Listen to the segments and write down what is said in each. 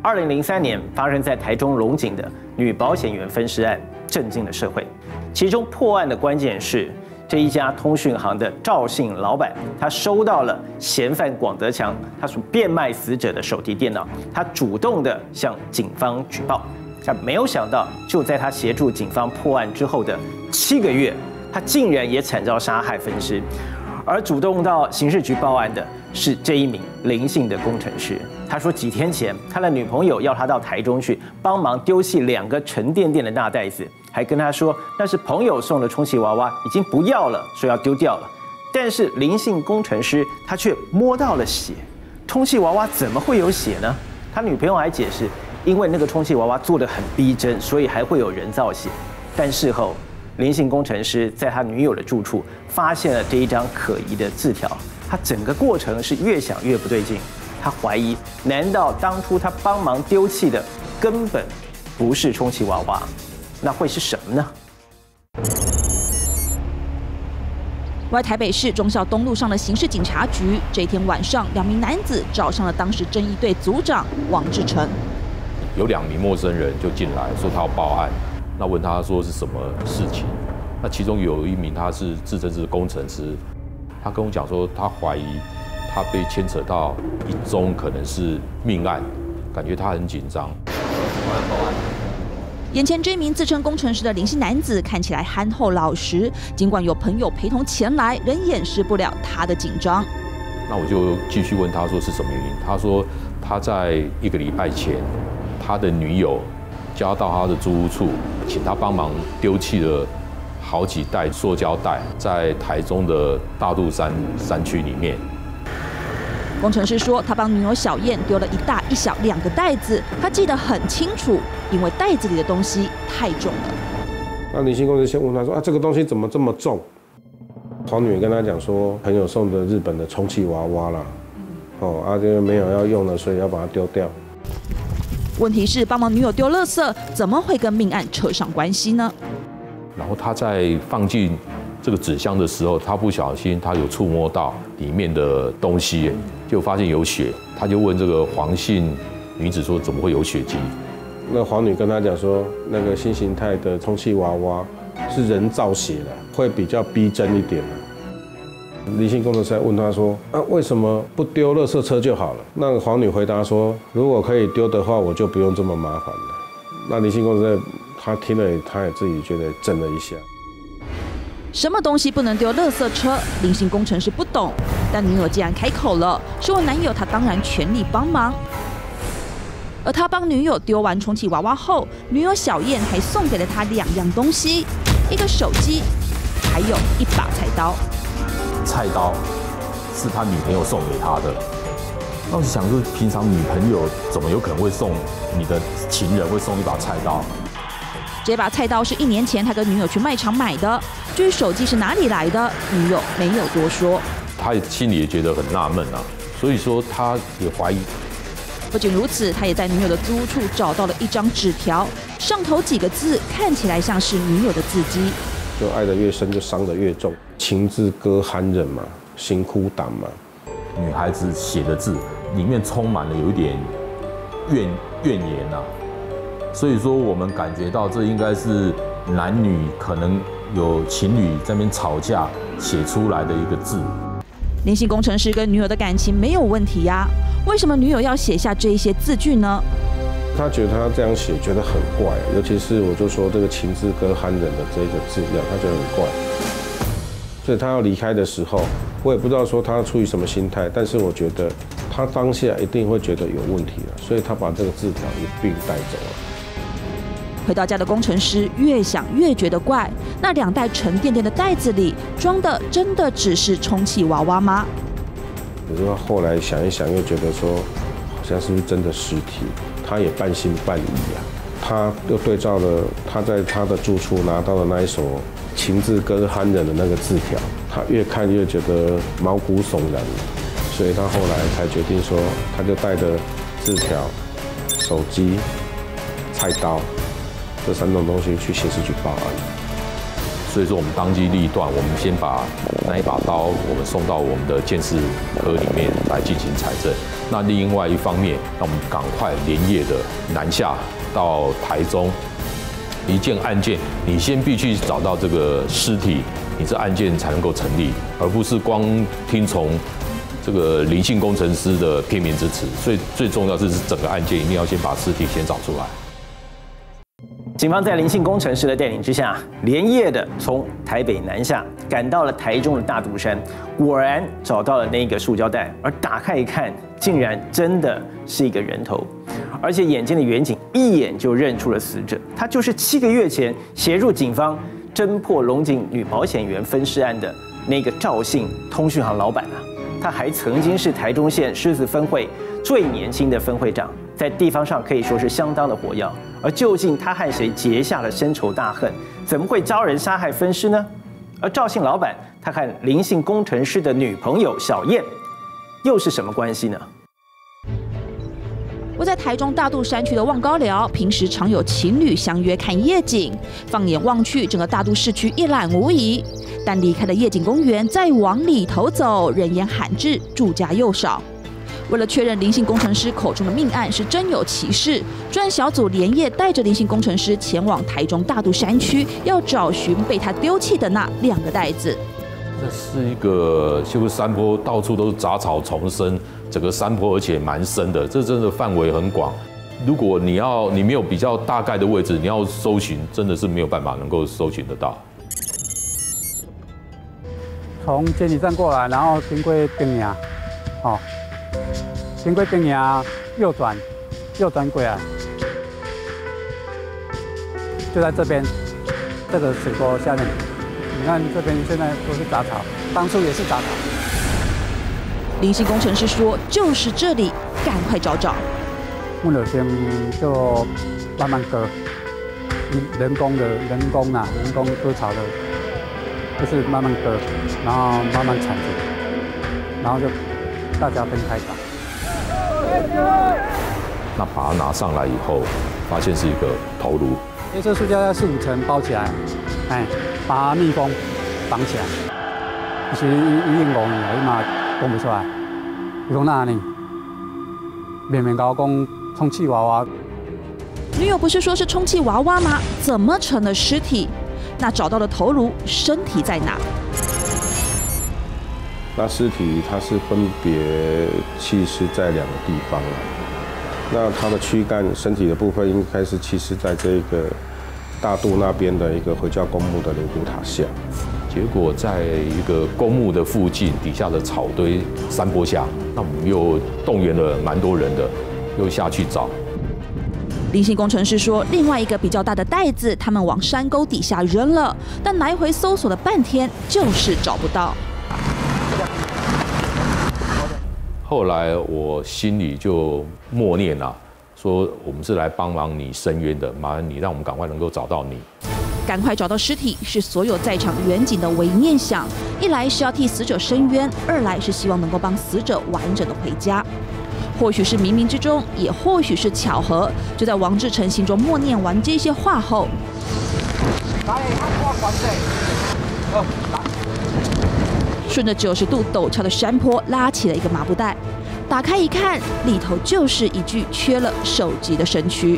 2003年发生在台中龙井的女保险员分尸案，震惊了社会。其中破案的关键是，这一家通讯行的赵姓老板，他收到了嫌犯广德强他所变卖死者的手提电脑，他主动的向警方举报。但没有想到，就在他协助警方破案之后的7个月，他竟然也惨遭杀害分尸。而主动到刑事局报案的是这一名林姓的工程师。他说，几天前他的女朋友要他到台中去帮忙丢弃2个沉甸甸的大袋子，还跟他说那是朋友送的充气娃娃，已经不要了，说要丢掉了。但是林姓工程师他却摸到了血，充气娃娃怎么会有血呢？他女朋友还解释，因为那个充气娃娃做得很逼真，所以还会有人造血。但事后，林姓工程师在他女友的住处发现了这一张可疑的字条，他整个过程是越想越不对劲。他怀疑，难道当初他帮忙丢弃的根本不是充气娃娃，那会是什么呢？ 外台北市忠孝东路上的刑事警察局，这一天晚上，2名男子找上了当时正义队组长王志成。 有2名陌生人就进来说他要报案，那问他说是什么事情？那其中有1名他是自称是工程师，他跟我讲说他怀疑他被牵扯到一宗可能是命案，感觉他很紧张。 眼前这名自称工程师的林姓男子看起来憨厚老实，尽管有朋友陪同前来，仍掩饰不了他的紧张。 那我就继续问他说是什么原因？他说他在1个礼拜前，他的女友叫他到他的租屋处，请他帮忙丢弃了好几袋塑胶袋，在台中的大肚山山区里面。 工程师说，他帮女友小燕丢了1大1小2个袋子，他记得很清楚，因为袋子里的东西太重了。 那林姓工程师先问他说：“啊，这个东西怎么这么重？”黄女跟他讲说，朋友送的日本的充气娃娃啦，这个没有要用了，所以要把它丢掉。 问题是，帮忙女友丢垃圾，怎么会跟命案扯上关系呢？ 然后他在放进这个纸箱的时候，他不小心他有触摸到里面的东西，就发现有血，他就问这个黄姓女子说怎么会有血迹？ 那黄女跟他讲说，那个新形态的充气娃娃是人造血的，会比较逼真一点。林姓工程师问他说：“啊，为什么不丢垃圾车就好了？”那个黄女回答说：“如果可以丢的话，我就不用这么麻烦了。”那林姓工程师他听了，他也自己觉得震了一下。 什么东西不能丢垃圾车？林姓工程师不懂，但女友既然开口了，身为男友，他当然全力帮忙。而他帮女友丢完充气娃娃后，女友小燕还送给了他2样东西：一个手机，还有1把菜刀。 菜刀是他女朋友送给他的。那我想说，平常女朋友怎么有可能会送你的情人会送1把菜刀？ 这把菜刀是1年前他跟女友去卖场买的。至于手机是哪里来的，女友没有多说。 他心里也觉得很纳闷啊，所以说他也怀疑。 不仅如此，他也在女友的租屋处找到了1张纸条，上头几个字看起来像是女友的字迹。 就爱得越深，就伤得越重。情字歌酣人嘛，心哭胆嘛。 女孩子写的字里面充满了有一点怨言呐，所以说我们感觉到这应该是男女可能有情侣在那边吵架写出来的一个字。 林姓工程师跟女友的感情没有问题呀，为什么女友要写下这一些字句呢？ 他觉得他这样写觉得很怪，尤其是我就说这个情字歌酣人的这个字料，他觉得很怪。所以他要离开的时候，我也不知道说他出于什么心态，但是我觉得他当下一定会觉得有问题了，所以他把这个字条一并带走了。 回到家的工程师越想越觉得怪，那2袋沉甸甸的袋子里装的真的只是充气娃娃吗？ 可是他后来想一想，又觉得说好像是不是真的尸体，他也半信半疑啊。他又对照了他在他的住处拿到的那一首情字歌酣人的那个字条，他越看越觉得毛骨悚然，所以他后来才决定说，他就带着字条、手机、菜刀这3种东西去刑事局报案。 所以说我们当机立断，我们先把那1把刀我们送到我们的鉴识科里面来进行采证。 那另外一方面，让我们赶快连夜的南下到台中。一件案件，你先必须找到这个尸体，你这案件才能够成立，而不是光听从这个林姓工程师的片面之词。所以最重要的是整个案件一定要先把尸体先找出来。 警方在林姓工程师的带领之下，连夜的从台北南下，赶到了台中的大肚山，果然找到了那个塑胶袋，而打开一看，竟然真的是一个人头，而且眼尖的远警一眼就认出了死者，他就是7个月前协助警方侦破龙井女保险员分尸案的那个赵姓通讯行老板啊，他还曾经是台中县狮子分会最年轻的分会长，在地方上可以说是相当的火药。而究竟他和谁结下了深仇大恨？怎么会招人杀害分尸呢？而赵姓老板他和林姓工程师的女朋友小燕又是什么关系呢？ 我在台中大肚山区的望高寮，平时常有情侣相约看夜景。放眼望去，整个大肚市区一览无遗。但离开了夜景公园，再往里头走，人烟罕至，住家又少。为了确认林姓工程师口中的命案是真有其事，专案小组连夜带着林姓工程师前往台中大肚山区，要找寻被他丢弃的那2个袋子。 这是一个就是山坡，到处都是杂草丛生，整个山坡而且蛮深的，这真的范围很广。如果你没有比较大概的位置，你要搜寻，真的是没有办法能够搜寻得到。 从监理站过来，然后经过丁牙，经过丁牙右转过来，就在这边这个水沟下面。你看这边现在都是杂草，当初也是杂草。 林姓工程师说：“就是这里，赶快找找。” 木柳先就慢慢割，人工割草的，就是慢慢割，然后慢慢铲除，然后就大家分开打。 那把它拿上来以后，发现是一个头颅。 这塑胶袋4、5层包起来，把它密封绑起来。其实一定5年了，嘛讲不出来。你讲哪里？绵绵高讲充气娃娃。 女友不是说是充气娃娃吗？怎么成了尸体？那找到的头颅，身体在哪？ 那尸体它是分别弃尸在2个地方了。那它的躯干身体的部分应该是弃尸在这个大肚那边的一个回教公墓的灵骨塔下。 结果在一个公墓的附近底下的草堆山坡下，那我们又动员了蛮多人的，又下去找。 林姓工程师说，另外一个比较大的袋子，他们往山沟底下扔了，但来回搜索了半天，就是找不到。 后来我心里就默念啊，说我们是来帮忙你伸冤的，麻烦你让我们赶快能够找到你。 赶快找到尸体是所有在场远警的唯一念想，一来是要替死者伸冤，二来是希望能够帮死者完整的回家。或许是冥冥之中，也或许是巧合，就在王志成心中默念完这些话后，顺着90度陡峭的山坡拉起了一个麻布袋，打开一看，里头就是一具缺了手机的身躯。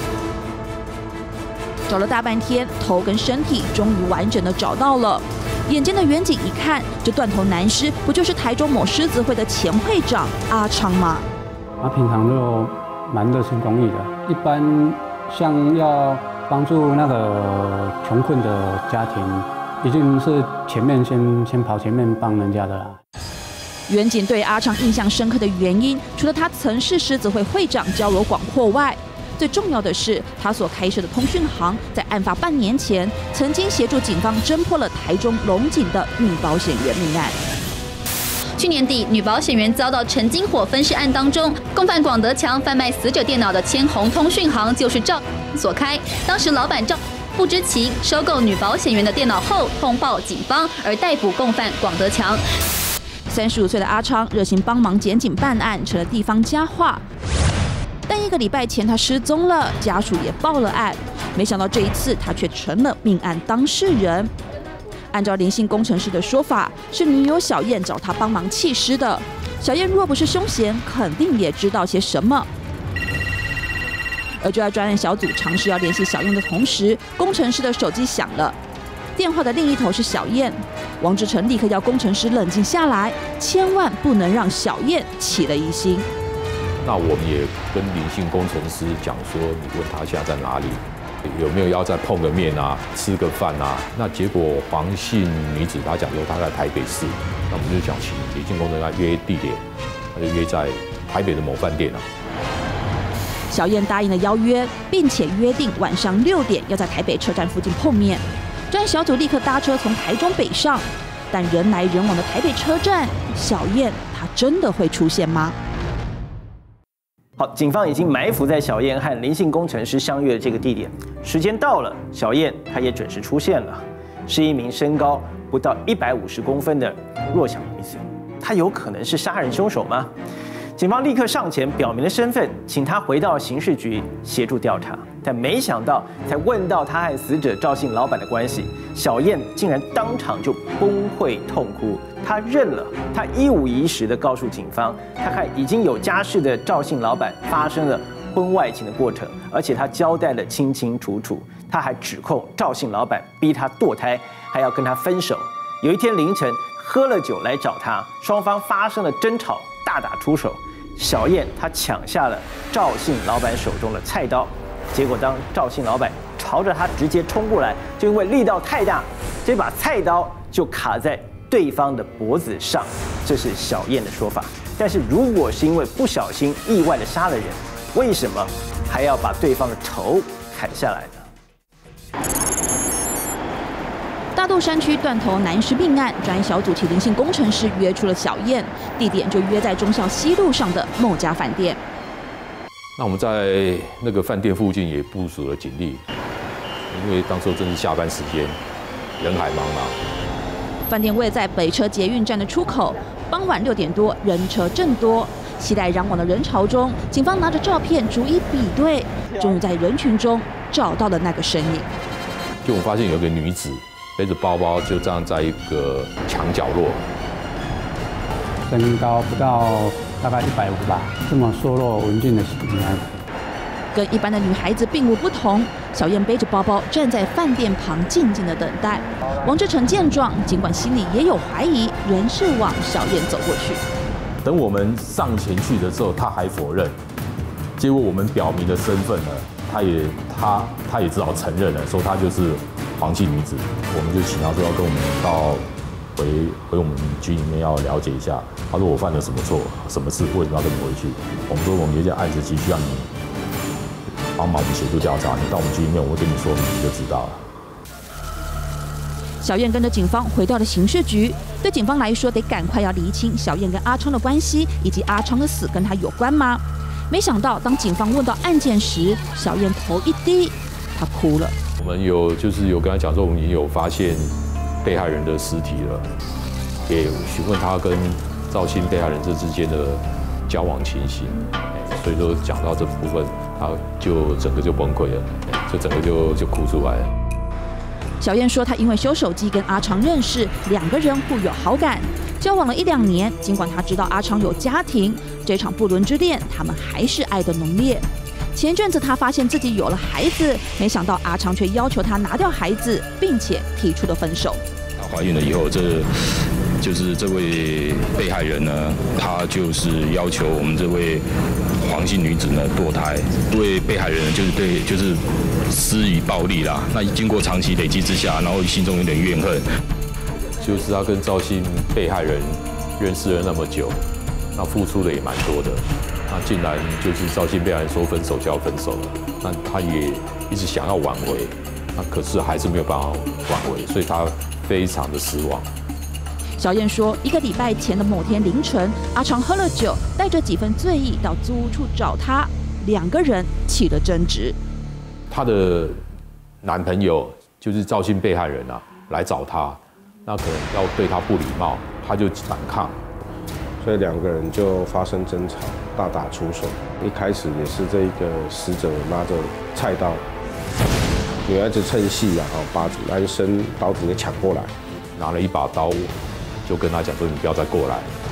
找了大半天，头跟身体终于完整的找到了。眼尖的远景一看，这断头男尸不就是台中某狮子会的前会长阿昌吗？ 他平常就蛮热心公益的，一般像要帮助那个穷困的家庭，一定是前面先跑前面帮人家的啦。 远景对阿昌印象深刻的原因，除了他曾是狮子会会长、交友广阔外，最重要的是，他所开设的通讯行，在案发半年前，曾经协助警方侦破了台中龙井的女保险员命案。 去年底，女保险员遭到陈金火分尸案当中，共犯广德强贩卖死者电脑的千宏通讯行就是赵所开。当时老板赵不知情，收购女保险员的电脑后，通报警方，而逮捕共犯广德强。 35岁的阿昌热心帮忙检警办案，成了地方佳话。但1个礼拜前他失踪了，家属也报了案，没想到这一次他却成了命案当事人。按照林姓工程师的说法，是女友小燕找他帮忙弃尸的。 小燕若不是凶嫌，肯定也知道些什么。而就在专案小组尝试要联系小燕的同时，工程师的手机响了，电话的另一头是小燕。王志成立刻要工程师冷静下来，千万不能让小燕起了疑心。 那我们也跟林姓工程师讲说，你问他现在在哪里，有没有要再碰个面啊，吃个饭啊？那结果黄姓女子她讲说她在台北市，那我们就想请林姓工程师约地点，他就约在台北的某饭店啊。 小燕答应了邀约，并且约定晚上6点要在台北车站附近碰面。专案小组立刻搭车从台中北上，但人来人往的台北车站，小燕她真的会出现吗？ 好，警方已经埋伏在小燕和林姓工程师相约的这个地点，时间到了，小燕她也准时出现了，是一名身高不到150公分的弱小女子，她有可能是杀人凶手吗？警方立刻上前表明了身份，请她回到刑事局协助调查。但没想到，才问到她和死者赵姓老板的关系，小燕竟然当场就崩溃痛哭。她认了，她一五一十地告诉警方，她和已经有家室的赵姓老板发生了婚外情的过程，而且她交代得清清楚楚。她还指控赵姓老板逼她堕胎，还要跟她分手。有一天凌晨喝了酒来找她，双方发生了争吵，大打出手。小燕她抢下了赵姓老板手中的菜刀，结果当赵姓老板朝着她直接冲过来，就因为力道太大，这把菜刀就卡在对方的脖子上，这是小燕的说法。但是如果是因为不小心意外的杀了人，为什么还要把对方的头砍下来呢？ 大肚山区断头男尸命案，专案小组请林姓工程师约出了小燕，地点就约在忠孝西路上的某家饭店。 那我们在那个饭店附近也部署了警力，因为当时正是下班时间，人海茫茫。 饭店位在北车捷运站的出口，傍晚6点多，人车正多，熙来攘往的人潮中，警方拿着照片逐一比对，终于在人群中找到了那个身影。 就我们发现有一个女子背着包包，就这样在一个墙角落， 身高不到大概150吧，这么瘦弱文静的女孩子。 跟一般的女孩子并无不同，小燕背着包包站在饭店旁静静的等待。王志成见状，尽管心里也有怀疑，仍是往小燕走过去。 等我们上前去的时候，她还否认。结果我们表明的身份呢，她也只好承认了，说她就是黄姓女子。我们就请她说要跟我们到回我们局里面要了解一下。她说我犯了什么错，什么事，为什么要跟你回去？我们说我们有一件案子急需要你帮忙我们协助调查，你到我们局里面，我会跟你说明，你就知道了。 小燕跟着警方回到了刑事局，对警方来说，得赶快要厘清小燕跟阿昌的关系，以及阿昌的死跟他有关吗？没想到，当警方问到案件时，小燕头一低，她哭了。 我们有跟他讲说，我们已经有发现被害人的尸体了，也询问他跟赵姓被害人这之间的交往情形，所以说讲到这部分，他就整个就崩溃了，就整个就哭出来了。 小燕说，她因为修手机跟阿昌认识，2个人互有好感，交往了1、2年。尽管她知道阿昌有家庭，这场不伦之恋，他们还是爱得浓烈。前阵子她发现自己有了孩子，没想到阿昌却要求她拿掉孩子，并且提出了分手。 她怀孕了以后，就是这位被害人呢，她就是要求我们这位黄姓女子呢堕胎。这位被害人就是施以暴力啦。那经过长期累积之下，然后心中有点怨恨。 就是他跟赵姓被害人认识了那么久，那付出的也蛮多的。那竟然就是赵姓被害人说分手就要分手了，那他也一直想要挽回，那可是还是没有办法挽回，所以他非常的失望。 小燕说，1个礼拜前的某天凌晨，阿昌喝了酒，带着几分醉意到租屋处找她，2个人起了争执。 她的男朋友就是赵姓被害人啊，来找她，那可能要对她不礼貌，她就反抗， 所以2个人就发生争吵，大打出手。一开始也是这个死者拿着菜刀，女孩子趁隙把男生刀子给抢过来， 拿了一把刀，就跟他讲说：“你不要再过来。”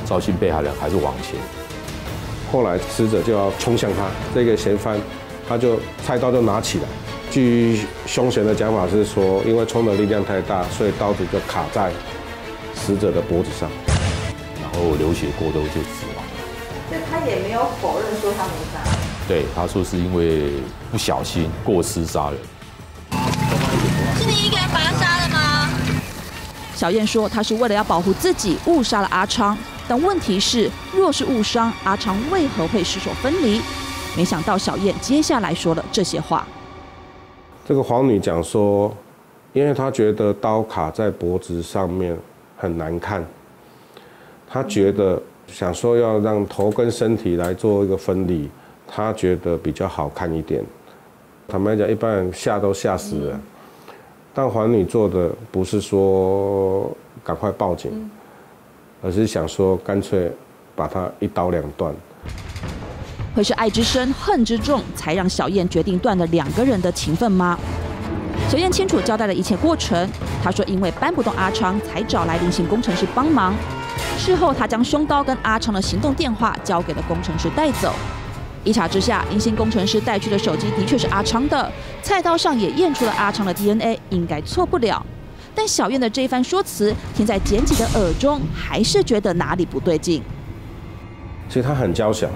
赵姓被害人还是往前。 后来死者就要冲向他，这个嫌犯他就菜刀就拿起来。据凶嫌的讲法是说，因为冲的力量太大，所以刀子就卡在死者的脖子上， 然后流血过多就死亡了。 所以他也没有否认说他没杀。 对，他说是因为不小心过失杀人。 是你一个人把他杀了吗？ 小燕说，她是为了要保护自己，误杀了阿昌。但问题是，若是误伤，阿昌为何会失手分离？没想到小燕接下来说了这些话。 这个黄女讲说，因为她觉得刀卡在脖子上面很难看，她觉得想说要让头跟身体来做一个分离，她觉得比较好看一点。坦白讲，一般人吓都吓死了。但黄女做的不是说赶快报警，而是想说干脆把她一刀两断。 会是爱之深、恨之重，才让小燕决定断了2个人的情分吗？小燕清楚交代了一切过程。她说，因为搬不动阿昌，才找来林姓工程师帮忙。事后，她将凶刀跟阿昌的行动电话交给了工程师带走。一查之下，林姓工程师带去的手机的确是阿昌的，菜刀上也验出了阿昌的 DNA， 应该错不了。但小燕的这一番说辞，听在检警的耳中，还是觉得哪里不对劲。 其实他很娇小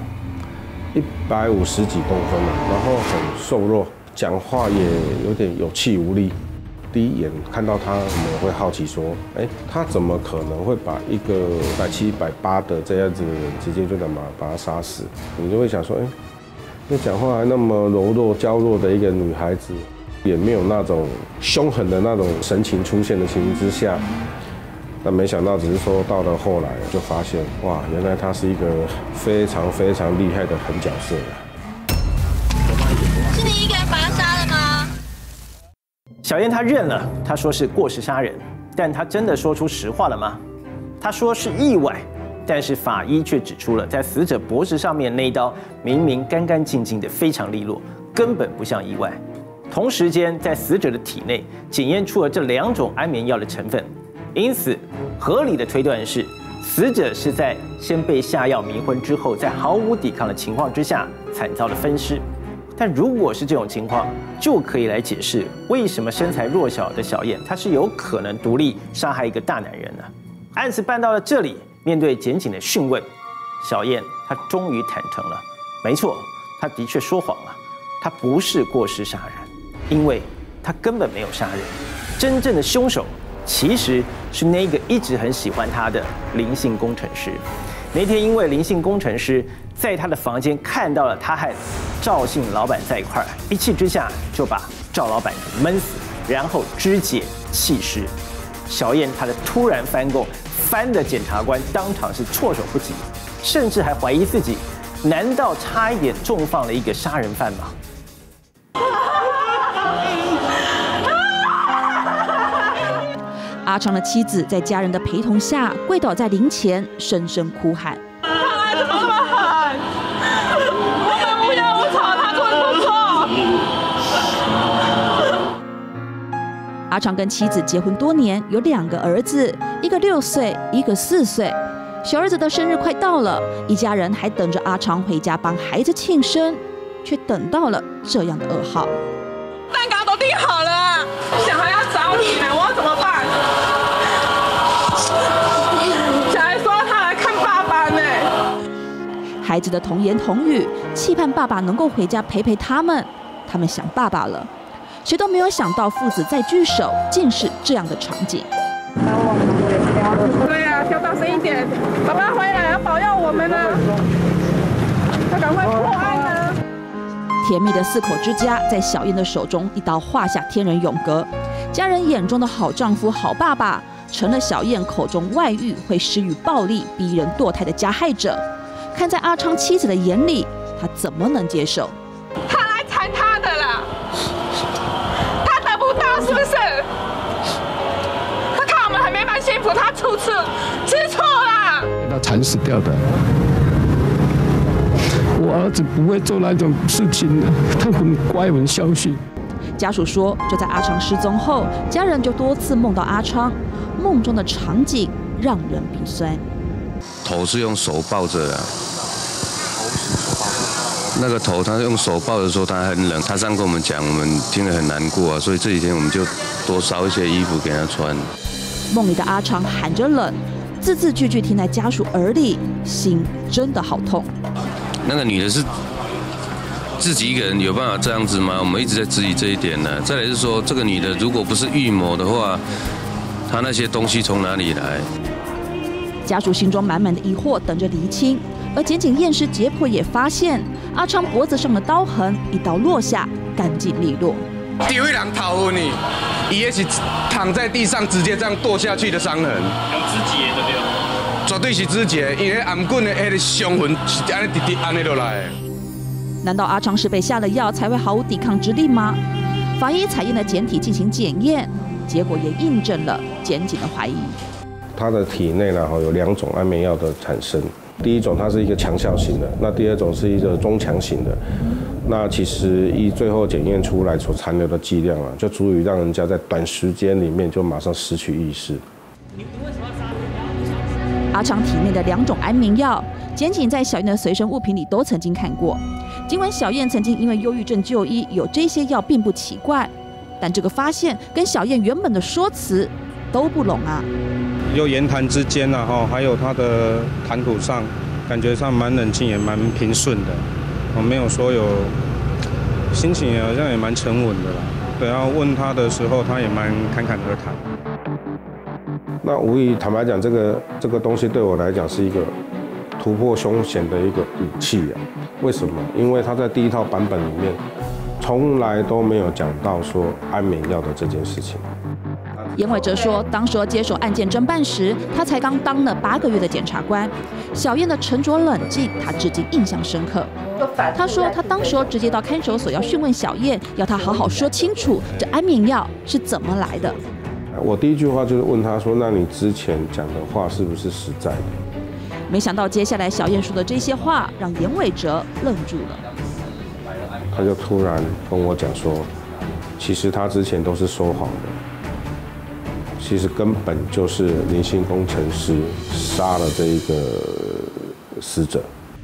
，150几公分了，然后很瘦弱，讲话也有点有气无力。第一眼看到他，我们会好奇说，他怎么可能会把一个170、180的这样子的人，直接就能把他杀死？你就会想说，那讲话还那么柔弱娇弱的一个女孩子，也没有那种凶狠的那种神情出现的情形之下，但没想到只是说到了后来就发现，哇，原来他是一个非常非常厉害的狠角色呀。 是你一个人把他杀了吗？ 小燕她认了，她说是过失杀人，但她真的说出实话了吗？她说是意外，但是法医却指出了，在死者脖子上面那一刀明明干干净净的，非常利落，根本不像意外。同时间，在死者的体内检验出了这2种安眠药的成分，因此合理的推断是，死者是在先被下药迷昏之后，在毫无抵抗的情况之下惨遭了分尸。但如果是这种情况，就可以来解释为什么身材弱小的小燕，她是有可能独立杀害一个大男人呢？案子办到了这里，面对检警的讯问，小燕她终于坦诚了，没错，她的确说谎了，她不是过失杀人，因为她根本没有杀人，真正的凶手其实是那个一直很喜欢她的林姓工程师。那天因为林姓工程师在他的房间看到了他和赵姓老板在一块儿，一气之下就把赵老板给闷死，然后肢解弃尸。小燕她的突然翻供，翻的检察官当场是措手不及，甚至还怀疑自己，难道差一点重放了一个杀人犯吗？ 阿昌的妻子在家人的陪同下跪倒在灵前，深深哭喊：“ 他怎么那么狠？我们无冤无仇，他错不错？” 阿昌跟妻子结婚多年，有2个儿子，一个6岁，一个4岁。小儿子的生日快到了，一家人还等着阿昌回家帮孩子庆生，却等到了这样的噩耗。 蛋糕都订好了，小孩要找你呢，我要怎么办？小孩说他来看爸爸呢。 孩子的童言童语，期盼爸爸能够回家陪陪他们。他们想爸爸了，谁都没有想到父子再聚首，竟是这样的场景。 对呀，要大声一点，爸爸回来要保佑我们呢，要赶快破案呢。 甜蜜的4口之家，在小燕的手中一刀划下天人永隔。家人眼中的好丈夫、好爸爸，成了小燕口中外遇会施予暴力、逼人堕胎的加害者。看在阿昌妻子的眼里，他怎么能接受？ 他来缠他的啦，他得不到是不是？他看我们还没蛮幸福，他处处吃醋啦。 他惨死掉的。我儿子不会做那种事情的，他很乖很孝顺。 家属说，就在阿昌失踪后，家人就多次梦到阿昌，梦中的场景让人鼻酸。 头是用手抱着的。那个头，他用手抱的时候，他很冷。他这样跟我们讲，我们听得很难过啊。所以这几天我们就多烧一些衣服给他穿。 梦里的阿昌喊着冷，字字句句听在家属耳里，心真的好痛。 那个女的是自己一个人有办法这样子吗？我们一直在质疑这一点呢。再来是说，这个女的如果不是预谋的话，她那些东西从哪里来？ 家属心中满满的疑惑，等着厘清。而检警验尸解剖也发现，阿昌脖子上的刀痕一刀落下，干净利落。 第位人头昏呢，伊也是躺在地上直接这样剁下去的伤痕。有肢解的对吗？绝对是肢解，因为颔棍的迄个伤痕是安尼直直安尼落来。 难道阿昌是被下了药才会毫无抵抗之力吗？法医采验的检体进行检验，结果也印证了检警的怀疑。 他的体内呢有2种安眠药的产生。第一种它是一个强效型的，那第二种是一个中强型的。那其实依最后检验出来所残留的剂量啊，就足以让人家在短时间里面就马上失去意识。 阿昌体内的2种安眠药，检警在小燕的随身物品里都曾经看过。尽管小燕曾经因为忧郁症就医，有这些药并不奇怪，但这个发现跟小燕原本的说辞都不拢啊。 有言谈之间啊，还有他的谈吐上，感觉上蛮冷静，也蛮平顺的，没有说有心情好像也蛮沉稳的啦。对，然后问他的时候，他也蛮侃侃而谈。 那无疑坦白讲，这个东西对我来讲是一个突破凶险的一个武器啊。为什么？因为他在第1套版本里面从来都没有讲到说安眠药的这件事情。 严伟哲说，当时接手案件侦办时，他才刚当了8个月的检察官。小燕的沉着冷静，他至今印象深刻。他说，他当时直接到看守所要讯问小燕，要他好好说清楚这安眠药是怎么来的。 我第一句话就是问他说：“那你之前讲的话是不是实在的？” 没想到接下来小燕说的这些话，让严伟哲愣住了。 他就突然跟我讲说：“其实他之前都是说好的。”其实根本就是林姓工程师杀了这一个死者。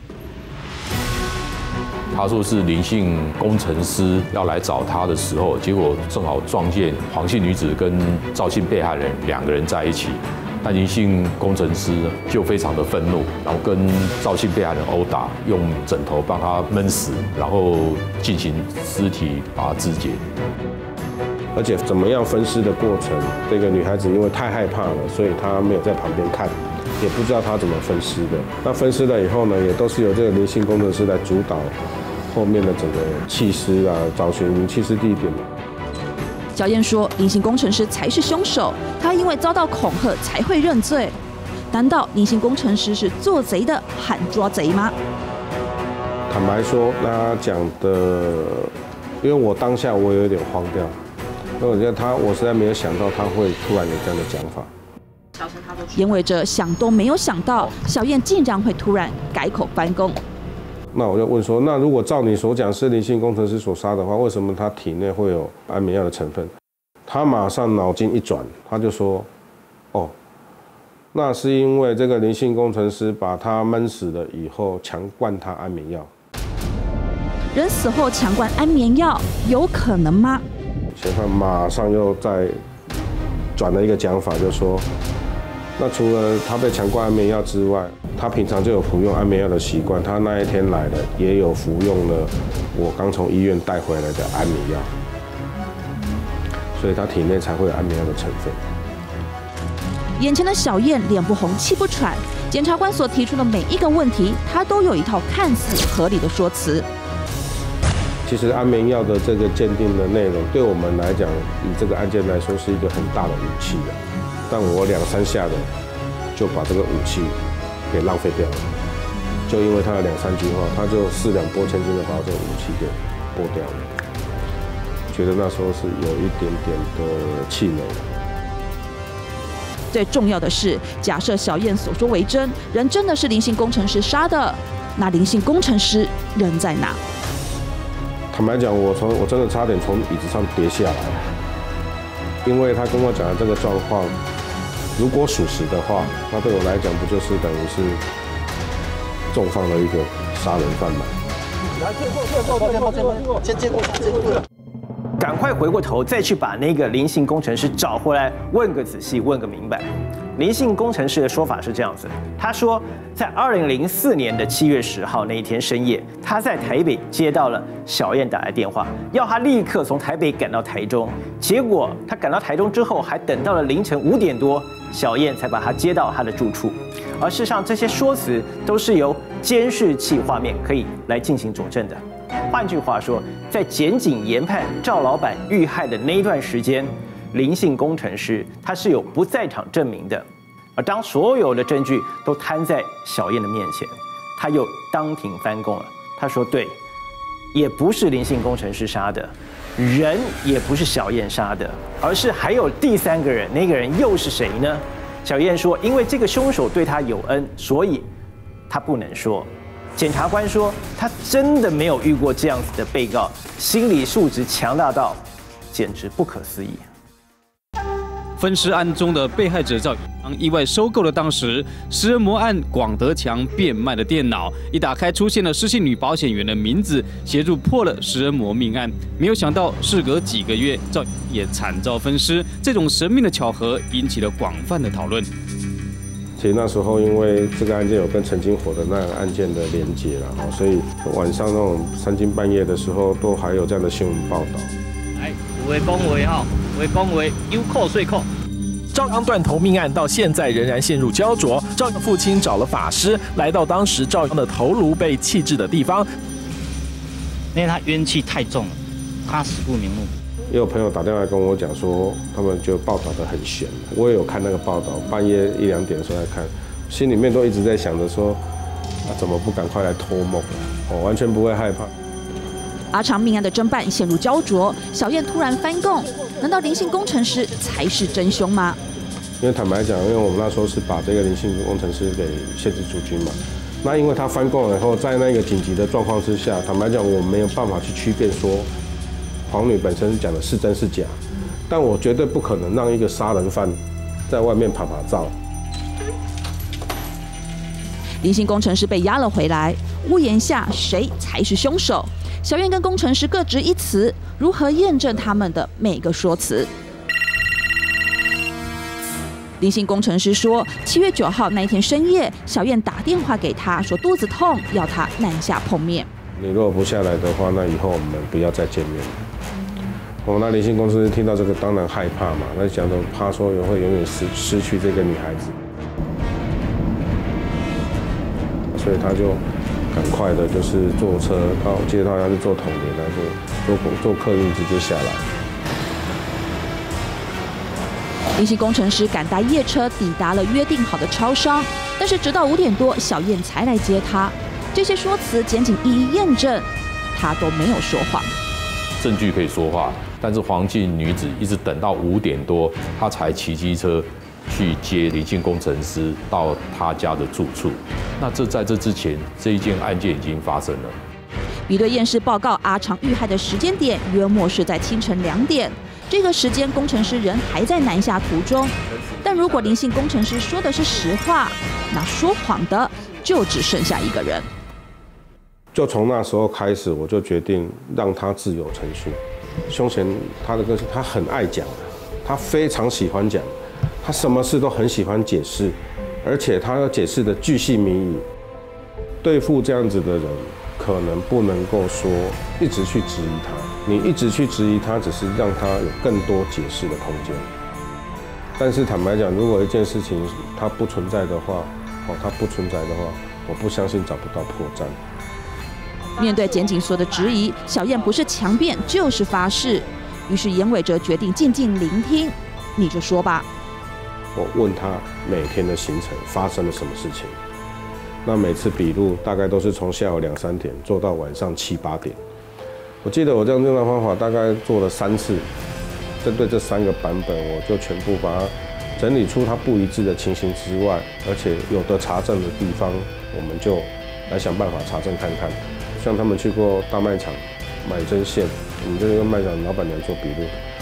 他说是林姓工程师要来找他的时候，结果正好撞见黄姓女子跟赵姓被害人2个人在一起。那林姓工程师就非常的愤怒，然后跟赵姓被害人殴打，用枕头帮他闷死，然后进行尸体把他肢解。 而且怎么样分尸的过程，这个女孩子因为太害怕了，所以她没有在旁边看，也不知道她怎么分尸的。那分尸了以后呢，也都是由这个林姓工程师来主导后面的整个弃尸啊，找寻弃尸地点。 小燕说，林姓工程师才是凶手，他因为遭到恐吓才会认罪。难道林姓工程师是做贼的喊抓贼吗？ 坦白说，那他讲的，因为我当下我有点慌掉。那我觉得我实在没有想到他会突然有这样的讲法。 严伟哲想都没有想到，小燕竟然会突然改口翻供。 那我就问说，那如果照你所讲是林姓工程师所杀的话，为什么他体内会有安眠药的成分？他马上脑筋一转，他就说，哦，那是因为这个林姓工程师把他闷死了以后，强灌他安眠药。 人死后强灌安眠药，有可能吗？ 嫌犯马上又再转了一个讲法，就说，那除了他被强灌安眠药之外，他平常就有服用安眠药的习惯，他那一天来的也有服用了我刚从医院带回来的安眠药，所以他体内才会有安眠药的成分。 眼前的小燕脸不红气不喘，检察官所提出的每一个问题，他都有一套看似合理的说辞。 其实安眠药的这个鉴定的内容，对我们来讲，以这个案件来说是一个很大的武器啊。但我2、3下的就把这个武器给浪费掉了，就因为他的2、3句话，他就4两拨千斤的把这个武器给拨掉了。觉得那时候是有一点点的气馁。 最重要的是，假设小燕所说为真，人真的是林姓工程师杀的，那林姓工程师人在哪？ 坦白讲，我真的差点从椅子上跌下来，因为他跟我讲的这个状况， 如果属实的话，那对我来讲不就是等于是重放了一个杀人犯吗？ 赶快回过头，再去把那个林姓工程师找回来，问个仔细，问个明白。林姓工程师的说法是这样子，他说，在2004年的7月10号那一天深夜，他在台北接到了小燕打来电话，要他立刻从台北赶到台中。结果他赶到台中之后，还等到了凌晨5点多，小燕才把他接到他的住处。而事实上，这些说辞都是由监视器画面可以来进行佐证的。换句话说，在检警研判赵老板遇害的那一段时间，林姓工程师他是有不在场证明的。而当所有的证据都摊在小燕的面前，他又当庭翻供了。他说：“对，也不是林姓工程师杀的，人也不是小燕杀的，而是还有第3个人，那个人又是谁呢？”小燕说：“因为这个凶手对他有恩，所以他不能说。”检察官说：“他真的没有遇过这样子的被告，心理素质强大到简直不可思议。” 分尸案中的被害者赵宇航意外收购了当时食人魔案广德强变卖的电脑，一打开出现了失信女保险员的名字，协助破了食人魔命案。没有想到，事隔几个月，赵也惨遭分尸，这种神秘的巧合引起了广泛的讨论。 其实那时候因为这个案件有跟陈金火的那个案件的连结了，所以晚上那种3更半夜的时候，都还有这样的新闻报道。 来，有的讲话哈，有的讲话有扣税扣。 赵阳断头命案到现在仍然陷入焦灼。赵阳父亲找了法师来到当时赵阳的头颅被弃置的地方， 因为他冤气太重了，他死不瞑目。 也有朋友打电话来跟我讲说，他们就报道得很悬。我也有看那个报道，半夜1、2点的时候在看，心里面都一直在想着说，怎么不赶快来托梦啊？我完全不会害怕。 阿长命案的侦办陷入焦灼，小燕突然翻供，难道林姓工程师才是真凶吗？ 因为坦白讲，因为我们那时候是把这个林姓工程师给限制出军嘛，那因为他翻供了以后，在那个紧急的状况之下，坦白讲，我没有办法去区辨说黄女本身讲的是真是假，但我绝对不可能让一个杀人犯在外面拍照。 林姓工程师被押了回来，屋檐下谁才是凶手？小燕跟工程师各执一词，如何验证他们的每个说辞？林姓工程师说，7月9号那一天深夜，小燕打电话给他说肚子痛，要他南下碰面。 你如果不下来的话，那以后我们不要再见面了。那林姓工程师听到这个当然害怕嘛，那想着怕说会永远失去这个女孩子，所以他就赶快的，就是坐车到，我记得他好像是坐统联，还是坐客运直接下来。 林姓工程师赶搭夜车抵达了约定好的超商，但是直到5点多，小燕才来接他。这些说辞，检警一一验证，他都没有说谎。 证据可以说话，但是黄姓女子一直等到5点多，她才骑机车去接林姓工程师到他家的住处。那在这之前，这一件案件已经发生了。 比对验尸报告，阿长遇害的时间点约莫是在清晨2点。这个时间，工程师人还在南下途中。但如果林姓工程师说的是实话，那说谎的就只剩下一个人。 就从那时候开始，我就决定让他自由陈述。凶嫌他的个性，他很爱讲，他非常喜欢讲，他什么事都很喜欢解释，而且他要解释的巨细靡遗。对付这样子的人，可能不能够说一直去质疑他，你一直去质疑他，只是让他有更多解释的空间。但是坦白讲，如果一件事情它不存在的话，它不存在的话，我不相信找不到破绽。 面对检警所的质疑，小燕不是强辩就是发誓。于是严伟哲决定静静聆听，你就说吧。 我问他每天的行程发生了什么事情。那每次笔录大概都是从下午2、3点做到晚上7、8点。我记得我这样用的方法大概做了3次，针对这3个版本，我就全部把它整理出它不一致的情形之外，而且有的查证的地方，我们就来想办法查证看看。像他们去过大卖场买针线，我们就跟卖场老板娘做笔录。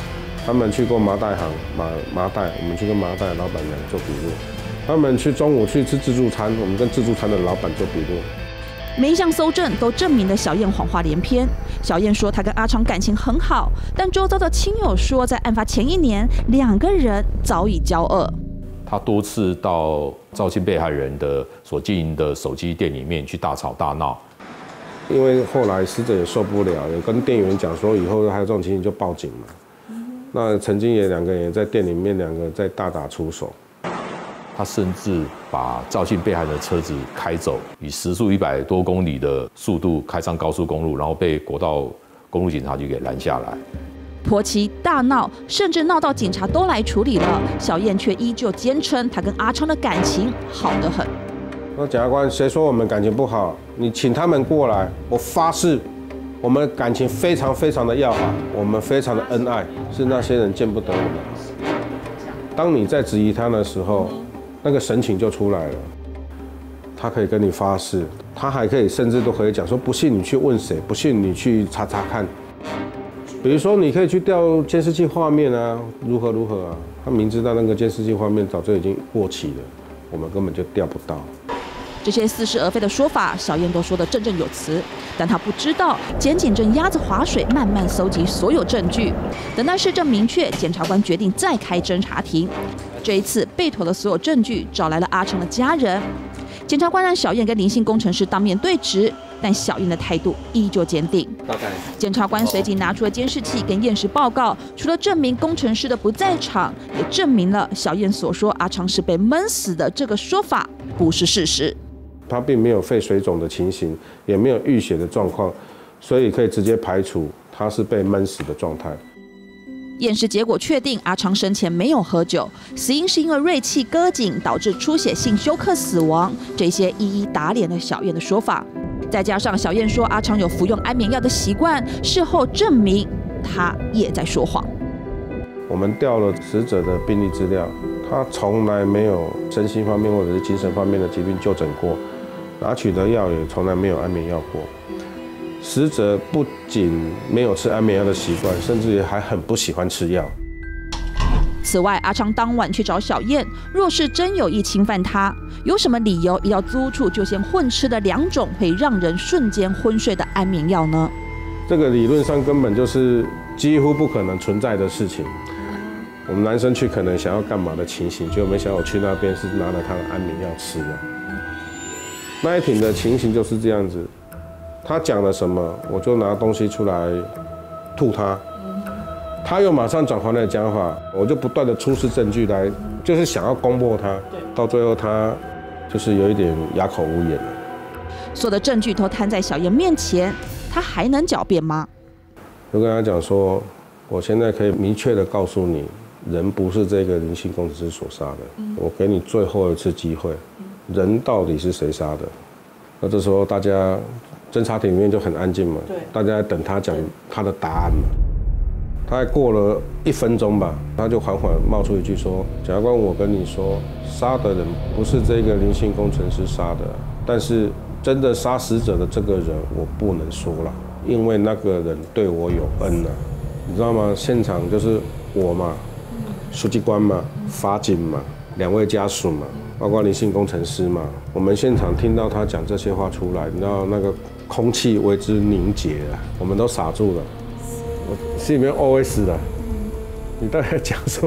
他们去过麻袋行麻袋，我们去跟麻袋的老板娘做笔录。他们中午去吃自助餐，我们跟自助餐的老板做笔录。 每一项搜证都证明了小燕谎话连篇。小燕说她跟阿昌感情很好，但周遭的亲友说，在案发前1年，2个人早已交恶。 他多次到肇庆被害人的所经营的手机店里面去大吵大闹。 因为后来死者也受不了，也跟店员讲说，以后还有这种情形就报警嘛。那曾经也2个人也在店里面2个在大打出手。 他甚至把肇庆被害人的车子开走，以时速100多公里的速度开上高速公路，然后被国道公路警察局给拦下来。 婆媳大闹，甚至闹到警察都来处理了，小燕却依旧坚称她跟阿昌的感情好得很。 那检察官，谁说我们感情不好？你请他们过来，我发誓，我们感情非常非常的要好，我们非常的恩爱，是那些人见不得我们。当你在质疑他的时候，那个神情就出来了。他可以跟你发誓，他还可以甚至都可以讲说，不信你去问谁，不信你去查查看。比如说，你可以去调监视器画面啊，如何啊。他明知道那个监视器画面早就已经过期了，我们根本就调不到。 这些似是而非的说法，小燕都说得振振有词，但她不知道，检警正压着划水，慢慢搜集所有证据，等待事证明确，检察官决定再开侦查庭。这一次，被妥的所有证据找来了阿昌的家人。检察官让小燕跟林姓工程师当面对质，但小燕的态度依旧坚定。检察官随即拿出了监视器跟验尸报告，除了证明工程师的不在场，也证明了小燕所说阿昌是被闷死的这个说法不是事实。 他并没有肺水肿的情形，也没有淤血的状况，所以可以直接排除他是被闷死的状态。 验尸结果确定，阿昌生前没有喝酒，死因是因为锐器割颈导致出血性休克死亡。这些一一打脸了小燕的说法，再加上小燕说阿昌有服用安眠药的习惯，事后证明他也在说谎。 我们调了死者的病历资料，他从来没有身心方面或者是精神方面的疾病就诊过，拿取的药也从来没有安眠药过。死者不仅没有吃安眠药的习惯，甚至也还很不喜欢吃药。 此外，阿昌当晚去找小燕，若是真有意侵犯他，有什么理由一到租屋处就先混吃的2种会让人瞬间昏睡的安眠药呢？ 这个理论上根本就是几乎不可能存在的事情。我们男生去可能想要干嘛的情形，结果没想到我去那边是拿了他的安眠药吃的。那一庭的情形就是这样子。他讲了什么，我就拿东西出来吐他，他又马上转换了讲法，我就不断的出示证据来，就是想要攻破他，到最后他就是有一点哑口无言了。 所有的证据都摊在小燕面前，他还能狡辩吗？ 就跟他讲说，我现在可以明确的告诉你，人不是这个林姓工程师所杀的，我给你最后一次机会，人到底是谁杀的？那这时候大家。侦查庭里面就很安静嘛，大家在等他讲他的答案嘛。他还过了1分钟吧，他就缓缓冒出一句说：“检察官，我跟你说，杀的人不是这个林姓工程师杀的，但是真的杀死者的这个人我不能说了，因为那个人对我有恩啊，你知道吗？现场就是我嘛，书记官嘛，法警嘛，2位家属嘛，包括林姓工程师嘛，我们现场听到他讲这些话出来，你知道那个。”空气为之凝结了，我们都傻住了。我心里面 OS 了，你到底在讲什么？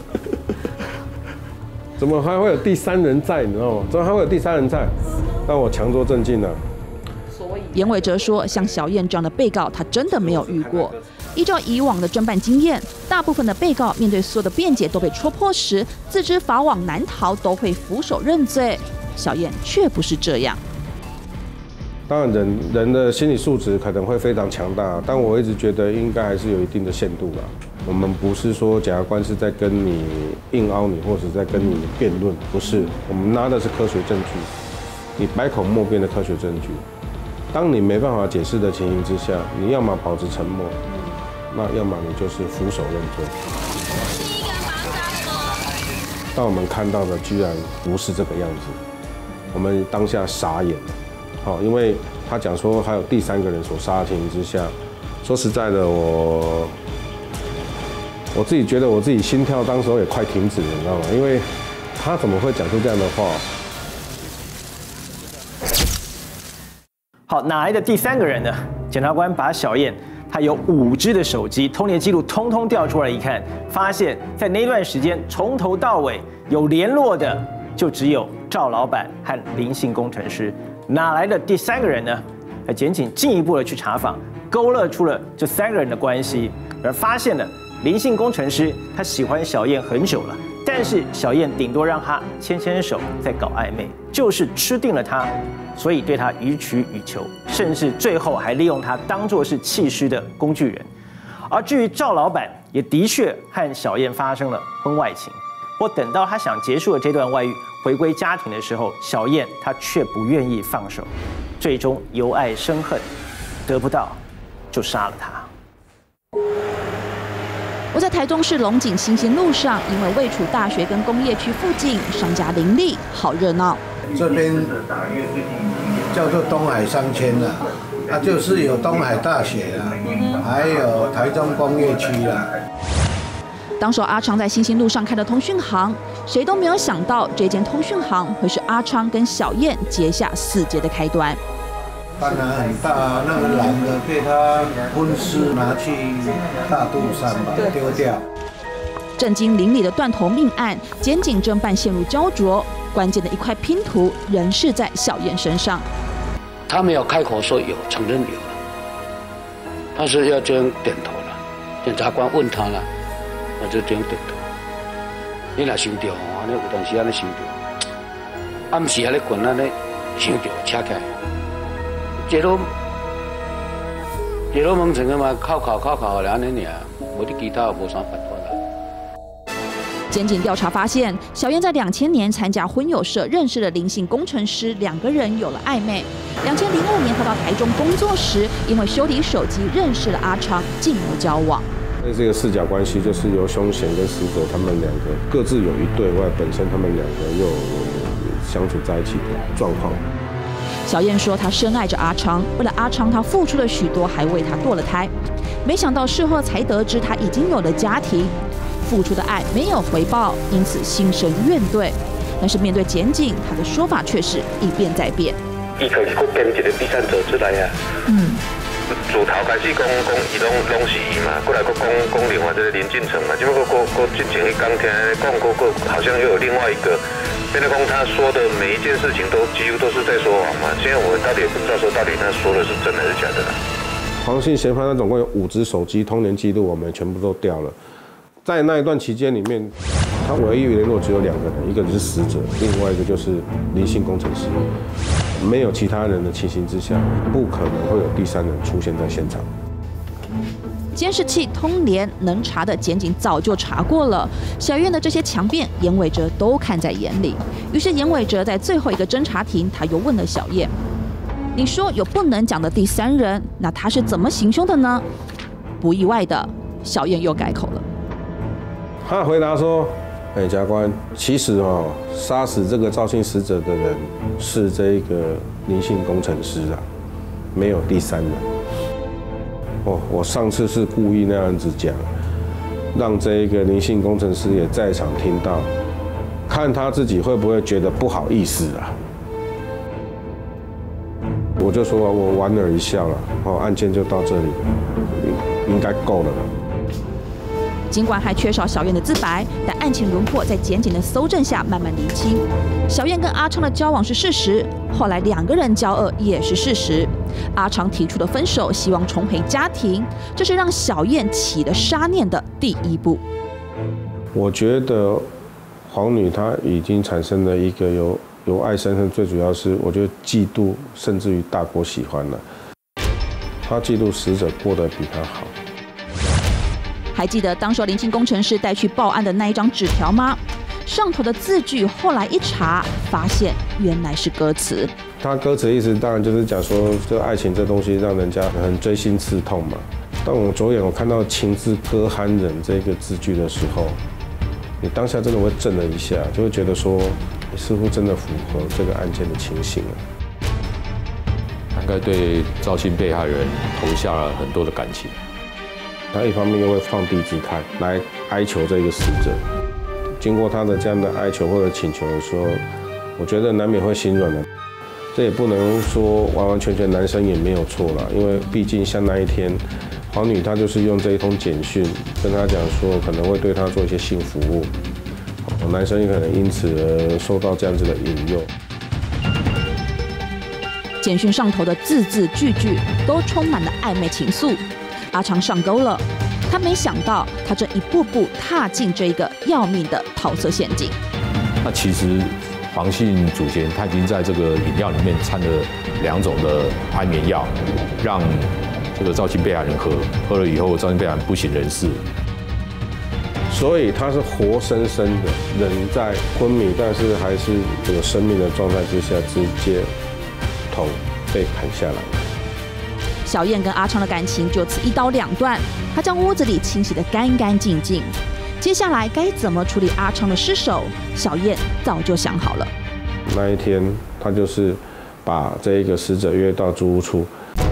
怎么还会有第3人在？你知道吗？怎么还会有第3人在？让我强作镇静了。 严伟哲说，像小燕这样的被告，他真的没有遇过。依照以往的侦办经验，大部分的被告面对所有的辩解都被戳破时，自知法网难逃，都会俯首认罪。小燕却不是这样。 当然人的心理素质可能会非常强大，但我一直觉得应该还是有一定的限度啦。我们不是说检察官是在跟你硬凹你，或者在跟你辩论，不是。我们拿的是科学证据，你百口莫辩的科学证据。当你没办法解释的情形之下，你要么保持沉默，那要么你就是俯首认罪。但我们看到的居然不是这个样子，我们当下傻眼了。因为他讲说还有第3个人所杀的情形之下，说实在的，我我自己觉得我自己心跳当时候也快停止了，你知道吗？因为他怎么会讲出这样的话？ 好，哪来的第3个人呢？检察官把小燕他有5只的手机通联记录通通调出来一看，发现在那段时间从头到尾有联络的就只有赵老板和林姓工程师，哪来的第3个人呢？检警进一步的去查访，勾勒出了这3个人的关系，而发现了林姓工程师他喜欢小燕很久了，但是小燕顶多让他牵牵手，在搞暧昧，就是吃定了他，所以对他予取予求，甚至最后还利用他当作是弃尸的工具人。而至于赵老板，也的确和小燕发生了婚外情，不过等到他想结束了这段外遇，回归家庭的时候，小燕她却不愿意放手，最终由爱生恨，得不到就杀了他。 我在台中市龙井新兴路上，因为位处大学跟工业区附近，商家林立，好热闹。 这边叫做东海商圈啦，它就是有东海大学啦，还有台中工业区啦。 当时阿昌在新兴路上开的通讯行，谁都没有想到这间通讯行会是阿昌跟小燕结下死结的开端。 当然很大，那个男的被他分尸拿去大肚山把它丢掉。 震惊邻里的断头命案，检警侦办陷入焦灼，关键的一块拼图仍是在小燕身上。 他没有开口说有，承认有了，但是要这样点头了。检察官问他了，那就这样点头。你若想到哦，安尼有当时安尼想到，暗时安尼困安尼想到车起来。这都蒙成个嘛，靠安尼尔，无啲其他无啥办法啦。 检警调查发现，小燕在2000年参加婚友社认识了林姓工程师，2个人有了暧昧。2005年她到台中工作时，因为修理手机认识了阿昌，进而交往。 这个视角关系就是由凶嫌跟死者他们2个各自有一对外，本身他们2个又有相处在一起的状况。 小燕说，她深爱着阿昌，为了阿昌，她付出了许多，还为他堕了胎。没想到事后才得知，她已经有了家庭，付出的爱没有回报，因此心生怨怼。但是面对检警，她的说法却是一变再变。 伊开始佫编一个第3者出来啊。自头开始讲伊拢是伊嘛，过来佫讲另外这个林进成嘛，只不过佫进前一刚听讲佫好像又有另外一个。变得讲他说的每一件事情都几乎都是在说谎嘛，现在我们到底也不知道说到底他说的是真的还是假的啦。 黄姓嫌犯他总共有5只手机通联记录，我们全部都调了。在那一段期间里面，他唯一联络只有2个人，一个就是死者，另外一个就是林姓工程师。没有其他人的情形之下，不可能会有第3人出现在现场。 监视器通联能查的检警早就查过了，小燕的这些强辩，严伟哲都看在眼里。于是严伟哲在最后一个侦查庭，他又问了小燕：“你说有不能讲的第3人，那他是怎么行凶的呢？”不意外的，小燕又改口了。 他回答说：“检察官，其实杀死这个赵姓死者的人是这个林姓工程师啊，没有第3人。”我上次是故意那样子讲，让这一个林姓工程师也在场听到，看他自己会不会觉得不好意思啊？我就说我莞尔一笑了，案件就到这里，应该够了。 尽管还缺少小燕的自白，但案情轮廓在检警的搜证下慢慢厘清。小燕跟阿昌的交往是事实，后来2个人交恶也是事实。阿昌提出的分手，希望重回家庭，这是让小燕起了杀念的第1步。 我觉得黄女她已经产生了一个由爱生恨，最主要是我觉得嫉妒，甚至于大过喜欢了。她嫉妒死者过得比她好。 还记得当时林姓工程师带去报案的那一张纸条吗？上头的字句，后来一查，发现原来是歌词。 他歌词的意思当然就是讲说，这爱情这东西让人家很锥心刺痛嘛。但我着眼我看到"情字歌酣人"这个字句的时候，你当下真的会震了一下，就会觉得说，似乎真的符合这个案件的情形了。 应该对赵姓被害人投下了很多的感情。 他一方面又会放低姿态来哀求这个死者。经过他的这样的哀求或者请求的时候，我觉得难免会心软的。这也不能说完完全全男生也没有错啦，因为毕竟像那一天，黄女她就是用这一通简讯跟他讲说可能会对他做一些性服务，男生也可能因此而受到这样子的引诱。 简讯上头的字字句句都充满了暧昧情愫，阿昌上钩了。他没想到，他正一步步踏进这个要命的桃色陷阱。 那其实黄姓祖先他已经在这个饮料里面掺了2种的安眠药，让这个赵姓被害人喝了以后，赵姓被害人不省人事。 所以他是活生生的人在昏迷，但是还是有生命的状态之下，直接头被砍下来。 小燕跟阿昌的感情就此一刀两断，他将屋子里清洗得干干净净。接下来该怎么处理阿昌的尸首，小燕早就想好了。 那一天，他就是把这一个死者约到租屋处。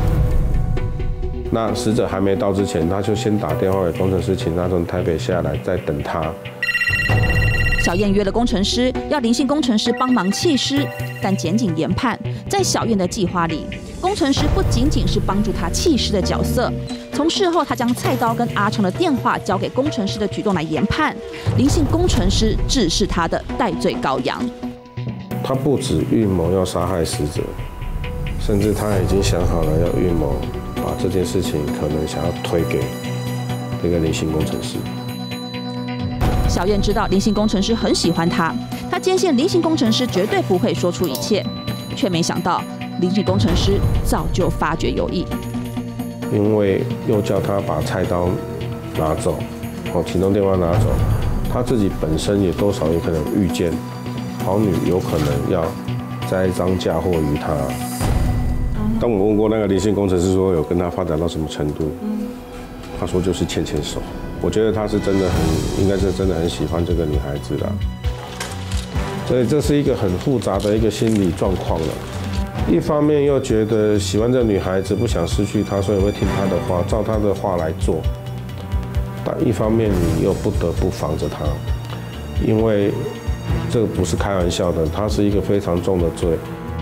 那死者还没到之前，他就先打电话给工程师，请他从台北下来，再等他。 小燕约了工程师，要林姓工程师帮忙弃尸，但检警研判，在小燕的计划里，工程师不仅仅是帮助他弃尸的角色。从事后他将菜刀跟阿昌的电话交给工程师的举动来研判，林姓工程师只是他的戴罪羔羊。 他不止预谋要杀害死者，甚至他已经想好了要预谋把这件事情可能想要推给这个林姓工程师。 小燕知道林姓工程师很喜欢他，他坚信林姓工程师绝对不会说出一切，却没想到林姓工程师早就发觉有异。 因为又叫他把菜刀拿走，行动电话拿走，他自己本身也多少也可能预见黄女有可能要栽赃嫁祸于他。当我问过那个林姓工程师说有跟他发展到什么程度，他说就是牵手。我觉得他是真的应该是真的很喜欢这个女孩子啦，所以这是一个很复杂的一个心理状况了。一方面又觉得喜欢这个女孩子，不想失去她，所以会听她的话，照她的话来做。但一方面你又不得不防着她，因为这个不是开玩笑的，它是一个非常重的罪。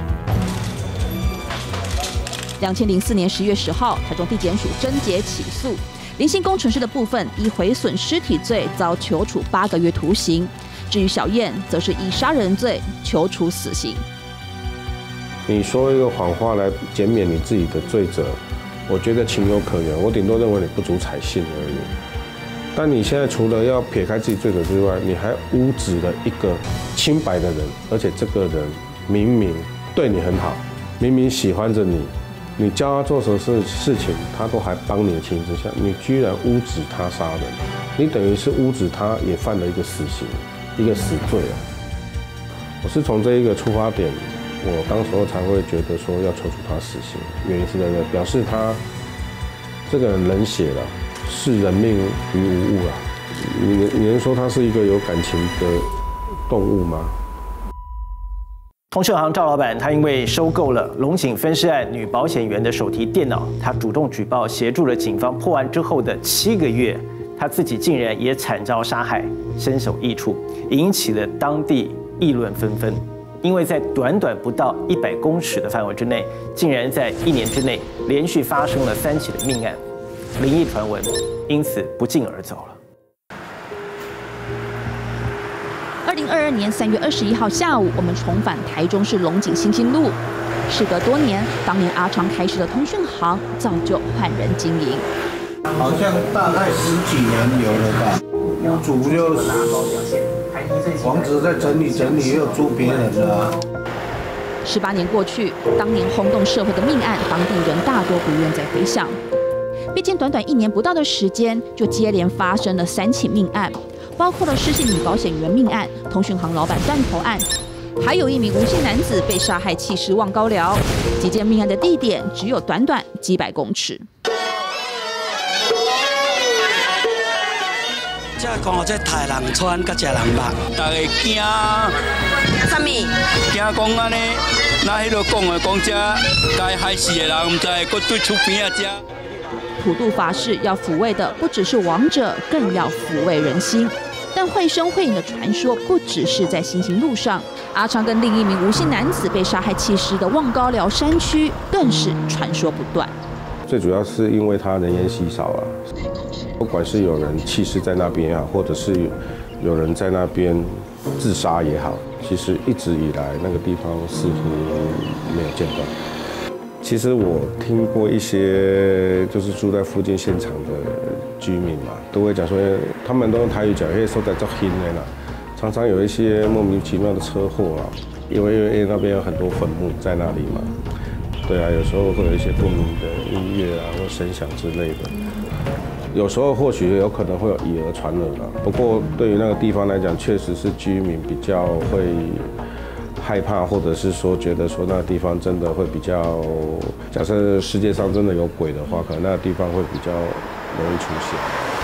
2004年10月10号，台中地检署侦结起诉林姓工程师的部分，以毁损尸体罪遭求处8个月徒刑；至于小燕，则是以杀人罪求处死刑。 你说一个谎话来减免你自己的罪责，我觉得情有可原，我顶多认为你不足采信而已。但你现在除了要撇开自己罪责之外，你还污指了一个清白的人，而且这个人明明对你很好，明明喜欢着你。你教他做什么事情，他都还帮你的情况之下，你居然诬指他杀人，你等于是诬指他也犯了一个死刑，一个死罪啊！我是从这一个出发点，我当时候才会觉得说要求处他死刑，原因是在这，表示他这个人冷血了，视人命于无物了。你能说他是一个有感情的动物吗？ 同盛行赵老板，他因为收购了龙井分尸案女保险员的手提电脑，他主动举报，协助了警方破案之后的7个月，他自己竟然也惨遭杀害，身首异处，引起了当地议论纷纷。因为在短短不到100公尺的范围之内，竟然在1年之内连续发生了3起的命案，灵异传闻因此不胫而走了。 2022年3月21号下午，我们重返台中市龙井新兴路。事隔多年，当年阿昌开始的通讯行早就换人经营。 好像大概10几年有了吧。屋主就房子在整理，又租别人了。 18年过去，当年轰动社会的命案，当地人大多不愿再回想。毕竟短短1年不到的时间，就接连发生了3起命案。包括了失信女保险员命案、通讯行老板断头案，还有1名吴姓男子被杀害弃尸望高寮。几件命案的地点只有短短几百公尺。 这讲这杀人穿，甲食人肉，大家惊。什么？惊讲安尼，那迄个讲这该害死的人，唔知，搁对厝边啊这。 普渡法事要抚慰的不只是亡者，更要抚慰人心。但会声会影的传说不只是在行刑路上，阿昌跟另一名吴姓男子被杀害弃尸的望高寮山区更是传说不断。 最主要是因为他人烟稀少啊，不管是有人弃尸在那边也好，或者是有人在那边自杀也好，其实一直以来那个地方似乎没有间断。其实我听过一些就是住在附近现场的居民嘛，都会讲说，他们都用台语讲，因为说在做新的啦，常常有一些莫名其妙的车祸啊，因为那边有很多坟墓在那里嘛，对啊，有时候会有一些不明的音乐啊或声响之类的，有时候或许有可能会有以讹传讹啦。不过对于那个地方来讲，确实是居民比较会害怕，或者是说觉得说那个地方真的会比较，假设世界上真的有鬼的话，可能那个地方会比较容易出现。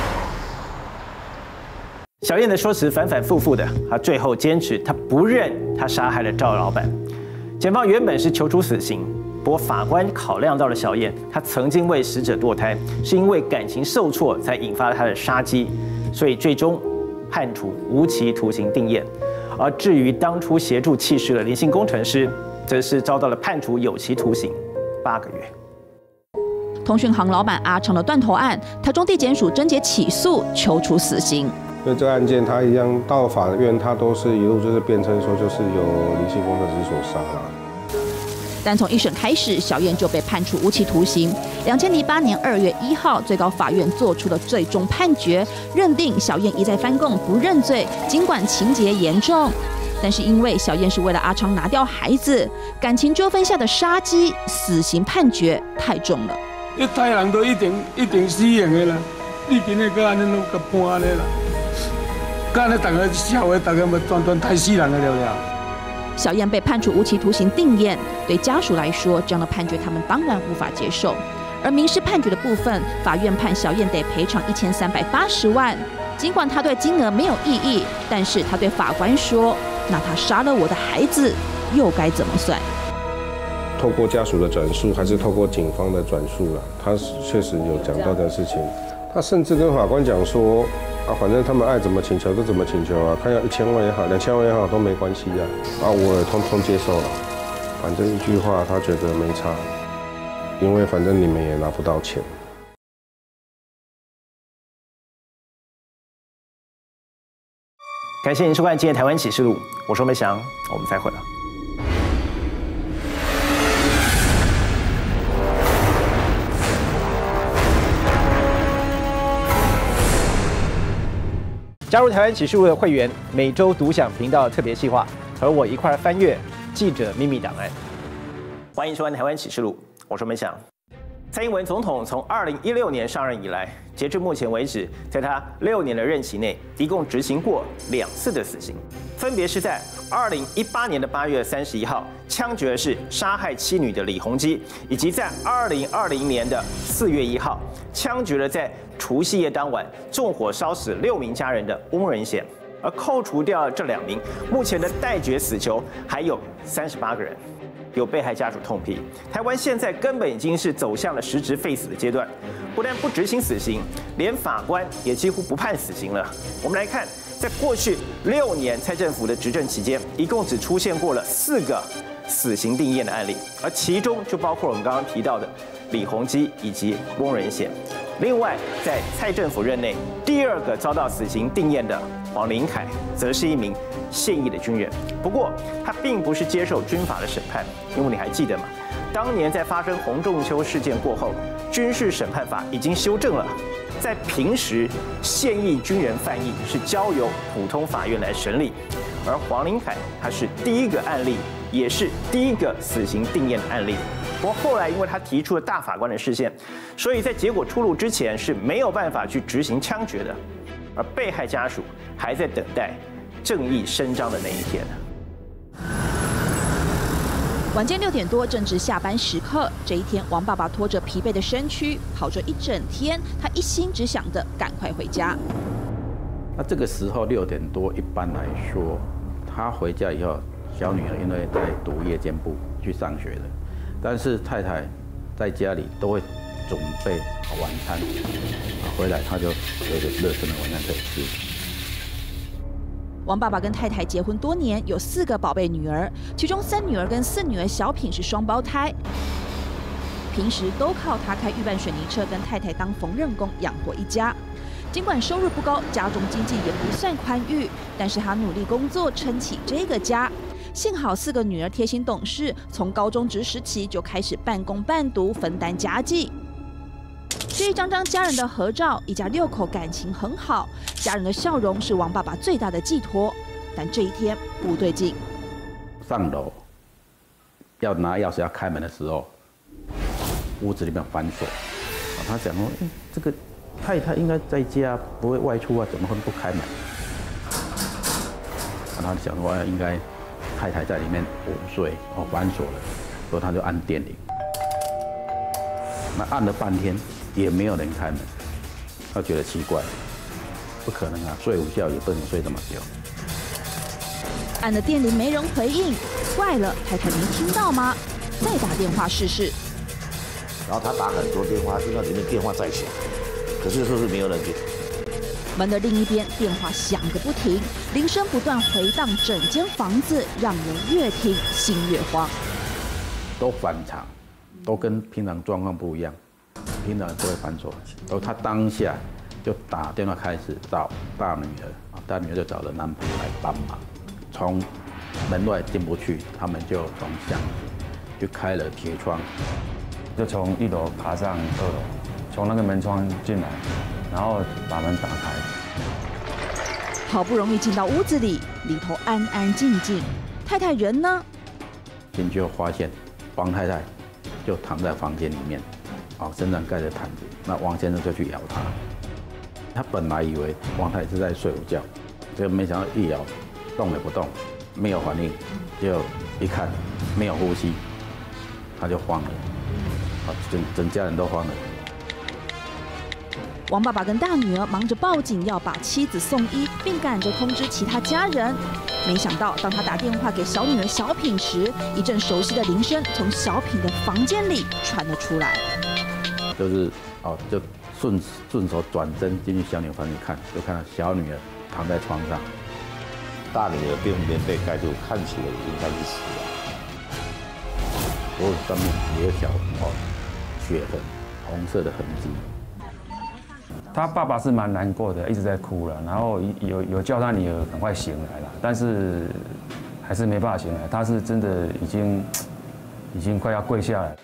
小燕的说辞反反复复的，她最后坚持她不认她杀害了赵老板。检方原本是求处死刑，不过法官考量到了小燕她曾经为死者堕胎，是因为感情受挫才引发了她的杀机，所以最终判处无期徒刑定谳。而至于当初协助弃尸的林姓工程师，则是遭到了判处有期徒刑8个月。 通讯行老板阿昌的断头案，台中地检署侦结起诉，求处死刑。 因为这个案件，他一样到法院，他都是一路就是辩称说，就是由林姓工程师所杀啦。 但从一审开始，小燕就被判处无期徒刑。2008年2月1号，最高法院作出了最终判决，认定小燕一再翻供，不认罪。尽管情节严重，但是因为小燕是为了阿昌拿掉孩子，感情纠纷下的杀机，死刑判决太重了。 一杀人都一定死刑的啦，你今日搁安尼拢甲判安尼啦，甲安尼大家社会大家咪全太死人了了。 小燕被判处无期徒刑定谳，对家属来说，这样的判决他们当然无法接受。而民事判决的部分，法院判小燕得赔偿1380万。尽管他对金额没有异议，但是他对法官说：“那他杀了我的孩子，又该怎么算？” 透过家属的转述，还是透过警方的转述啦，他确实有讲到的事情。他甚至跟法官讲说：“啊，反正他们爱怎么请求就怎么请求啊，看要1000万也好，2000万也好都没关系呀。啊，我也通通接受了。反正一句话，他觉得没差，因为反正你们也拿不到钱。” 感谢您收看今天台湾启示录，我是梅翔，我们再会了。加入台湾启示录的会员，每周独享频道特别企划，和我一块翻阅记者秘密档案。欢迎收看台湾启示录，我是梅翔。蔡英文总统从2016年上任以来，截至目前为止，在他6年的任期内，一共执行过2次的死刑，分别是在2018年的8月31号枪决的是杀害妻女的李洪基，以及在2020年的4月1号枪决了在除夕夜当晚纵火烧死6名家人的翁仁贤。而扣除掉这2名，目前的待决死囚还有38个人。有被害家属痛批，台湾现在根本已经是走向了实质废死的阶段，不但不执行死刑，连法官也几乎不判死刑了。我们来看，在过去6年蔡政府的执政期间，一共只出现过了4个死刑定谳的案例，而其中就包括我们刚刚提到的李洪基以及翁仁贤。另外，在蔡政府任内，第2个遭到死刑定谳的黄林凯，则是一名现役的军人。不过，他并不是接受军法的审判，因为你还记得吗？当年在发生洪仲丘事件过后，军事审判法已经修正了，在平时现役军人犯役是交由普通法院来审理，而黄林凯他是第1个案例，也是第1个死刑定谳的案例。不过后来，因为他提出了大法官的释宪，所以在结果出炉之前是没有办法去执行枪决的，而被害家属还在等待正义伸张的那一天。 晚间6点多，正值下班时刻。这一天，王爸爸拖着疲惫的身躯跑着一整天，他一心只想着赶快回家。 那这个时候6点多，一般来说，他回家以后，小女儿因为在读夜间部去上学的。但是太太在家里都会准备晚餐，回来他就有一个热腾的晚餐可以吃。 王爸爸跟太太结婚多年，有4个宝贝女儿，其中3女儿跟4女儿小品是双胞胎。平时都靠他开预拌水泥车跟太太当缝纫工养活一家。尽管收入不高，家中经济也不算宽裕，但是他努力工作撑起这个家。幸好4个女儿贴心懂事，从高中职时期就开始半工半读分担家计。这一张张家人的合照，一家6口感情很好，家人的笑容是王爸爸最大的寄托。但这一天不对劲， 上楼要拿钥匙要开门的时候，屋子里面反锁。他想说，这个太太应该在家，不会外出啊，怎么会不开门？他想说，应该太太在里面午睡，反锁了，所以他就按电铃。那按了半天也没有人开门，他觉得奇怪，不可能啊，睡午觉也不能睡这么久。 按了电铃没人回应，怪了，太太没听到吗？再打电话试试。 然后他打很多电话，听到里面电话在响，可是就是没有人接。 门的另一边，电话响个不停，铃声不断回荡整间房子，让人越听心越慌。 都反常，都跟平常状况不一样，平常不会反锁。然后他当下就打电话开始找大女儿，大女儿就找了男朋友来帮忙。从门外进不去，他们就从巷子就开了铁窗， 就从1楼爬上2楼，从那个门窗进来，然后把门打开。 好不容易进到屋子里，里头安安静静，太太人呢？ 进去后发现王太太就躺在房间里面，身上盖着毯子。那王先生就去摇她，他本来以为王太太是在睡午觉，结果没想到一摇动也不动，没有反应，就一看没有呼吸，他就慌了，整家人都慌了。 王爸爸跟大女儿忙着报警，要把妻子送医，并赶着通知其他家人。没想到，当他打电话给小女儿小品时，一阵熟悉的铃声从小品的房间里传了出来。 就是就顺手转身进去小女儿房间看，就看到小女儿躺在床上， 大女儿被棉被盖住，看起来应该是死了。脖子上面也有小血痕，红色的痕迹。 他爸爸是蛮难过的，一直在哭了，然后有叫他女儿赶快醒来了，但是还是没办法醒来，他是真的已经快要跪下来。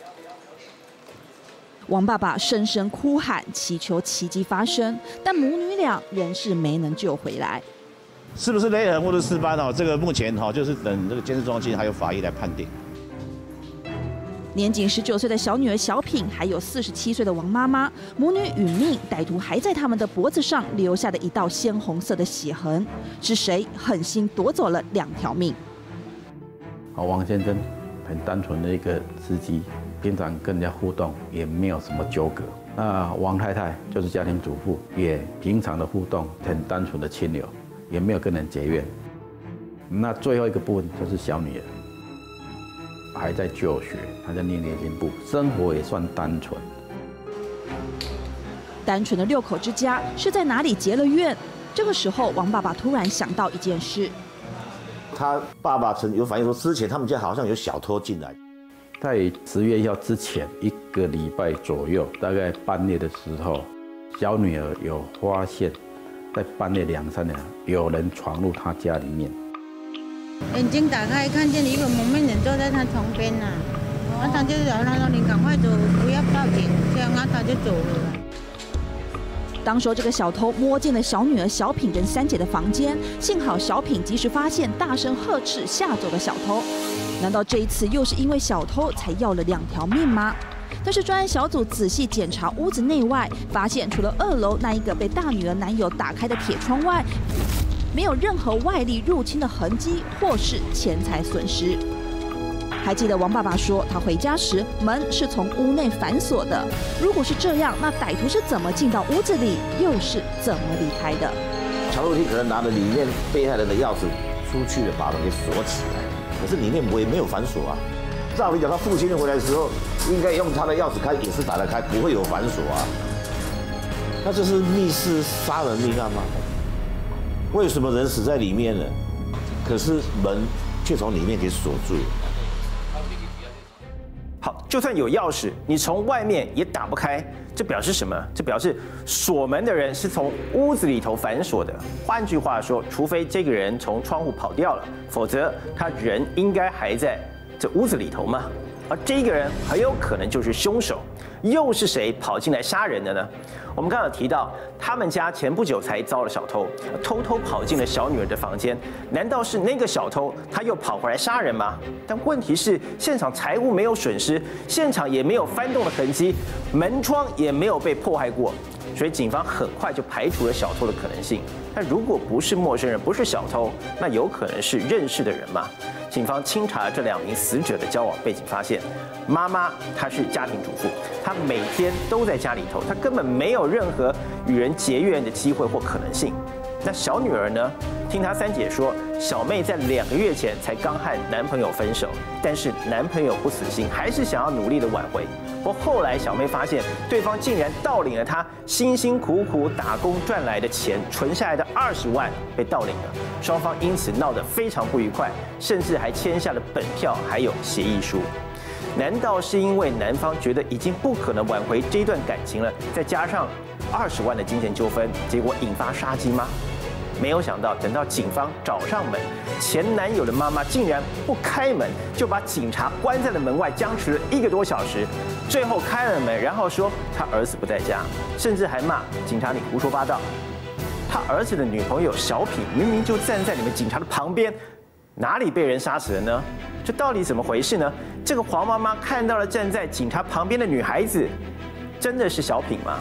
王爸爸声声哭喊，祈求奇迹发生，但母女俩仍是没能救回来。 是不是勒痕或者尸斑这个目前就是等这个监视中心还有法医来判定。 年仅19岁的小女儿小品，还有47岁的王妈妈，母女殒命，歹徒还在他们的脖子上留下了一道鲜红色的血痕，是谁狠心夺走了2条命？ 王先生很单纯的一个司机，平常跟人家互动也没有什么纠葛。那王太太就是家庭主妇，也平常的互动很单纯的亲友，也没有跟人结怨。那最后一个部分就是小女儿。还在就学，还在念念经部，生活也算单纯。 单纯的6口之家是在哪里结了怨？这个时候，王爸爸突然想到一件事。 他爸爸曾有反映说，之前他们家好像有小偷进来。 在10月1号之前1个礼拜左右，大概半夜的时候，小女儿有发现，在半夜2、3点，有人闯入她家里面。 眼睛打开，看见一个蒙面人坐在他床边呐，然后他就让他说：“你赶快走，不要报警。”这样他就走了。 当时这个小偷摸进了小女儿小品跟3姐的房间，幸好小品及时发现，大声呵斥，吓走了小偷。难道这一次又是因为小偷才要了2条命吗？但是专案小组仔细检查屋子内外，发现除了2楼那一个被大女儿男友打开的铁窗外，没有任何外力入侵的痕迹，或是钱财损失。还记得王爸爸说，他回家时门是从屋内反锁的。如果是这样，那歹徒是怎么进到屋子里，又是怎么离开的？ 乔洛蒂可能拿了里面被害人的钥匙出去了，把门给锁起来，可是里面也没有反锁啊。 照理讲，他父亲回来的时候，应该用他的钥匙开，也是打得开，不会有反锁啊。那这是密室杀人命案吗？为什么人死在里面了，可是门却从里面给锁住了？ 好，就算有钥匙，你从外面也打不开，这表示什么？这表示锁门的人是从屋子里头反锁的。换句话说，除非这个人从窗户跑掉了，否则他人应该还在这屋子里头嘛。而这个人很有可能就是凶手。又是谁跑进来杀人的呢？我们刚刚有提到，他们家前不久才遭了小偷，偷偷跑进了小女儿的房间。难道是那个小偷他又跑回来杀人吗？但问题是，现场财物没有损失，现场也没有翻动的痕迹，门窗也没有被破坏过，所以警方很快就排除了小偷的可能性。但如果不是陌生人，不是小偷，那有可能是认识的人嘛？警方清查这2名死者的交往背景，发现妈妈她是家庭主妇，她每天都在家里头，她根本没有任何与人结怨的机会或可能性。那小女儿呢？听她3姐说，小妹在2个月前才刚和男朋友分手，但是男朋友不死心，还是想要努力的挽回。不过后来小妹发现，对方竟然盗领了她辛辛苦苦打工赚来的钱，存下来的20万被盗领了，双方因此闹得非常不愉快，甚至还签下了本票还有协议书。难道是因为男方觉得已经不可能挽回这段感情了，再加上20万的金钱纠纷，结果引发杀机吗？没有想到，等到警方找上门，前男友的妈妈竟然不开门，就把警察关在了门外，僵持了1个多小时。最后开了门，然后说他儿子不在家，甚至还骂警察你胡说八道。他儿子的女朋友小品明明就站在你们警察的旁边，哪里被人杀死了呢？这到底怎么回事呢？这个黄妈妈看到了站在警察旁边的女孩子，真的是小品吗？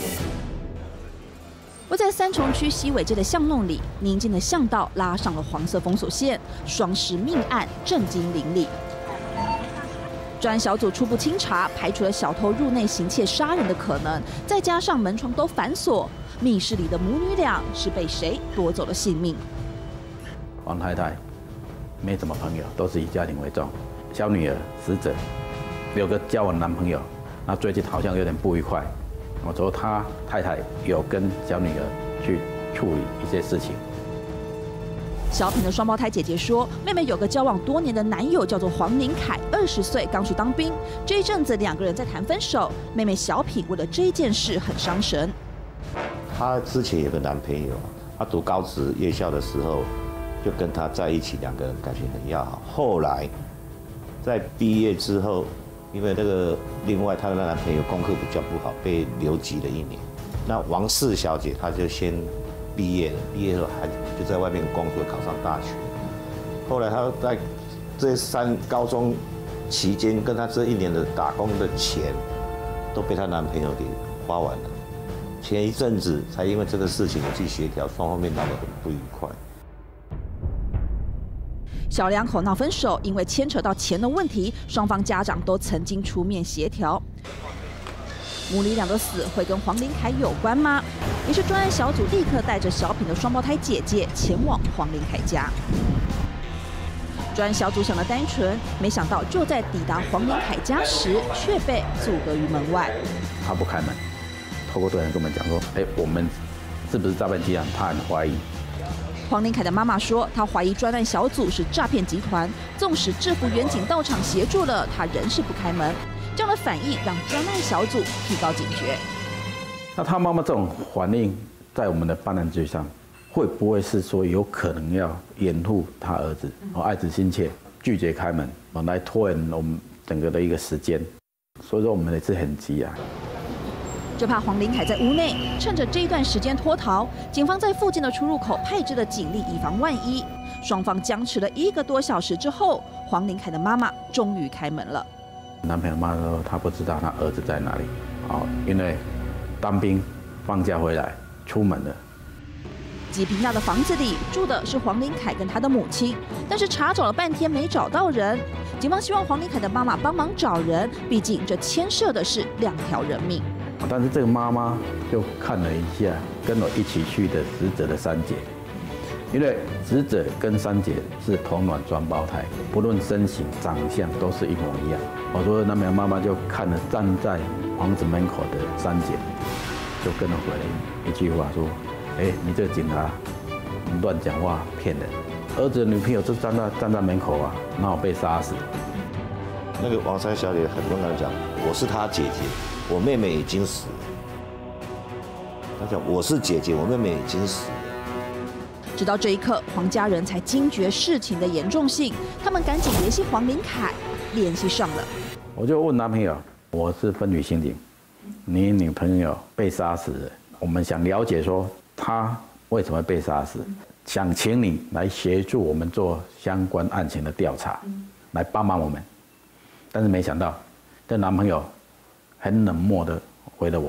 位在三重区西尾街的巷弄里，宁静的巷道拉上了黄色封锁线，双尸命案震惊邻里。专案小组初步清查，排除了小偷入内行窃杀人的可能，再加上门窗都反锁，密室里的母女俩是被谁夺走了性命？ 王太太没什么朋友，都是以家庭为重。小女儿死者有个交往男朋友，那最近好像有点不愉快。我说他太太有跟小女儿去处理一些事情。 小品的双胞胎姐姐说，妹妹有个交往多年的男友叫做黄林凯，20岁，刚去当兵。这一阵子2个人在谈分手，妹妹小品为了这件事很伤神。 她之前有个男朋友，她读高职夜校的时候就跟他在一起，2个人感情很要好。后来在毕业之后，因为另外她的男朋友功课比较不好，被留级了1年。那王氏小姐她就先毕业了，毕业后还就在外面工作，考上大学。后来她在这高中期间，跟她这1年的打工的钱都被她男朋友给花完了。前一阵子才因为这个事情我去协调，双方面闹得很不愉快。 小2口闹分手，因为牵扯到钱的问题，双方家长都曾经出面协调。母女俩的死会跟黄林凯有关吗？于是专案小组立刻带着小品的双胞胎姐姐前往黄林凯家。专案小组想的单纯，没想到就在抵达黄林凯家时，却被阻隔于门外。 他不开门，透过对人跟我们讲说：“我们是不是诈骗集团？”他很怀疑。 黄林凯的妈妈说，她怀疑专案小组是诈骗集团，纵使制服员警到场协助了，她仍是不开门。这样的反应让专案小组提高警觉。 那他妈妈这种反应，在我们的办案局上，会不会是说有可能要掩护他儿子爱子心切，拒绝开门，来拖延我们整个的一个时间？所以说我们也是很急啊。 就怕黄林凯在屋内，趁着这一段时间脱逃。警方在附近的出入口配置了警力，以防万一。双方僵持了1个多小时之后，黄林凯的妈妈终于开门了。 男朋友妈说他不知道他儿子在哪里，因为当兵放假回来出门了。 几坪大的房子里住的是黄林凯跟他的母亲，但是查找了半天没找到人。警方希望黄林凯的妈妈帮忙找人，毕竟这牵涉的是2条人命。 但是这个妈妈就看了一下跟我一起去的死者的3姐，因因为死者跟三姐是同卵双胞胎，不论身形、长相都是一模一样。我说那边妈妈就看了站在房子门口的三姐，就跟他回了一句话说：“哎，你这个警察乱讲话，骗人！儿子的女朋友就站在门口啊，然后被杀死。” 那个王三小姐很勇敢地讲：“我是她姐姐，我妹妹已经死了。”她讲：“我是姐姐，我妹妹已经死了。” 直到这一刻，黄家人才惊觉事情的严重性，他们赶紧联系黄林凯，联系上了。我就问男朋友：“我是分局刑警，你女朋友被杀死了，我们想了解说她为什么被杀死，想请你来协助我们做相关案情的调查，来帮忙我们。”但是没想到，这男朋友很冷漠的回了我。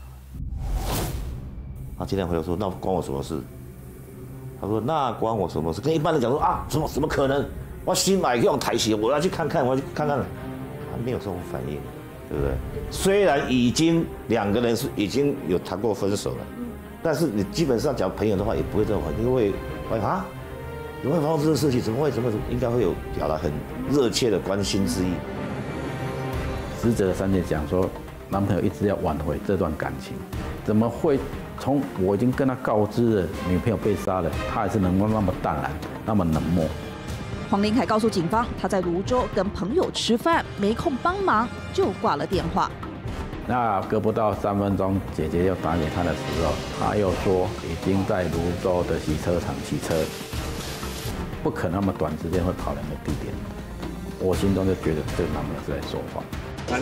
他今天回来说：“那关我什么事？”他说：“那关我什么事？”跟一般人讲说啊，怎么可能？我新买用台鞋，我要去看看，我要去看看。他没有这种反应，对不对？虽然两个人是已经有谈过分手了，但是你基本上讲朋友的话，也不会这种反应，因为啊，怎么会发生这种事情？怎么会？应该会有表达很热切的关心之意。 死者的三姐讲说，男朋友一直要挽回这段感情，怎么会？从我已经跟他告知了女朋友被杀了，他还是能够那么淡然，那么冷漠。 黄林凯告诉警方，他在泸州跟朋友吃饭，没空帮忙，就挂了电话。 那隔不到3分钟，姐姐又打给他的时候，他又说已经在泸州的洗车场洗车，不可能那么短时间会跑两个地点。我心中就觉得这个男朋友是在说谎。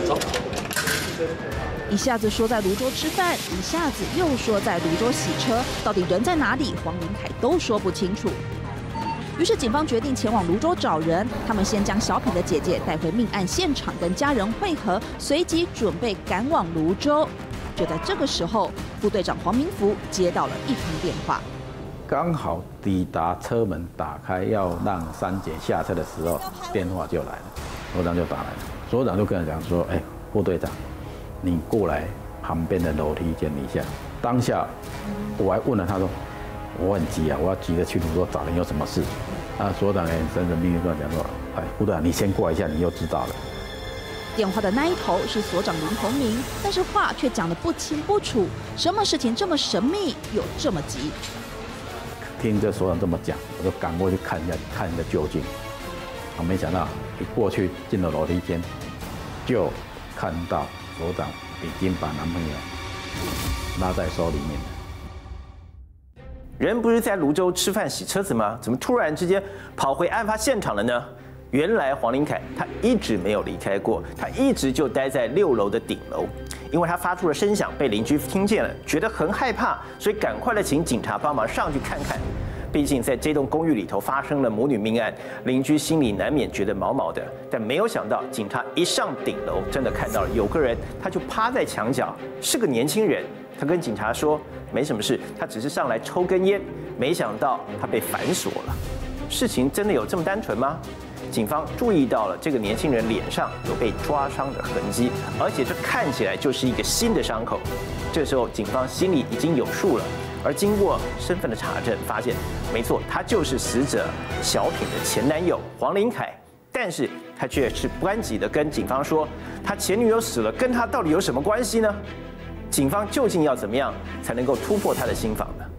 一下子说在泸州吃饭，一下子又说在泸州洗车，到底人在哪里？黄林凯都说不清楚。于是警方决定前往泸州找人，他们先将小品的姐姐带回命案现场跟家人会合，随即准备赶往泸州。就在这个时候，副队长黄明福接到了一通电话， 刚好抵达车门打开要让三姐下车的时候，电话就来了，所长就打来了，所长就跟他讲说：“哎，副队长，你过来旁边的楼梯间一下。”当下我还问了他说：“我很急啊，我要急着去泸州找人，有什么事？”所长神神秘秘跟我讲说：“哎，副队长，你先过来一下，你就知道了。” 电话的那一头是所长林宏明，但是话却讲得不清不楚，什么事情这么神秘又这么急？ 听这所长这么讲，我就赶过去看一下究竟。没想到一过去进了楼梯间，就看到所长已经把男朋友拉在手里面了。 人不是在泸州吃饭洗车子吗？怎么突然之间跑回案发现场了呢？原来黄林凯他一直没有离开过，他一直就待在6楼的顶楼，因为他发出了声响，被邻居听见了，觉得很害怕，所以赶快的请警察帮忙上去看看。毕竟在这栋公寓里头发生了母女命案，邻居心里难免觉得毛毛的。但没有想到，警察一上顶楼，真的看到了有个人，他就趴在墙角，是个年轻人。他跟警察说没什么事，他只是上来抽根烟。没想到他被反锁了。事情真的有这么单纯吗？警方注意到了这个年轻人脸上有被抓伤的痕迹，而且这看起来就是一个新的伤口。这时候警方心里已经有数了。而经过身份的查证，发现没错，他就是死者小品的前男友黄林凯。但是他却是不甘己的跟警方说，他前女友死了，跟他到底有什么关系呢？警方究竟要怎么样才能够突破他的心防呢？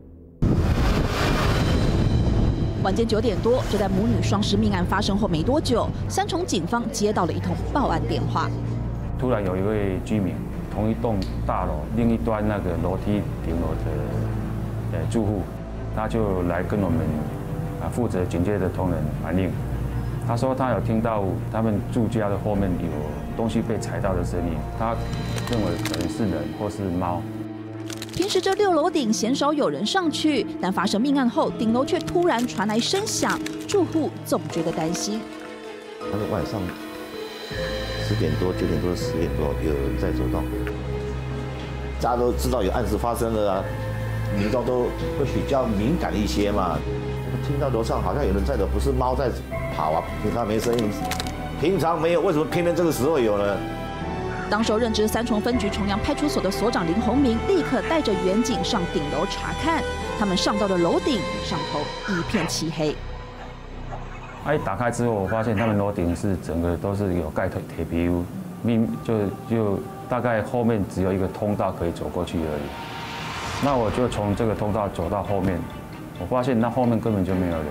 晚间9点多，就在母女双尸命案发生后没多久，三重警方接到了一通报案电话。 突然有一位居民，同一栋大楼另一端那个楼梯顶楼的住户，他就来跟我们负责警戒的同仁反映，他说他有听到他们住家的后面有东西被踩到的声音，他认为可能是人或是猫。 平时这6楼顶鲜少有人上去，但发生命案后，顶楼却突然传来声响，住户总觉得担心。 他说晚上10点多、9点多、10点多有人在走动，大家都知道有案子发生了啊，民众都会比较敏感一些嘛。听到楼上好像有人在走，不是猫在跑啊，平常没声音，平常没有，为什么偏偏这个时候有呢？ 当时任职三重分局重阳派出所的所长林宏明立刻带着员警上顶楼查看。他们上到了楼顶，上头一片漆黑。 一打开之后，我发现他们楼顶是整个都是有盖铁皮屋，就大概后面只有一个通道可以走过去而已。那我就从这个通道走到后面，我发现那后面根本就没有人，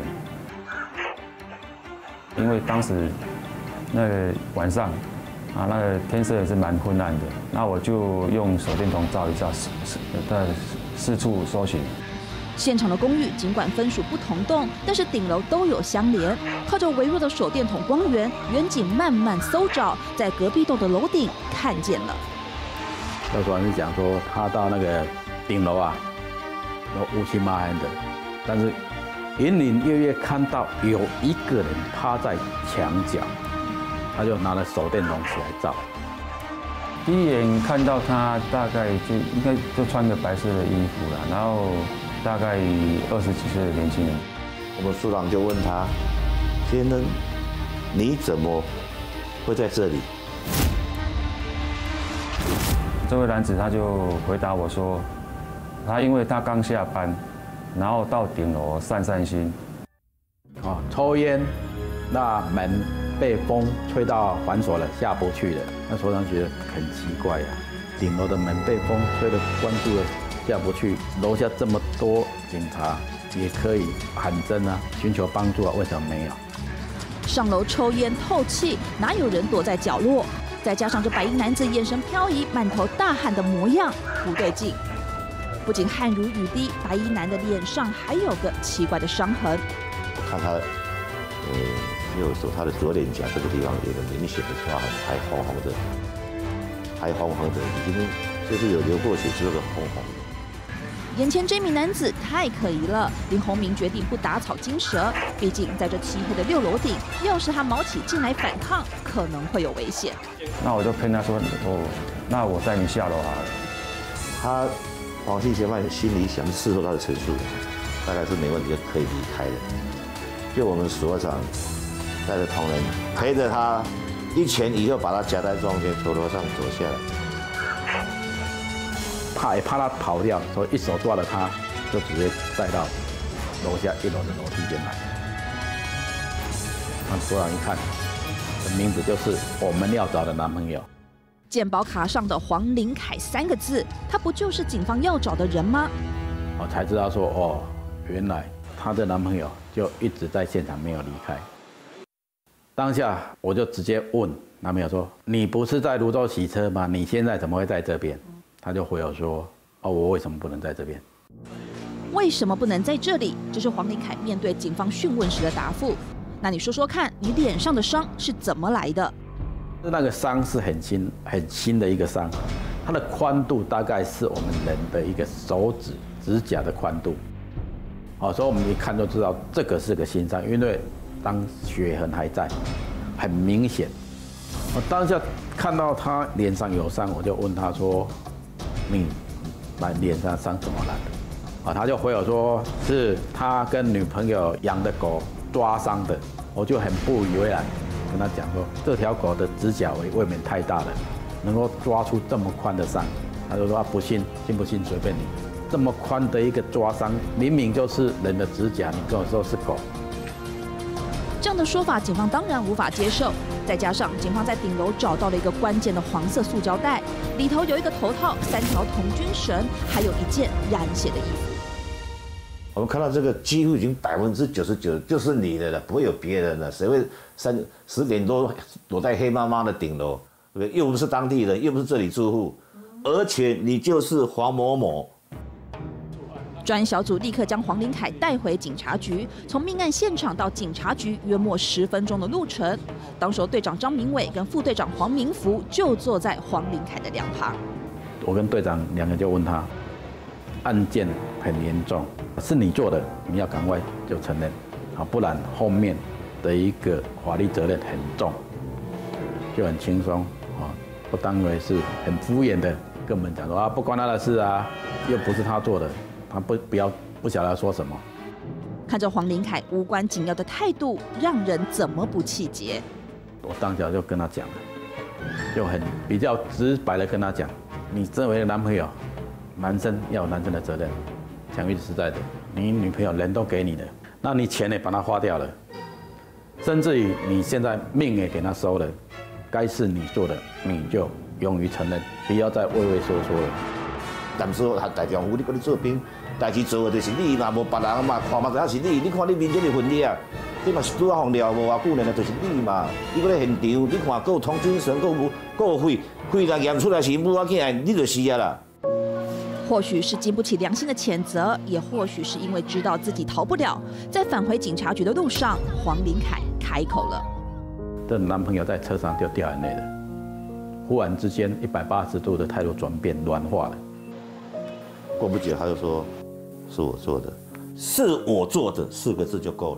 因为当时那个晚上那个天色也是蛮昏暗的，那我就用手电筒照一照，在四处搜寻。 现场的公寓尽管分属不同栋，但是顶楼都有相连。靠着微弱的手电筒光源，远景慢慢搜找，在隔壁栋的楼顶看见了。 那主任是讲说，他到那个顶楼啊，有乌漆嘛黑的，但是隐隐约约看到有一个人趴在墙角，他就拿了手电筒起来照。 第一眼看到他，大概就应该就穿着白色的衣服了，然后大概20几岁的年轻人。 我们署长就问他：“先生，你怎么会在这里？” 这位男子他就回答我说：“因为他刚下班，然后到顶楼散散心。 抽烟，那门被风吹到反锁了，下不去了。那所长觉得很奇怪呀，顶楼的门被风吹得关住了，下不去。楼下这么多警察，也可以喊声啊，寻求帮助啊，为什么没有？ 上楼抽烟透气，哪有人躲在角落？再加上这白衣男子眼神飘移、满头大汗的模样，不对劲。不仅汗如雨滴，白衣男的脸上还有个奇怪的伤痕。 我看他，右手他的左脸颊这个地方有个明显的抓痕，还红红的，已经就是有流过血之后的红红。 眼前这名男子太可疑了，林宏明决定不打草惊蛇，毕竟在这漆黑的6楼顶，要是他毛起进来反抗，可能会有危险。 那我就跟他说：“那我带你下楼好了。” 他黄姓嫌犯心里想事后他的陈述，大概是没问题，就可以离开了。就我们所长带着同仁陪着他一前一后，把他夹在中间，从楼上走下来。 怕他跑掉，所以一手抓了他，就直接带到楼下1楼的楼梯间来。那所长一看，这名字就是我们要找的男朋友。 健保卡上的黄林凯3个字，他不就是警方要找的人吗？ 我才知道说，原来她的男朋友就一直在现场没有离开。当下我就直接问男朋友说：“你不是在泸州洗车吗？你现在怎么会在这边？”他就回我说：“我为什么不能在这边？ 为什么不能在这里？”这是黄林凯面对警方讯问时的答复。那你说说看，你脸上的伤是怎么来的？ 那个伤是很轻的一个伤，它的宽度大概是我们人的一个手指甲的宽度。所以我们一看就知道这个是个新伤，因为当血痕还在，很明显。我当下看到他脸上有伤，我就问他说：“你脸上伤怎么来的？”他就回我说：“是他跟女朋友养的狗抓伤的。”我就很不以为然，跟他讲说：“这条狗的指甲围未免太大了，能够抓出这么宽的伤。”他就说：“不信，信不信随便你。这么宽的一个抓伤，明明就是人的指甲，你跟我说是狗。” 这样的说法，警方当然无法接受。再加上警方在顶楼找到了一个关键的黄色塑胶袋，里头有一个头套、3条童军绳，还有一件染血的衣服。 我们看到这个几乎已经99%就是你的了，不会有别人了。谁会10点多躲在黑麻麻的顶楼？对不对？又不是当地人，又不是这里住户，而且你就是黄某某。 专案小组立刻将黄林凯带回警察局，从命案现场到警察局约莫10分钟的路程。当时队长张明伟跟副队长黄明福就坐在黄林凯的两旁。 我跟队长2个就问他，案件很严重，是你做的，你要赶快就承认，不然后面的一个法律责任很重。就很轻松不当为是很敷衍的跟我们讲说不关他的事啊，又不是他做的。他不晓得说什么。 看着黄林凯无关紧要的态度，让人怎么不气结？ 我当下就跟他讲了， 就比较直白的跟他讲，你作为男朋友，男生要有男生的责任，讲句实在的，你女朋友人都给你的，那你钱也把她花掉了，甚至于你现在命也给她收了，该是你做的，你就勇于承认，不要再畏畏缩缩了。 但是大丈夫，你跟你做兵，代志做的就是你嘛，无别人嘛，看嘛知影是你。你看你面前的分裂，你嘛是拄啊放料无偌久呢，就是你嘛。你搁咧现场，你看搁有童军绳，搁有肺甲验出来是母仔囝，你就是啊啦。 或许是经不起良心的谴责，也或许是因为知道自己逃不了，在返回警察局的路上，黄林凯开口了。 这男朋友在车上就掉眼泪了，忽然之间180度的态度转变，软化了。 过不久他就说：“是我做的，是我做的，4个字就够了。”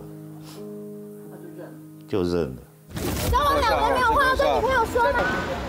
就认了。 交往2年没有话要跟女朋友说吗？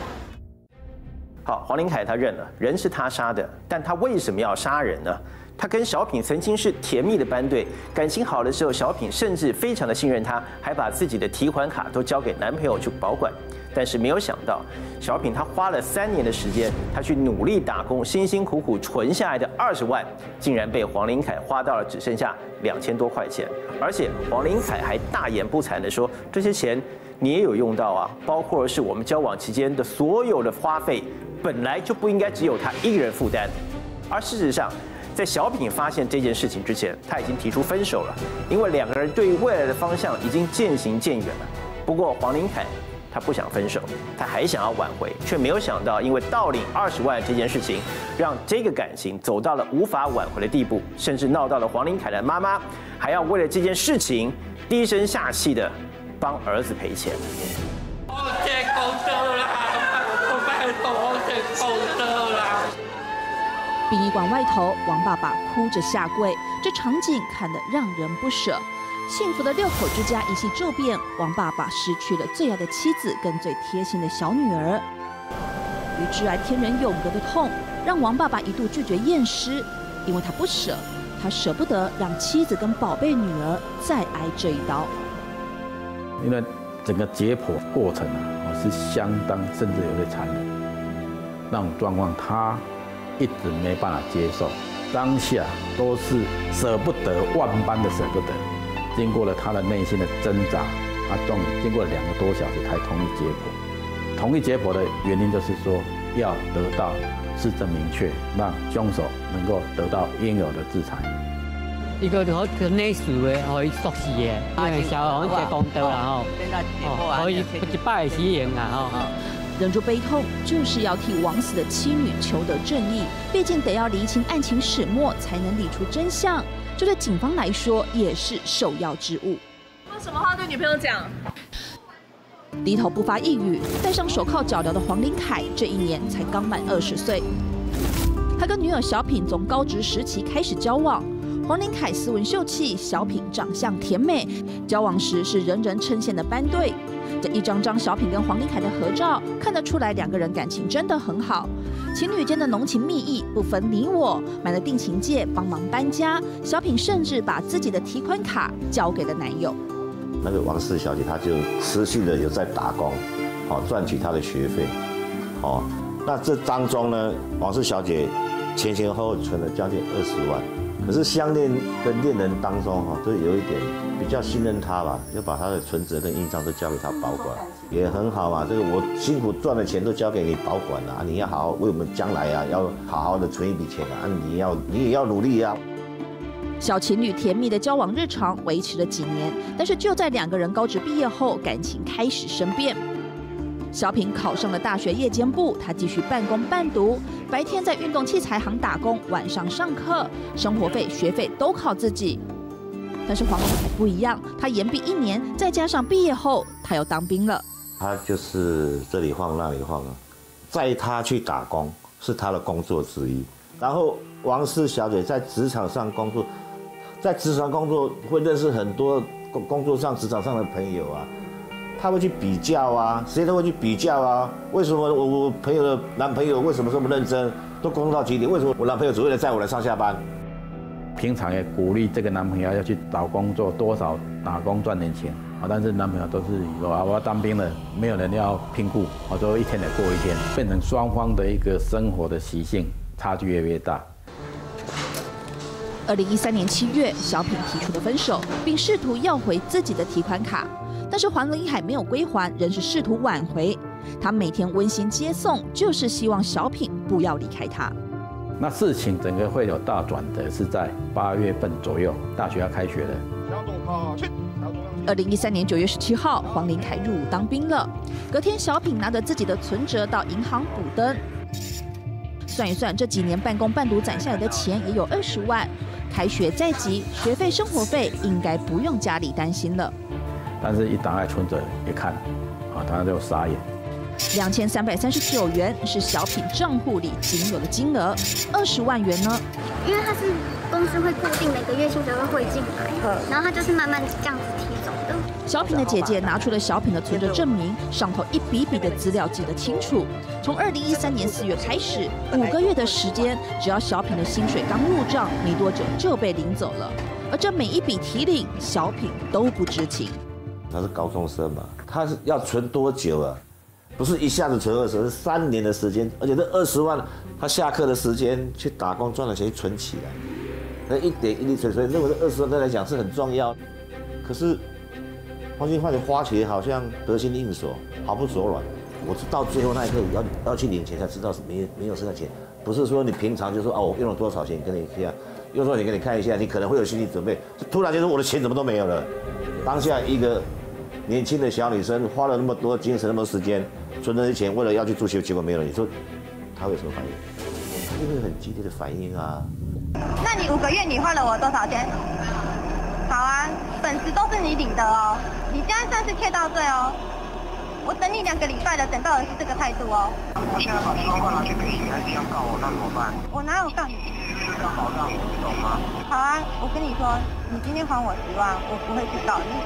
好，黄林凯他认了，人是他杀的，但他为什么要杀人呢？他跟小品曾经是甜蜜的班对，感情好的时候，小品甚至非常的信任他，还把自己的提款卡都交给男朋友去保管。但是没有想到，小品他花了3年的时间，他去努力打工，辛辛苦苦存下来的20万，竟然被黄林凯花到了只剩下2000多块钱。而且黄林凯还大言不惭地说，这些钱你也有用到啊，包括是我们交往期间的所有的花费，本来就不应该只有他一个人负担。而事实上，在小品发现这件事情之前，他已经提出分手了，因为2个人对于未来的方向已经渐行渐远了。不过黄林凯他不想分手，他还想要挽回，却没有想到，因为盗领20万这件事情，让这个感情走到了无法挽回的地步，甚至闹到了黄林凯的妈妈还要为了这件事情低声下气的帮儿子赔钱。 我欠公德啦，我拜托我欠公德啦。 殡仪馆外头，王爸爸哭着下跪，这场景看得让人不舍。幸福的6口之家一夕骤变，王爸爸失去了最爱的妻子跟最贴心的小女儿。与挚爱天人永隔的痛，让王爸爸一度拒绝验尸，因为他不舍，他舍不得让妻子跟宝贝女儿再挨这一刀。 因为整个解剖过程啊，是相当甚至有点残忍，那种状况他一直没办法接受，当下都是舍不得，万般的舍不得。经过了他的内心的挣扎，他终于经过了2个多小时才同意解剖。同意解剖的原因就是说，要得到事证明确，让凶手能够得到应有的制裁。 一个好跟内属的可以作死的，因为小王这公道啦吼，可以一摆死刑啊吼。 忍住悲痛，就是要替枉死的妻女求得正义。毕竟得要厘清案情始末，才能理出真相。这对警方来说也是首要之务。 有什么话对女朋友讲？ 低头不发一语，戴上手铐脚镣的黄林凯，这1年才刚满20岁。他跟女友小品从高职时期开始交往。黄林凯斯文秀气，小品长相甜美，交往时是人人称羡的班对。这一张张小品跟黄林凯的合照，看得出来2个人感情真的很好，情侣间的浓情蜜意不分你我，买了定情戒，帮忙搬家。小品甚至把自己的提款卡交给了男友。 那个王氏小姐，她就持续的有在打工，赚取她的学费，那这当中呢，王氏小姐前后后存了将近20万。可是相恋跟恋人当中都有一点比较信任他吧，就把他的存折跟印章都交给他保管，也很好嘛。这个我辛苦赚的钱都交给你保管了，你要好好为我们将来要好好的存一笔钱你也要努力啊。 小情侣甜蜜的交往日常维持了几年，但是就在2个人高职毕业后，感情开始生变。小品考上了大学夜间部，他继续半工半读，白天在运动器材行打工，晚上上课，生活费、学费都靠自己。但是黄林凯不一样，他延毕1年，再加上毕业后他又当兵了。 他就是这里晃那里晃啊，载他去打工是他的工作之一。然后王氏小姐在职场上工作，在职场工作会认识很多工作上、职场上的朋友啊。他会去比较啊，谁都会去比较啊。为什么我朋友的男朋友为什么这么认真，都工作到几点？为什么我男朋友只为了载我来上下班？ 平常也鼓励这个男朋友要去找工作，多少打工赚点钱， 但是男朋友都是说啊，我要当兵了，没有人要聘雇，我就一天得过一天，变成双方的一个生活的习性差距越来越大。 2013年7月，小品提出了分手，并试图要回自己的提款卡，但是黄林海没有归还，仍是试图挽回。他每天温馨接送，就是希望小品不要离开他。 那事情整个会有大转的是在8月份左右，大学要开学了。 2013年9月17号，黄林凯入伍当兵了。隔天，小品拿着自己的存折到银行补登，算一算，这几年半工半读攒下来的钱也有20万。开学在即，学费、生活费应该不用家里担心了。 但是，一打开存折一看，他就傻眼。 2339元是小品账户里仅有的金额，20万元呢？ 因为他是公司会固定每个月薪水会汇进来，然后他就是慢慢这样子提走的。 小品的姐姐拿出了小品的存折证明，上头一笔笔的资料记得清楚。从2013年4月开始，5个月的时间，只要小品的薪水刚入账，没多久就被领走了。而这每一笔提领，小品都不知情。 他是高中生嘛，他是要存多久啊？ 不是一下子存20万，是3年的时间，而且这20万，他下课的时间去打工赚了钱存起来，那一点一滴存，所以认为这20万对来讲是很重要。可是黄金发你花钱好像得心应手，毫不手软。我是到最后那一刻要去领钱才知道是没有剩下钱，不是说你平常就说我用了多少钱跟你看，用多少钱给你看一下，你可能会有心理准备，突然间说我的钱怎么都没有了，当下一个。 年轻的小女生花了那么多精神、那么多时间，存那些钱，为了要去住校，结果没有了。你说她会有什么反应？一定会很激烈的反应啊！ 那你5个月你花了我多少钱？好啊，本子都是你领的哦，你这样算是窃盗罪哦。我等你2个礼拜了，等到的是这个态度哦。 我现在把10万块拿去给你，还是要告我，那怎么办？ 我哪有告你？ 就是要保障我，你懂吗？ 好啊，我跟你说，你今天还我10万，我不会去告你。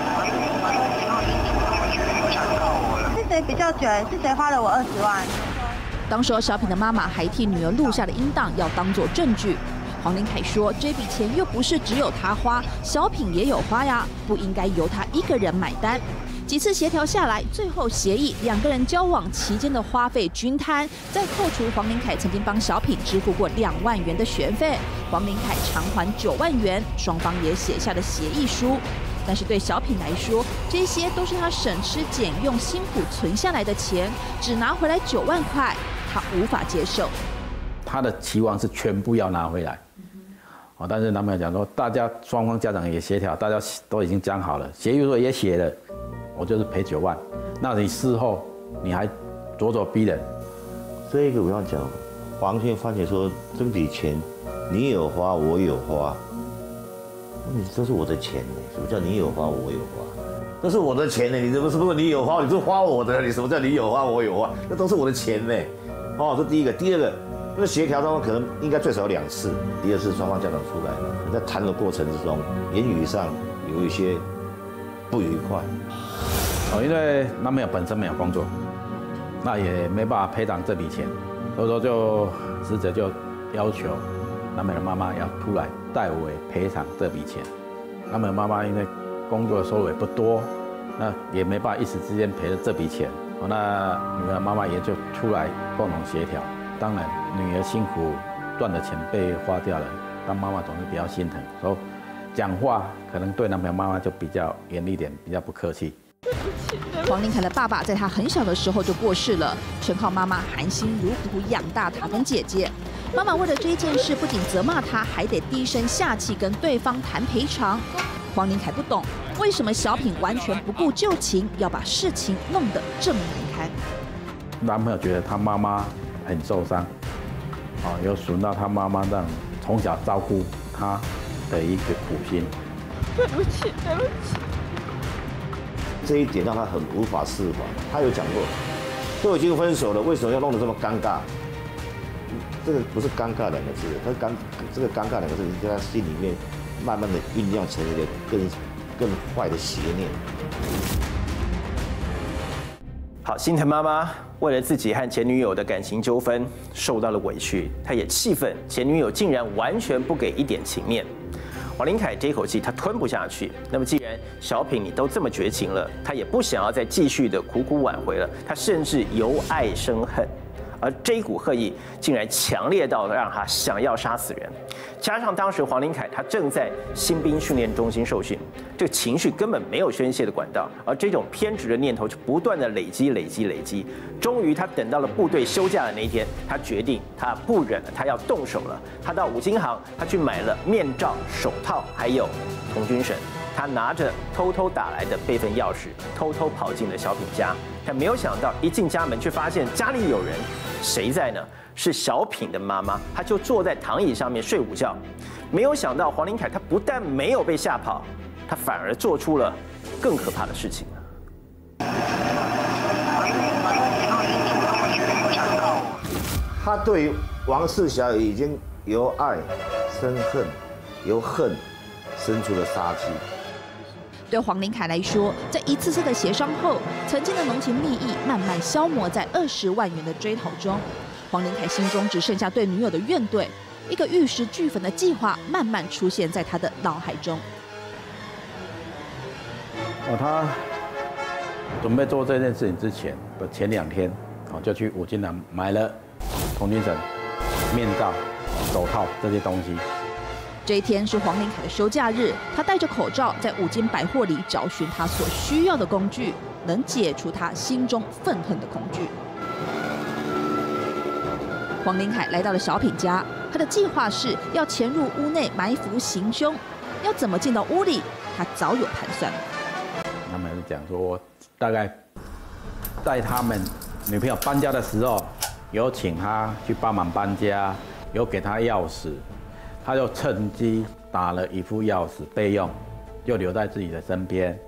是谁比较卷？是谁花了我20万？ 当时小品的妈妈还替女儿录下了音档，要当作证据。黄林凯说，这笔钱又不是只有他花，小品也有花呀，不应该由他一个人买单。几次协调下来，最后协议2个人交往期间的花费均摊，再扣除黄林凯曾经帮小品支付过2万元的学费，黄林凯偿还9万元，双方也写下了协议书。但是对小品来说，这些都是他省吃俭用、辛苦存下来的钱，只拿回来9万块，他无法接受。 他的期望是全部要拿回来，但是男朋友讲说，大家双方家长也协调，大家都已经讲好了，协议书也写了。 我就是赔9万，那你事后你还咄咄逼人， 这个我要讲，黄先发觉说这笔钱你有花我有花，这是我的钱呢，什么叫你有花我有花？这是我的钱呢，你怎么是不是你有花？你是花我的，你什么叫你有花我有花？那都是我的钱呢。这第一个，第二个，那协调当中可能应该最少有2次，第2次双方家长出来了，在谈的过程之中，言语上有一些不愉快。 因为男朋友本身没有工作，那也没办法赔偿这笔钱，所以说就死者就要求男朋友的妈妈要出来代为赔偿这笔钱。男朋友妈妈因为工作收入也不多，那也没办法一时之间赔了这笔钱，那女儿妈妈也就出来共同协调。当然，女儿辛苦赚的钱被花掉了，但妈妈总是比较心疼，所以讲话可能对男朋友妈妈就比较严厉点，比较不客气。 黄林凯的爸爸在他很小的时候就过世了，全靠妈妈含辛茹苦养大他跟姐姐。妈妈为了这一件事，不仅责骂他，还得低声下气跟对方谈赔偿。黄林凯不懂为什么小品完全不顾旧情，要把事情弄得这么难堪。 男朋友觉得他妈妈很受伤，有损到他妈妈这样从小照顾他的一个苦心。 对不起，对不起。 这一点让他很无法释怀。他有讲过，都已经分手了，为什么要弄得这么尴尬？这个不是尴尬2个字，这个尴尬2个字已经在他心里面慢慢的酝酿成一个更坏的邪念。 好，心疼妈妈为了自己和前女友的感情纠纷受到了委屈，她也气愤前女友竟然完全不给一点情面。 黄林凯这口气他吞不下去。那么既然小品你都这么绝情了，他也不想要再继续的苦苦挽回了，他甚至由爱生恨。而这一股恨意竟然强烈到让他想要杀死人，加上当时黄林凯他正在新兵训练中心受训，这个情绪根本没有宣泄的管道，而这种偏执的念头就不断的累积，终于他等到了部队休假的那一天，他决定他不忍了，他要动手了。他到五金行，他去买了面罩、手套，还有童军绳。他拿着偷偷打来的备份钥匙，偷偷跑进了小品家。但没有想到，一进家门却发现家里有人，谁在呢？是小品的妈妈，她就坐在躺椅上面睡午觉。没有想到黄林凯他不但没有被吓跑，他反而做出了更可怕的事情。 他对王氏小姐已经由爱生恨，由恨生出了杀机。 对黄林凯来说，在一次次的协商后，曾经的浓情蜜意慢慢消磨在20万元的追讨中。黄林凯心中只剩下对女友的怨怼，一个玉石俱焚的计划慢慢出现在他的脑海中。 他准备做这件事情之前的前2天，就去五金行买了童军绳、面罩、手套这些东西。 这一天是黄林凯的休假日，他戴着口罩在五金百货里找寻他所需要的工具，能解除他心中愤恨的恐惧。黄林凯来到了小品家，他的计划是要潜入屋内埋伏行凶。要怎么进到屋里，他早有盘算。 他们讲说，大概在他们女朋友搬家的时候，有请他去帮忙搬家，有给他钥匙。他就趁机打了一副钥匙备用，就留在自己的身边。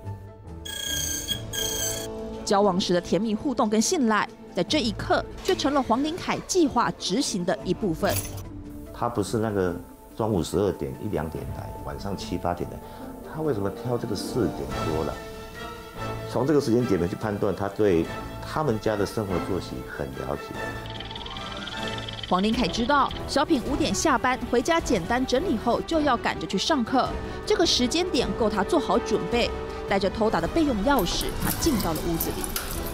交往时的甜蜜互动跟信赖，在这一刻却成了黄林凯计划执行的一部分。 他不是那个中午12点、1、2点来，晚上7、8点来，他为什么挑这个4点多了？从这个时间点去判断，他对他们家的生活作息很了解。 黄林凯知道小品5点下班回家，简单整理后就要赶着去上课。这个时间点够他做好准备，带着偷打的备用钥匙，他进到了屋子里，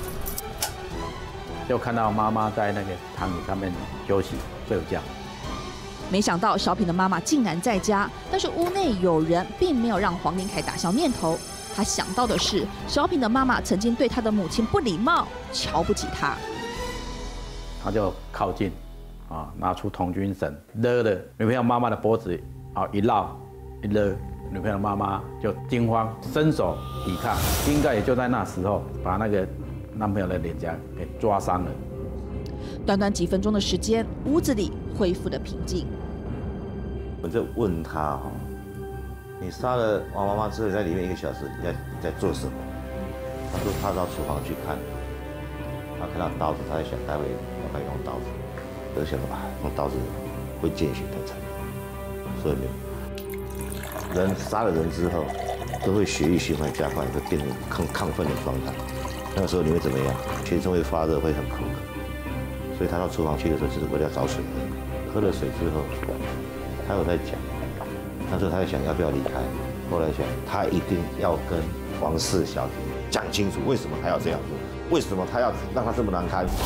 就看到妈妈在那个躺椅上面休息睡午觉。 没想到小品的妈妈竟然在家，但是屋内有人，并没有让黄林凯打消念头。他想到的是，小品的妈妈曾经对他的母亲不礼貌，瞧不起他。 他就靠近。拿出童军绳勒了女朋友妈妈的脖子，一绕一勒，女朋友妈妈就惊慌，伸手抵抗，应该也就在那时候把那个男朋友的脸颊给抓伤了。 短短几分钟的时间，屋子里恢复了平静。 我就问他你杀了王妈妈之后，在里面1个小时，你在做什么？他说他到厨房去看，他看到刀子，他在想待会要不要用刀子。我就想说用刀子会见血太惨，所以人杀了人之后，都会血液循环加快，会变成亢奋的状态。那个时候你会怎么样？全身会发热，会很口渴。所以他到厨房去的时候，就是为了找水喝。喝了水之后，他有在讲，那时候他在想要不要离开。后来想，他一定要跟王氏小姐讲清楚，为什么他要这样做，为什么他要让他这么难堪。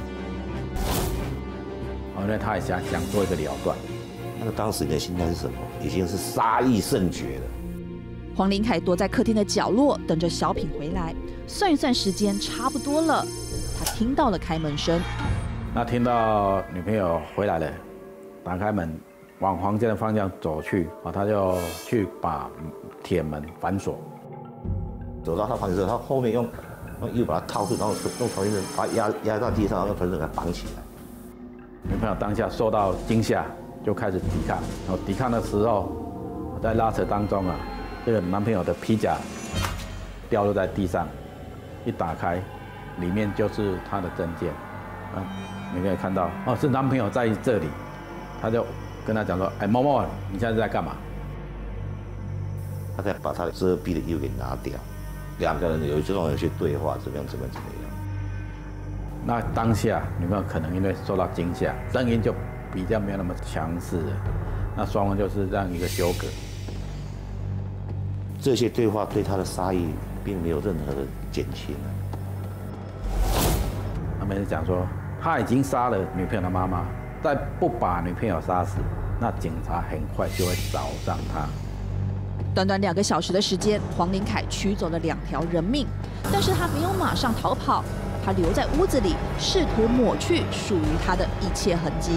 因为他也想做一个了断。 那个当时你的心态是什么？已经是杀意甚绝了。 黄林凯躲在客厅的角落，等着小品回来。算一算时间，差不多了。他听到了开门声。 那听到女朋友回来了，打开门往房间的方向走去，他就去把铁门反锁。 走到他房间之后，他后面用衣服把他套住，然后用头巾把他压到地上，然后用头巾给他绑起来。 女朋友当下受到惊吓，就开始抵抗。然后抵抗的时候，在拉扯当中这个男朋友的皮夹掉落在地上，一打开，里面就是他的证件。你可以看到，是男朋友在这里，他就跟他讲说：“某某，你现在在干嘛？” 他再把他的遮蔽的衣服给拿掉，2个人有一些对话，怎么样。那当下女朋友可能因为受到惊吓，声音就比较没有那么强势了。那双方就是这样一个纠葛。 这些对话对他的杀意并没有任何的减轻。 他们讲说，他已经杀了女朋友的妈妈，再不把女朋友杀死，那警察很快就会找上他。 短短2个小时的时间，黄林凯取走了2条人命，但是他没有马上逃跑，他留在屋子里，试图抹去属于他的一切痕迹。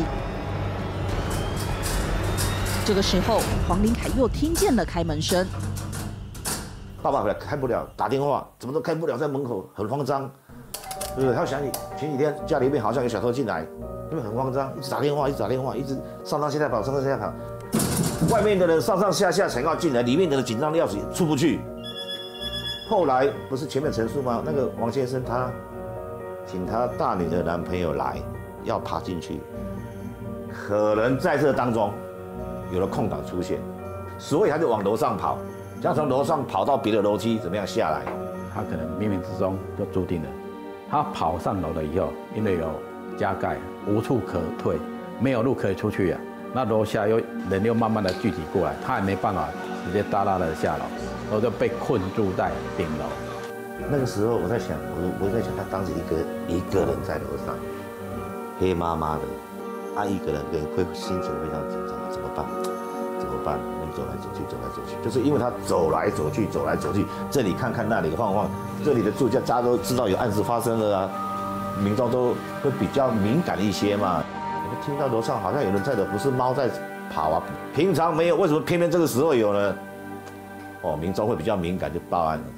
这个时候，黄林凯又听见了开门声。 爸爸回来开不了，打电话怎么都开不了，在门口很慌张，对不对？他想起前几天家里面好像有小偷进来，因为很慌张，一直打电话，一直上上下下跑，上上下下跑。外面的人上上下下想要进来，里面的人紧张的要死，出不去。后来不是前面陈述吗？那个王先生他请他大女的男朋友来，要爬进去，可能在这当中有了空档出现，所以他就往楼上跑，这样从楼上跑到别的楼梯怎么样下来？ 他可能冥冥之中就注定了，他跑上楼了以后，因为有加盖，无处可退，没有路可以出去啊。那楼下人又慢慢的聚集过来，他也没办法直接大大的下楼，然后就被困住在顶楼。 那个时候我在想，我在想他当时一个人在楼上，黑麻麻的，他一个人会心情非常紧张，怎么办？怎么办？走来走去，就是因为他走来走去，这里看看那里晃晃，这里的住家大家都知道有案子发生了啊，民众都会比较敏感一些嘛。听到楼上好像有人在的，不是猫在跑啊，平常没有，为什么偏偏这个时候有呢？哦，民众会比较敏感，就报案了。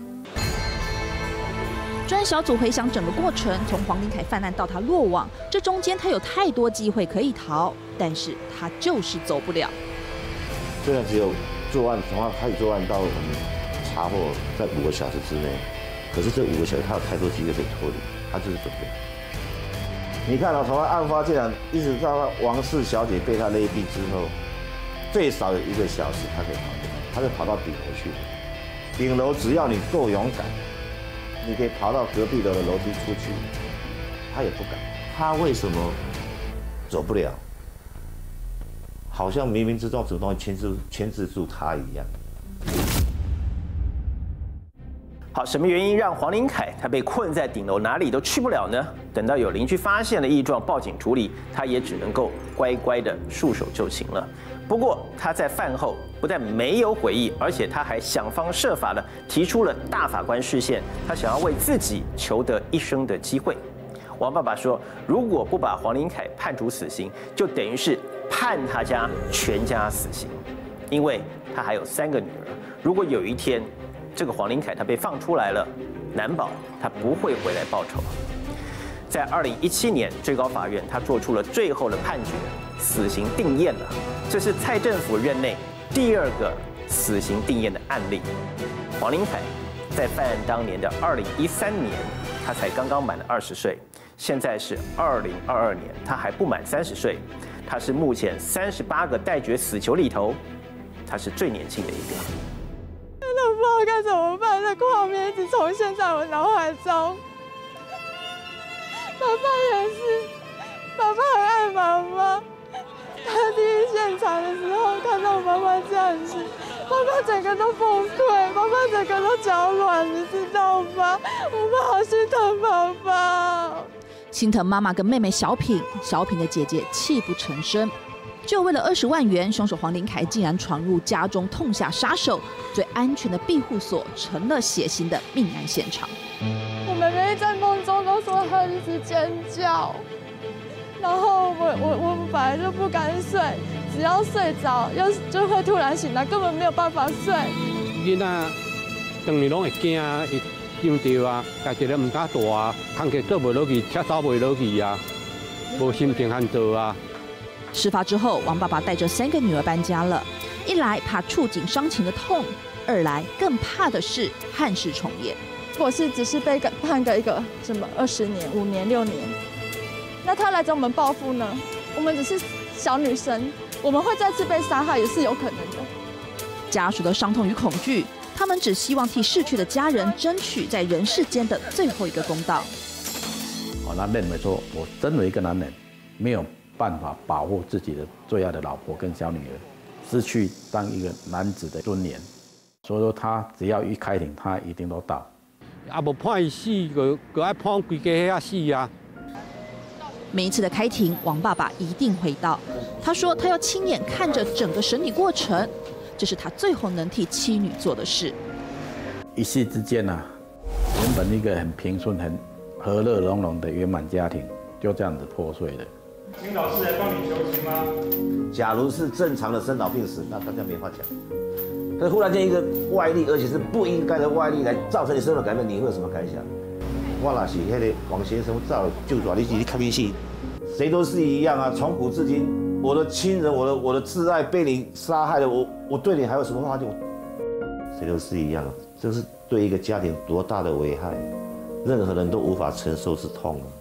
专案小组回想整个过程，从黄林凯犯案到他落网，这中间他有太多机会可以逃，但是他就是走不了。 虽然只有作案，从他开始作案到我们查获在5个小时之内，可是这5个小时他有太多机会被脱离，他就是走不了。你看从他案发这样，一直到王氏小姐被他勒毙之后，最少有1个小时他可以跑掉，他就跑到顶楼去。顶楼只要你够勇敢，你可以跑到隔壁楼的楼梯出去，他也不敢。他为什么走不了？好像冥冥之中什么东西牵制住他一样。 好，什么原因让黄林凯他被困在顶楼，哪里都去不了呢？等到有邻居发现了异状，报警处理，他也只能够乖乖的束手就擒了。不过他在饭后不但没有悔意，而且他还想方设法的提出了大法官释宪，他想要为自己求得一生的机会。王爸爸说，如果不把黄林凯判处死刑，就等于是判他家全家死刑，因为他还有3个女儿。如果有一天这个黄林凯他被放出来了，难保他不会回来报仇。在2017年，最高法院他做出了最后的判决，死刑定谳了。这是蔡政府任内第2个死刑定谳的案例。黄林凯在犯案当年的2013年，他才刚刚满了20岁，现在是2022年，他还不满30岁。他是目前38个待决死囚里头，他是最年轻的一个。 都不知道该怎么办，这画面一直重现在我脑海中。爸爸也是，爸爸很爱妈妈。他第一现场的时候看到我妈妈这样子，爸爸整个都崩溃，爸爸整个都脚软，你知道吗？我们好心疼爸爸。 心疼妈妈跟妹妹小品，小品的姐姐泣不成声。就为了20万元，凶手黄林凯竟然闯入家中痛下杀手，最安全的庇护所成了血腥的命案现场。 我妹妹在梦中都说她一直尖叫，然后我本来就不敢睡，只要睡着就会突然醒来，根本没有办法睡。 囡仔当然拢会惊，会丢掉啊，家己咧唔敢大啊，工课做袂落去，车走袂落去啊，无心情通做啊。 事发之后，王爸爸带着3个女儿搬家了，一来怕触景伤情的痛，二来更怕的是憾事重演。 我是只是被判个一个什么20年、5年、6年，那他来找我们报复呢？我们只是小女生，我们会再次被杀害也是有可能的。 家属的伤痛与恐惧，他们只希望替逝去的家人争取在人世间的最后一个公道。 他认为说，我身为一个男人，没有办法保护自己的最爱的老婆跟小女儿，失去当一个男子的尊严。 所以说他只要一开庭，他一定都到。 啊，无判伊死，个爱判规家遐死啊。 每一次的开庭，王爸爸一定会到。他说他要亲眼看着整个审理过程，这是他最后能替妻女做的事。 一夕之间啊，原本一个很平顺、很和乐融融的圆满家庭，就这样子破碎了。 请老师来帮你求情吗？ 假如是正常的生老病死，那大家没话讲。可是忽然间一个外力，而且是不应该的外力来造成你生活改变，你会有什么感想？我若是那个王先生照就抓你看运气，谁都是一样啊。从古至今，我的亲人，我的挚爱被你杀害了，我对你还有什么话就？谁都是一样，这是对一个家庭多大的危害，任何人都无法承受之痛啊。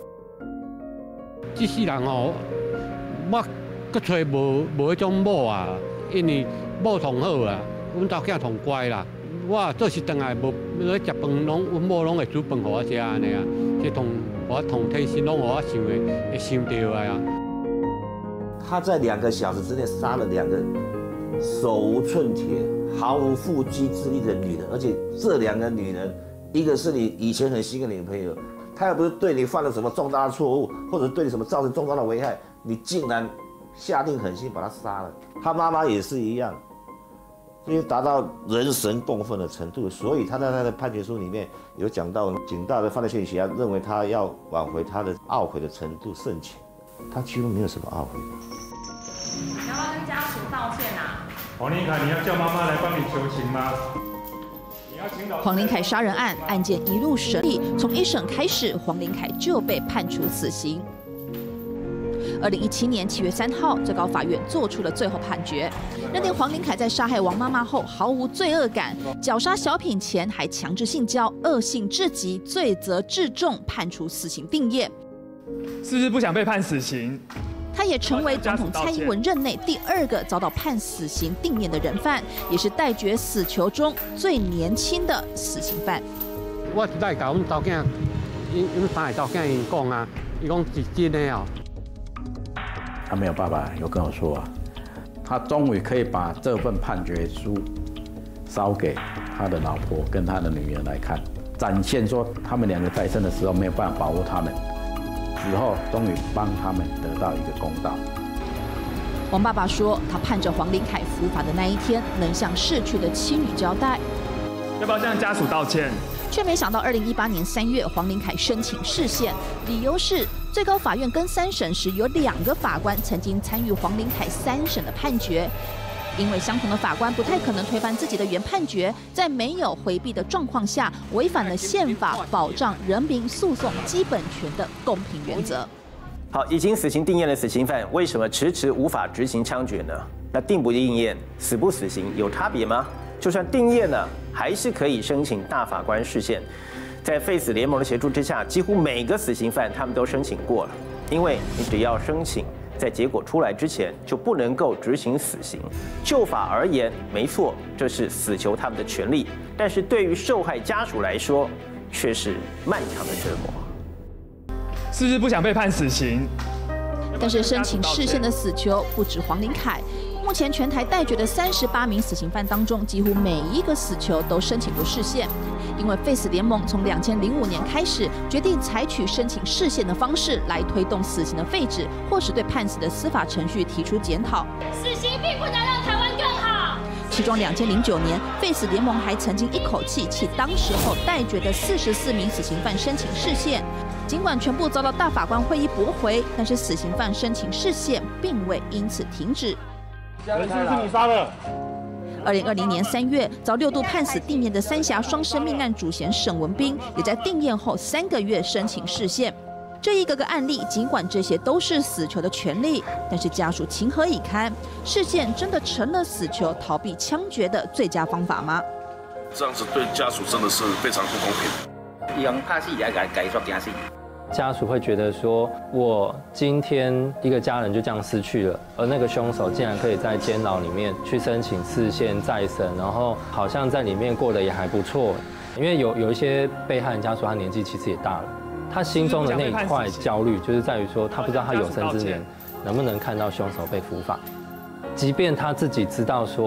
这世人哦，我搁找无迄种某啊，因为某同好啊，阮家囝同乖啦。我做事回来无咧食饭，拢阮某拢会煮饭互我食安尼啊，这我同体心拢互我想会想到的啊。 他在2个小时之内杀了2个手无寸铁、毫无缚鸡之力的女人，而且这2个女人，一个是你以前很心的女朋友，她又不是对你犯了什么重大的错误，或者对你什么造成重大的危害，你竟然下定狠心把她杀了。她妈妈也是一样。因为达到人神共愤的程度，所以他在他的判决书里面有讲到，警大的犯罪心理学家认为他要挽回他的懊悔的程度甚浅，他几乎没有什么懊悔。 你要不要跟家属道歉啊？ 黄林凯，你要叫妈妈来帮你求情吗？ 黄林凯杀人案案件一路审理，从1审开始，黄林凯就被判处死刑。2017年7月3号，最高法院做出了最后判决，认定黄林凯在杀害王妈妈后毫无罪恶感，绞杀小品前还强制性交，恶性至极，罪责至重，判处死刑定谳。 是不是不想被判死刑？ 他也成为总统蔡英文任内第2个遭到判死刑定谳的人犯，也是待决死囚中最年轻的死刑犯。 我来甲阮查囝，因3个查囝因讲啊，伊讲是真的哦。 他没有办法有跟我说啊，他终于可以把这份判决书烧给他的老婆跟他的女儿来看，展现说他们2个在生的时候没有办法保护他们，死后终于帮他们得到一个公道。 王爸爸说，他盼着黄林凯伏法的那一天，能向逝去的妻女交代。 要不要向家属道歉？ 却没想到2018年3月，黄林凯申请释宪，理由是最高法院跟3审时有2个法官曾经参与黄林凯3审的判决，因为相同的法官不太可能推翻自己的原判决，在没有回避的状况下，违反了宪法保障人民诉讼基本权的公平原则。 好，已经死刑定谳的死刑犯，为什么迟迟无法执行枪决呢？那定不定谳、死不死刑有差别吗？就算定谳了，还是可以申请大法官释宪。在废死联盟的协助之下，几乎每个死刑犯他们都申请过了，因为你只要申请，在结果出来之前就不能够执行死刑。就法而言，没错，这是死囚他们的权利，但是对于受害家属来说，却是漫长的折磨。 是不是不想被判死刑？ 但是申请释宪的死囚不止黄林凯。目前全台待决的38名死刑犯当中，几乎每一个死囚都申请过释宪。因为废死联盟从2005年开始决定采取申请释宪的方式来推动死刑的废止，或是对判死的司法程序提出检讨。 死刑并不能让台湾更好。 其中2009年，废死联盟还曾经一口气替当时候待决的44名死刑犯申请释宪。尽管全部遭到大法官会议驳回，但是死刑犯申请释宪并未因此停止。 人是不是你杀的 ？2020年3月，遭6度判死定谳的三峡双生命案主嫌沈文彬，也在定谳后3个月申请释宪。这一个个案例，尽管这些都是死囚的权利，但是家属情何以堪？释宪真的成了死囚逃避枪决的最佳方法吗？ 这样子对家属真的是非常不公平。 用怕死也改说惊死。 家属会觉得说，我今天一个家人就这样失去了，而那个凶手竟然可以在监牢里面去申请释宪再审，然后好像在里面过得也还不错。因为有一些被害人家属，他年纪其实也大了，他心中的那一块焦虑就是在于说，他不知道他有生之年能不能看到凶手被伏法。即便他自己知道说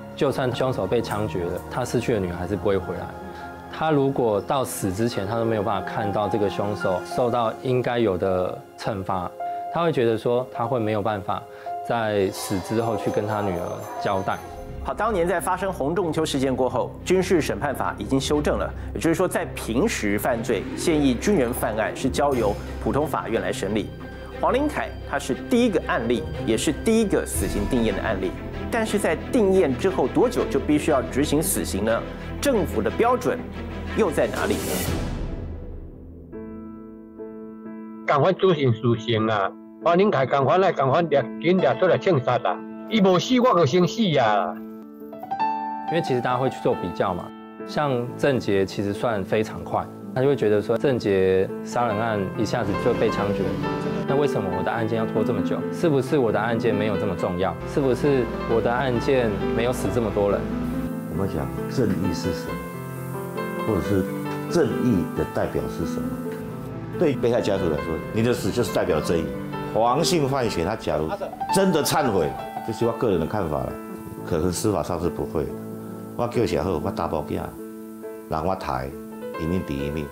就算凶手被枪决了，他失去的女儿还是不会回来。他如果到死之前，他都没有办法看到这个凶手受到应该有的惩罚，他会觉得说他会没有办法在死之后去跟他女儿交代。 好，当年在发生洪仲丘事件过后，军事审判法已经修正了，也就是说，在平时犯罪，现役军人犯案是交由普通法院来审理。黄林凯他是第一个案例，也是第一个死刑定谳的案例。但是在定谳之后多久就必须要执行死刑呢？政府的标准又在哪里呢？ 赶快执行死刑啊！黄林凯赶快来，赶快紧抓出来枪杀啊！伊无死，我就先死啊！ 因为其实大家会去做比较嘛，像郑捷其实算非常快，他就会觉得说郑捷杀人案一下子就被枪决，那为什么我的案件要拖这么久？是不是我的案件没有这么重要？是不是我的案件没有死这么多人？ 我们讲正义是什么，或者是正义的代表是什么？对被害家属来说，你的死就是代表正义。黄姓犯嫌他假如真的忏悔，这是我个人的看法了，可能司法上是不会的。我叫小后，我打包囝，让我抬，一命抵一命。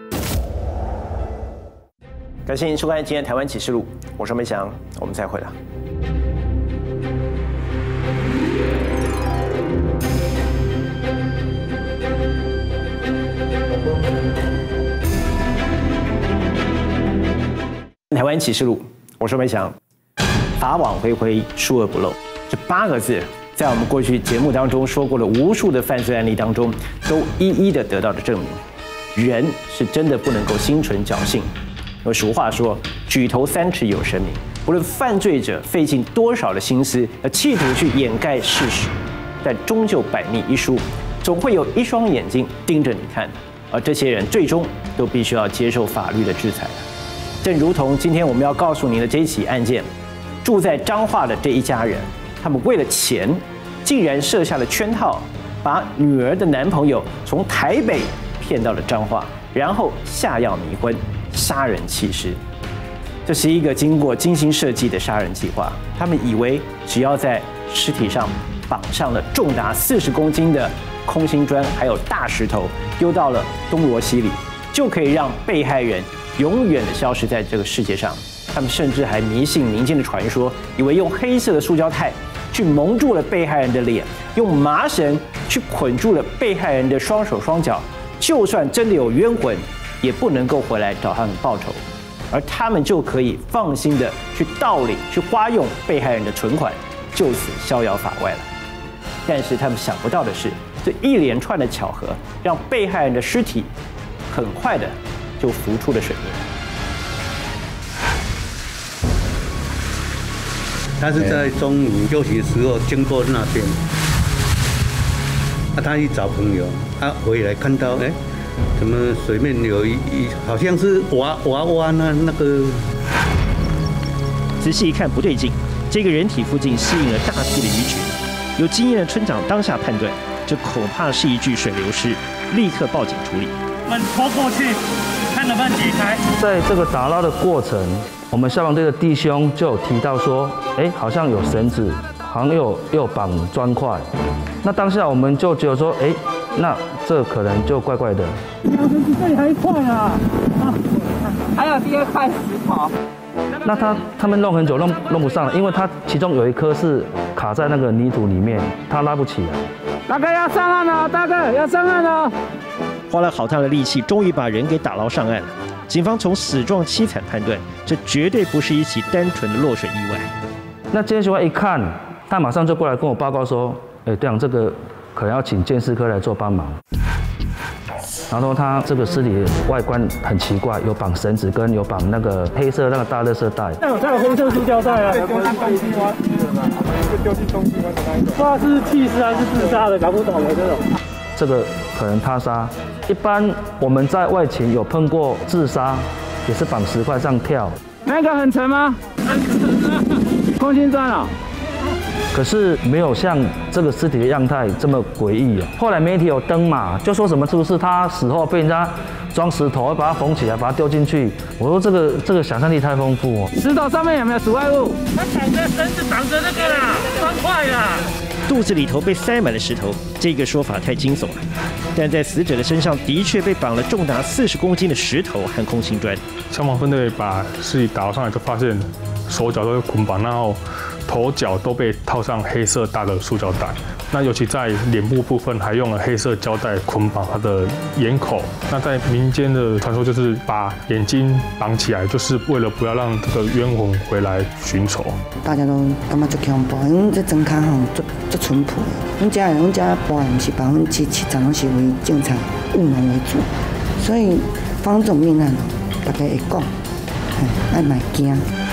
感谢您收看今天《台湾启示录》，我是梅翔，我们再会了。台湾启示录，我是梅翔。法网恢恢，疏而不漏，这8个字。在我们过去节目当中说过的无数的犯罪案例当中，都一一的得到了证明，人是真的不能够心存侥幸。有俗话说“举头三尺有神明”，无论犯罪者费尽多少的心思，企图去掩盖事实，但终究百密一疏，总会有一双眼睛盯着你看，而这些人最终都必须要接受法律的制裁。正如同今天我们要告诉您的这一起案件，住在彰化的这一家人。他们为了钱，竟然设下了圈套，把女儿的男朋友从台北骗到了彰化，然后下药迷昏，杀人弃尸。这是一个经过精心设计的杀人计划。他们以为只要在尸体上绑上了重达40公斤的空心砖，还有大石头，丢到了东罗西里，就可以让被害人永远的消失在这个世界上。他们甚至还迷信民间的传说，以为用黑色的塑胶袋去蒙住了被害人的脸，用麻绳去捆住了被害人的双手双脚，就算真的有冤魂，也不能够回来找他们报仇，而他们就可以放心的去盗领、去花用被害人的存款，就此逍遥法外了。但是他们想不到的是，这一连串的巧合，让被害人的尸体很快的就浮出了水面。 他是在中午休息的时候经过那边，他去找朋友，他回来看到，怎么水面有好像是娃娃那个。 仔细一看不对劲，这个人体附近吸引了大批的鱼群。有经验的村长当下判断，这恐怕是一具水流尸，立刻报警处理。 我们拖过去，看能不能解开。 在这个打捞的过程，我们消防队的弟兄就有提到说，好像有绳子，好像又绑砖块。那当下我们就觉得说，那这可能就怪怪的。 这里还一块啊，还有第2块石头。 那他们弄很久弄不上了，因为它其中有一颗是卡在那个泥土里面，它拉不起来。 大哥要上岸了，大哥要上岸了。 花了好大的力气，终于把人给打捞上岸了。警方从死状凄惨判断，这绝对不是一起单纯的落水意外。 那监察官一看，他马上就过来跟我报告说，队长，这个可能要请鉴识科来做帮忙。然后他这个尸体外观很奇怪，有绑绳子跟有绑那个黑色那个大垃圾袋。 那有红色塑胶袋啊，丢进东西吗？丢进东西吗？不知道是弃尸还是自杀的，搞不懂的这种。 这个可能他杀。一般我们在外勤有碰过自杀，也是绑石块上跳。 那个很沉吗？空心砖啊。 可是没有像这个尸体的样态这么诡异啊。后来媒体有登嘛，就说什么是不是他死后被人家装石头，把它缝起来，把它丢进去。我说这个想象力太丰富哦。 石头上面有没有阻碍物？它绑着绳子绑着那个啦，砖块啦。 肚子里头被塞满了石头，这个说法太惊悚了。但在死者的身上的确被绑了重达40公斤的石头和空心砖。 消防分队把尸体打上来，就发现手脚都是捆绑，然后头脚都被套上黑色大的塑胶袋。那尤其在脸部部分还用了黑色胶带捆绑他的眼口。那在民间的传说就是把眼睛绑起来，就是为了不要让这个冤魂回来寻仇。 大家都感觉足恐怖，因为这庄脚吼足淳朴的。阮家保安是70%拢是为警察务农为主，所以发生这种命案，大家会讲，爱买惊。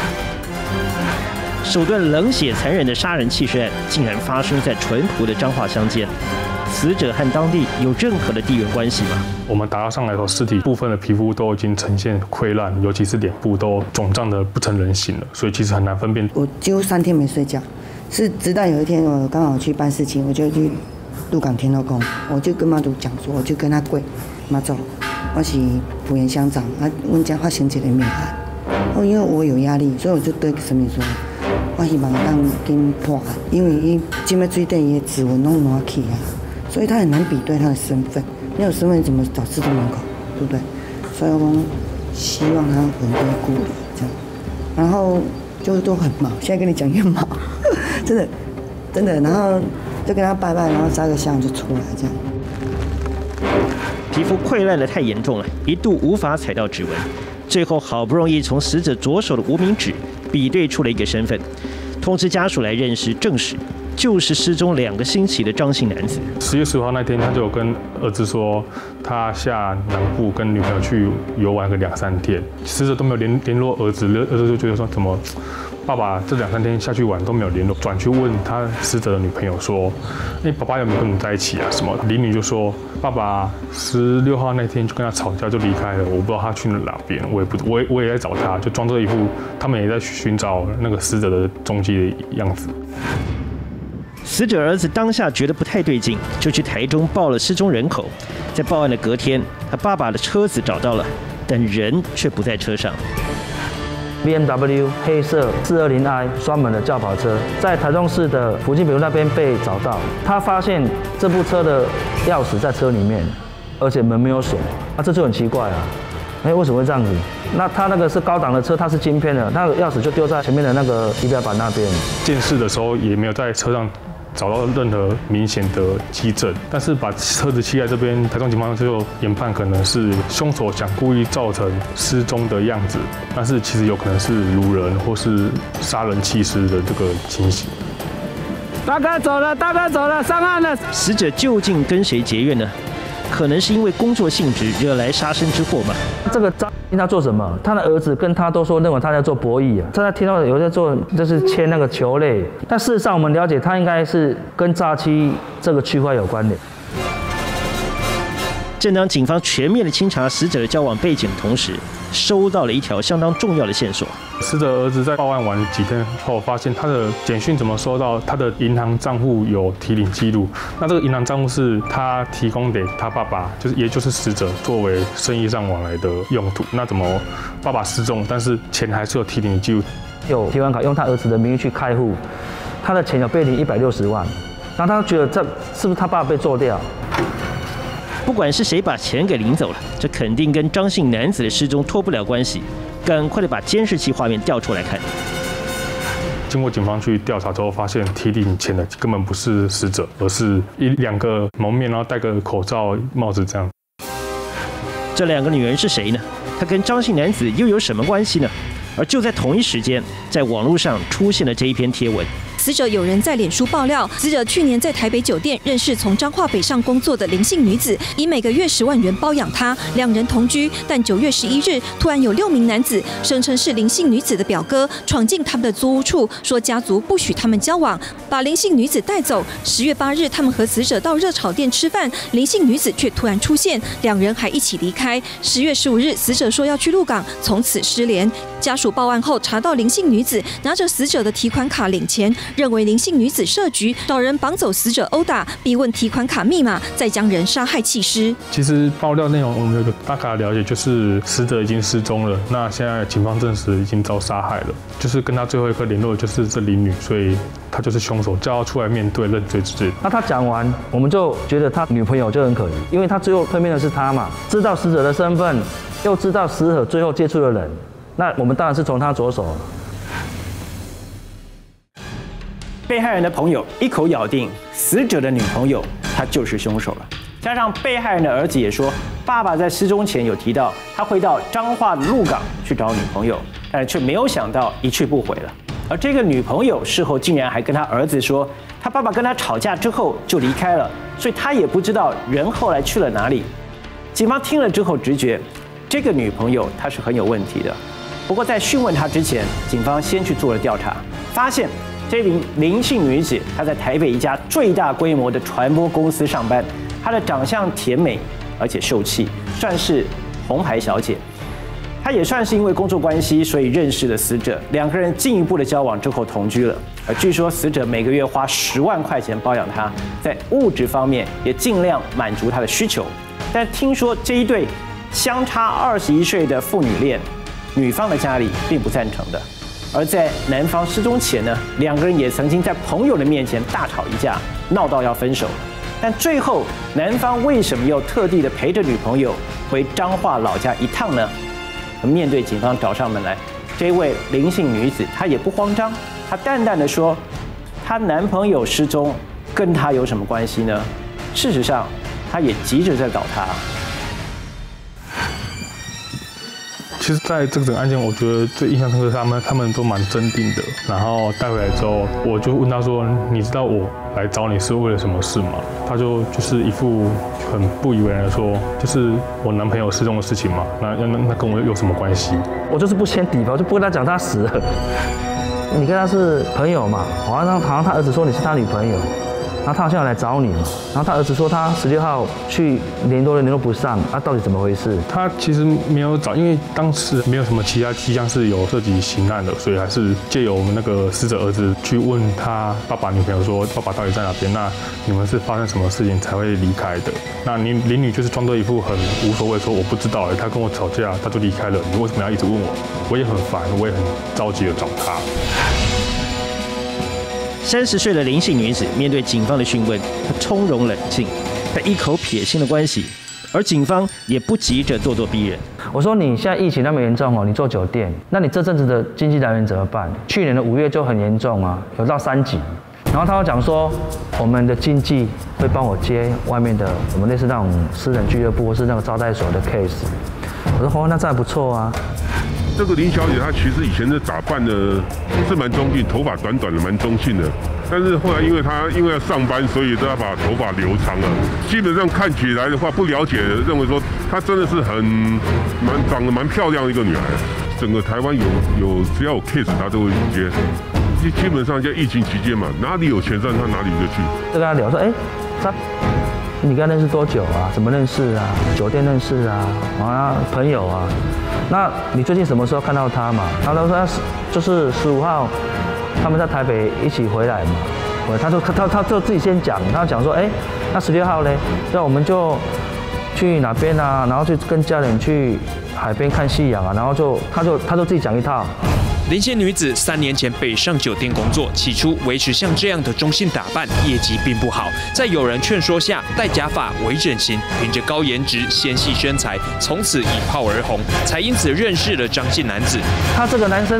手段冷血残忍的杀人弃尸案，竟然发生在淳朴的彰化乡间。死者和当地有任何的地缘关系吗？ 我们打到上来的时候，尸体部分的皮肤都已经呈现溃烂，尤其是脸部都肿胀得不成人形了，所以其实很难分辨。 我几乎3天没睡觉，是直到有一天我刚好去办事情，我就去鹿港天后宫，我就跟妈祖讲说，我就跟他跪，妈祖，我是埔盐乡长，阮家发生这个命案，因为我有压力，所以我就对神明说。我希望当紧破案，因为伊浸在水底，伊的指纹拢拿去啊，所以他很难比对他的身份。没有身份怎么找失踪人口，对不对？所以我讲希望他魂归故里这样，然后就都很毛，现在跟你讲越毛，真的，然后就跟他拜拜，然后烧个香就出来这样。 皮肤溃烂得太严重了，一度无法踩到指纹，最后好不容易从死者左手的无名指比对出了一个身份，通知家属来认识证实，就是失踪2个星期的张姓男子。 10月15号那天，他就有跟儿子说，他下南部跟女朋友去游玩个2-3天，死者都没有联络儿子，儿子就觉得说怎么爸爸这2-3天下去玩都没有联络，转去问他死者的女朋友说，爸爸有没有跟你在一起啊什么？邻女就说，爸爸16号那天就跟他吵架就离开了，我不知道他去了哪边，我也在找他，就装作一副他们也在寻找那个死者的踪迹的样子。 死者儿子当下觉得不太对劲，就去台中报了失踪人口。在报案的隔天，他爸爸的车子找到了，但人却不在车上。 BMW 黑色420i 双门的轿跑车，在台中市的福记北路那边被找到。他发现这部车的钥匙在车里面，而且门没有锁，这就很奇怪啊。为什么会这样子？那他那个是高档的车，它是晶片的，那个钥匙就丢在前面的那个仪表板那边。 见识的时候也没有在车上找到任何明显的迹证，但是把车子弃在这边，台中警方就研判可能是凶手想故意造成失踪的样子，但是其实有可能是掳人或是杀人弃尸的这个情形。 大哥走了，上岸了。 死者究竟跟谁结怨呢？可能是因为工作性质惹来杀身之祸吧。 这个张他做什么？他的儿子跟他都说认为他在做博弈啊，他在听到有在做就是牵那个球类，但事实上我们了解他应该是跟诈欺这个区块有关联。 正当警方全面的清查死者的交往背景的同时，收到了一条相当重要的线索。 死者儿子在报案完几天后，发现他的简讯怎么收到他的银行账户有提领记录。那这个银行账户是他提供给他爸爸，也就是死者作为生意上往来的用途。那怎么爸爸失踪，但是钱还是有提领记录？ 有提款卡用他儿子的名义去开户，他的钱有被领160万。然后他觉得这是不是他爸被做掉？ 不管是谁把钱给领走了，这肯定跟张姓男子的失踪脱不了关系。赶快的把监视器画面调出来看。 经过警方去调查之后，发现提领钱的根本不是死者，而是2个蒙面，然后戴个口罩、帽子这样。 这2个女人是谁呢？她跟张姓男子又有什么关系呢？而就在同一时间，在网络上出现了这一篇贴文。 死者有人在脸书爆料，死者去年在台北酒店认识从彰化北上工作的林姓女子，以每个月10万元包养她，2人同居。但9月11日，突然有6名男子声称是林姓女子的表哥，闯进他们的租屋处，说家族不许他们交往，把林姓女子带走。10月8日，他们和死者到热炒店吃饭，林姓女子却突然出现，2人还一起离开。10月15日，死者说要去鹿港，从此失联。家属报案后查到林姓女子拿着死者的提款卡领钱， 认为林姓女子设局找人绑走死者殴打，逼问提款卡密码，再将人杀害弃尸。 其实爆料内容我们有个大概了解，就是死者已经失踪了，那现在警方证实已经遭杀害了，就是跟他最后一个联络的就是这林女，所以他就是凶手，叫他出来面对认罪之罪。 那他讲完，我们就觉得他女朋友就很可疑，因为他最后推面的是他嘛，知道死者的身份，又知道死者最后接触的人，那我们当然是从他着手。 被害人的朋友一口咬定死者的女朋友她就是凶手了，加上被害人的儿子也说，爸爸在失踪前有提到他会到彰化的鹿港去找女朋友，但是却没有想到一去不回了。而这个女朋友事后竟然还跟他儿子说，他爸爸跟他吵架之后就离开了，所以他也不知道人后来去了哪里。警方听了之后直觉，这个女朋友她是很有问题的。不过在讯问她之前，警方先去做了调查，发现这名林姓女子她在台北一家最大规模的传播公司上班，她的长相甜美而且秀气，算是红牌小姐。她也算是因为工作关系，所以认识了死者，两个人进一步的交往之后同居了。而据说死者每个月花10万块钱包养她，在物质方面也尽量满足她的需求。但听说这一对相差21岁的父女恋，女方的家里并不赞成的。而在男方失踪前呢，两个人也曾经在朋友的面前大吵一架，闹到要分手。但最后男方为什么又特地的陪着女朋友回彰化老家一趟呢？面对警方找上门来，这位林姓女子她也不慌张，她淡淡的说，她男朋友失踪跟她有什么关系呢？事实上她也急着在找他。 其实，在这个整个案件，我觉得最印象深刻是他们都蛮镇定的。然后带回来之后，我就问他说：“你知道我来找你是为了什么事吗？”他就是一副很不以为然的说：“就是我男朋友失踪的事情嘛，那跟我有什么关系？” 我就是不先底吧，我就不跟他讲他死了。你跟他是朋友嘛，好像他儿子说你是他女朋友。然后他好像有来找你嘛，然后他儿子说他16号去联络不上，到底怎么回事？ 他其实没有找，因为当时没有什么其他迹象是有涉及刑案的，所以还是借由我们那个死者儿子去问他爸爸女朋友说，爸爸到底在哪边？那你们是发生什么事情才会离开的？那林女就是装作一副很无所谓，说我不知道，他跟我吵架他就离开了，你为什么要一直问我？我也很烦，我也很着急的找他。 30岁的林姓女子面对警方的讯问，她从容冷静，她一口撇清了关系，而警方也不急着咄咄逼人。 我说你现在疫情那么严重哦，你做酒店，那你这阵子的经济来源怎么办？去年的5月就很严重啊，有到3级。然后他又讲说，我们的经纪会帮我接外面的，我们类似那种私人俱乐部或是那个招待所的 case。我说哦，那这还不错啊。 这个林小姐她其实以前的打扮呢是蛮中性，头发短短的，蛮中性的。但是后来因为要上班，所以都要把头发留长了。基本上看起来的话，不了解认为说她真的是长得蛮漂亮的一个女孩。整个台湾有只要有 case 她都会接。基本上在疫情期间嘛，哪里有钱赚她哪里就去。 就跟他聊说，你跟他认识多久啊？怎么认识啊？酒店认识啊？朋友啊？那你最近什么时候看到他嘛？然后他说就是15号，他们在台北一起回来嘛。他就自己先讲，他讲说，那16号嘞，那我们就去哪边啊？然后去跟家人去海边看夕阳啊。然后他就自己讲一套。 林姓女子3年前北上酒店工作，起初维持像这样的中性打扮，业绩并不好。在有人劝说下，戴假发、微整形，凭着高颜值、纤细身材，从此一炮而红，才因此认识了张姓男子。 他这个男生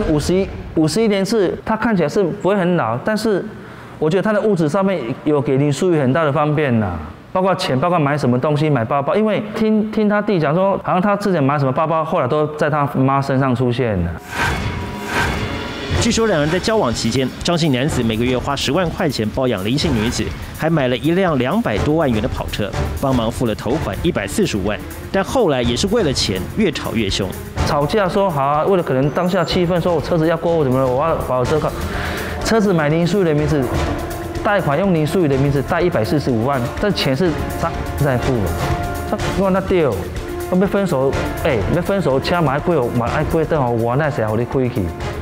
51年次，他看起来是不会很老，但是我觉得他的物质上面有给林淑玉很大的方便呐。包括钱，包括买什么东西，买包包，因为听他弟讲说，好像他之前买什么包包，后来都在他妈身上出现了。 据说两人在交往期间，张姓男子每个月花10万块钱包养林姓女子，还买了一辆200多万元的跑车，帮忙付了头款145万。但后来也是为了钱，越吵越凶。 吵架说好啊，为了可能当下气氛，说我车子要过户怎么了，我要把我车子买林淑玉的名字，贷款用林淑玉的名字贷145万，这钱是在付了。我那对，我要分手，要分手，车买贵，买爱贵，等我那时候你开去。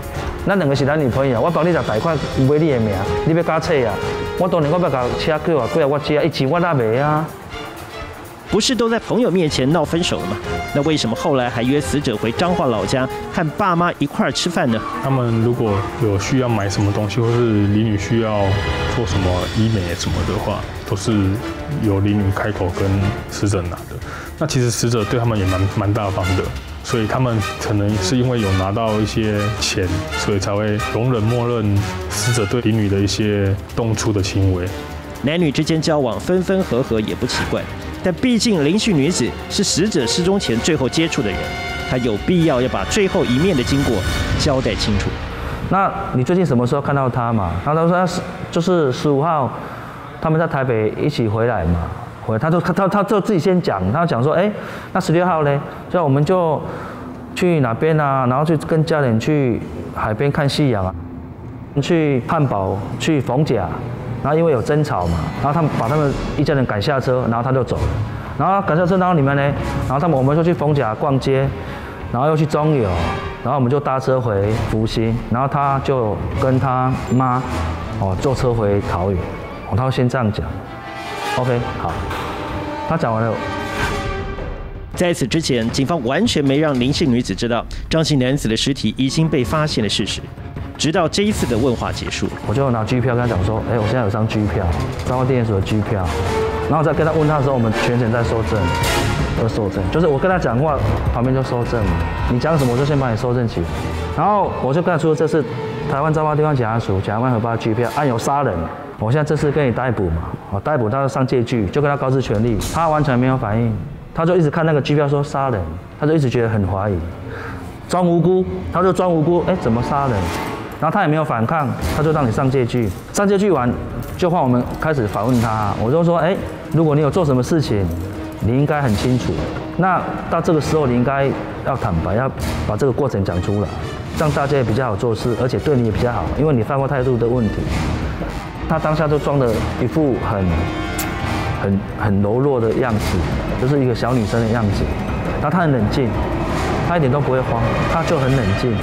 咱两个是男女朋友，我帮你拿贷款买你的名，你要加册啊？我当然我要甲车叫啊，过来我家，以前我哪袂啊？ 不是都在朋友面前闹分手了吗？那为什么后来还约死者回彰化老家和爸妈一块儿吃饭呢？ 他们如果有需要买什么东西，或是李女需要做什么医美什么的话，都是由李女开口跟死者拿的。那其实死者对他们也蛮大方的，所以他们可能是因为有拿到一些钱，所以才会容忍默认死者对李女的一些动粗的行为。 男女之间交往分分合合也不奇怪，但毕竟林姓女子是死者失踪前最后接触的人，她有必要把最后一面的经过交代清楚。 那你最近什么时候看到她嘛？他说他就是15号，他们在台北一起回来嘛。他就自己先讲，他讲说，那16号呢？就我们就去哪边啊？然后去跟家人去海边看夕阳啊，去汉堡，去逢甲。然后因为有争吵嘛，然后他们把他们一家人赶下车，然后他就走了。然后赶下车，然后你们呢？然后我们就去逢甲逛街，然后又去中友，然后我们就搭车回福兴，然后他就跟他妈坐车回桃园。他会先这样讲。OK， 好，他讲完了。 在此之前，警方完全没让林姓女子知道张姓男子的尸体已经被发现的事实。直到这一次的问话结束， 我就拿机票跟他讲说，我现在有张机票，彰化地检署的机票，然后再跟他问他的时候，我们全程在收证，就是我跟他讲话，旁边就收证，你讲什么我就先帮你收证起来，然后我就跟他说这是台湾彰化地方检察署检察官核发机票，案有杀人，我现在这次跟你逮捕嘛，我逮捕他上借据，就跟他告知权利，他完全没有反应，他就一直看那个机票说杀人，他就一直觉得很怀疑，装无辜，他就装无辜，怎么杀人？然后他也没有反抗，他就让你上借据，上借据完就换我们开始访问他。我就说，如果你有做什么事情，你应该很清楚。那到这个时候，你应该要坦白，要把这个过程讲出来，这样大家也比较好做事，而且对你也比较好，因为你犯过态度的问题。他当下就装的一副很柔弱的样子，就是一个小女生的样子。然后他很冷静，他一点都不会慌，他就很冷静。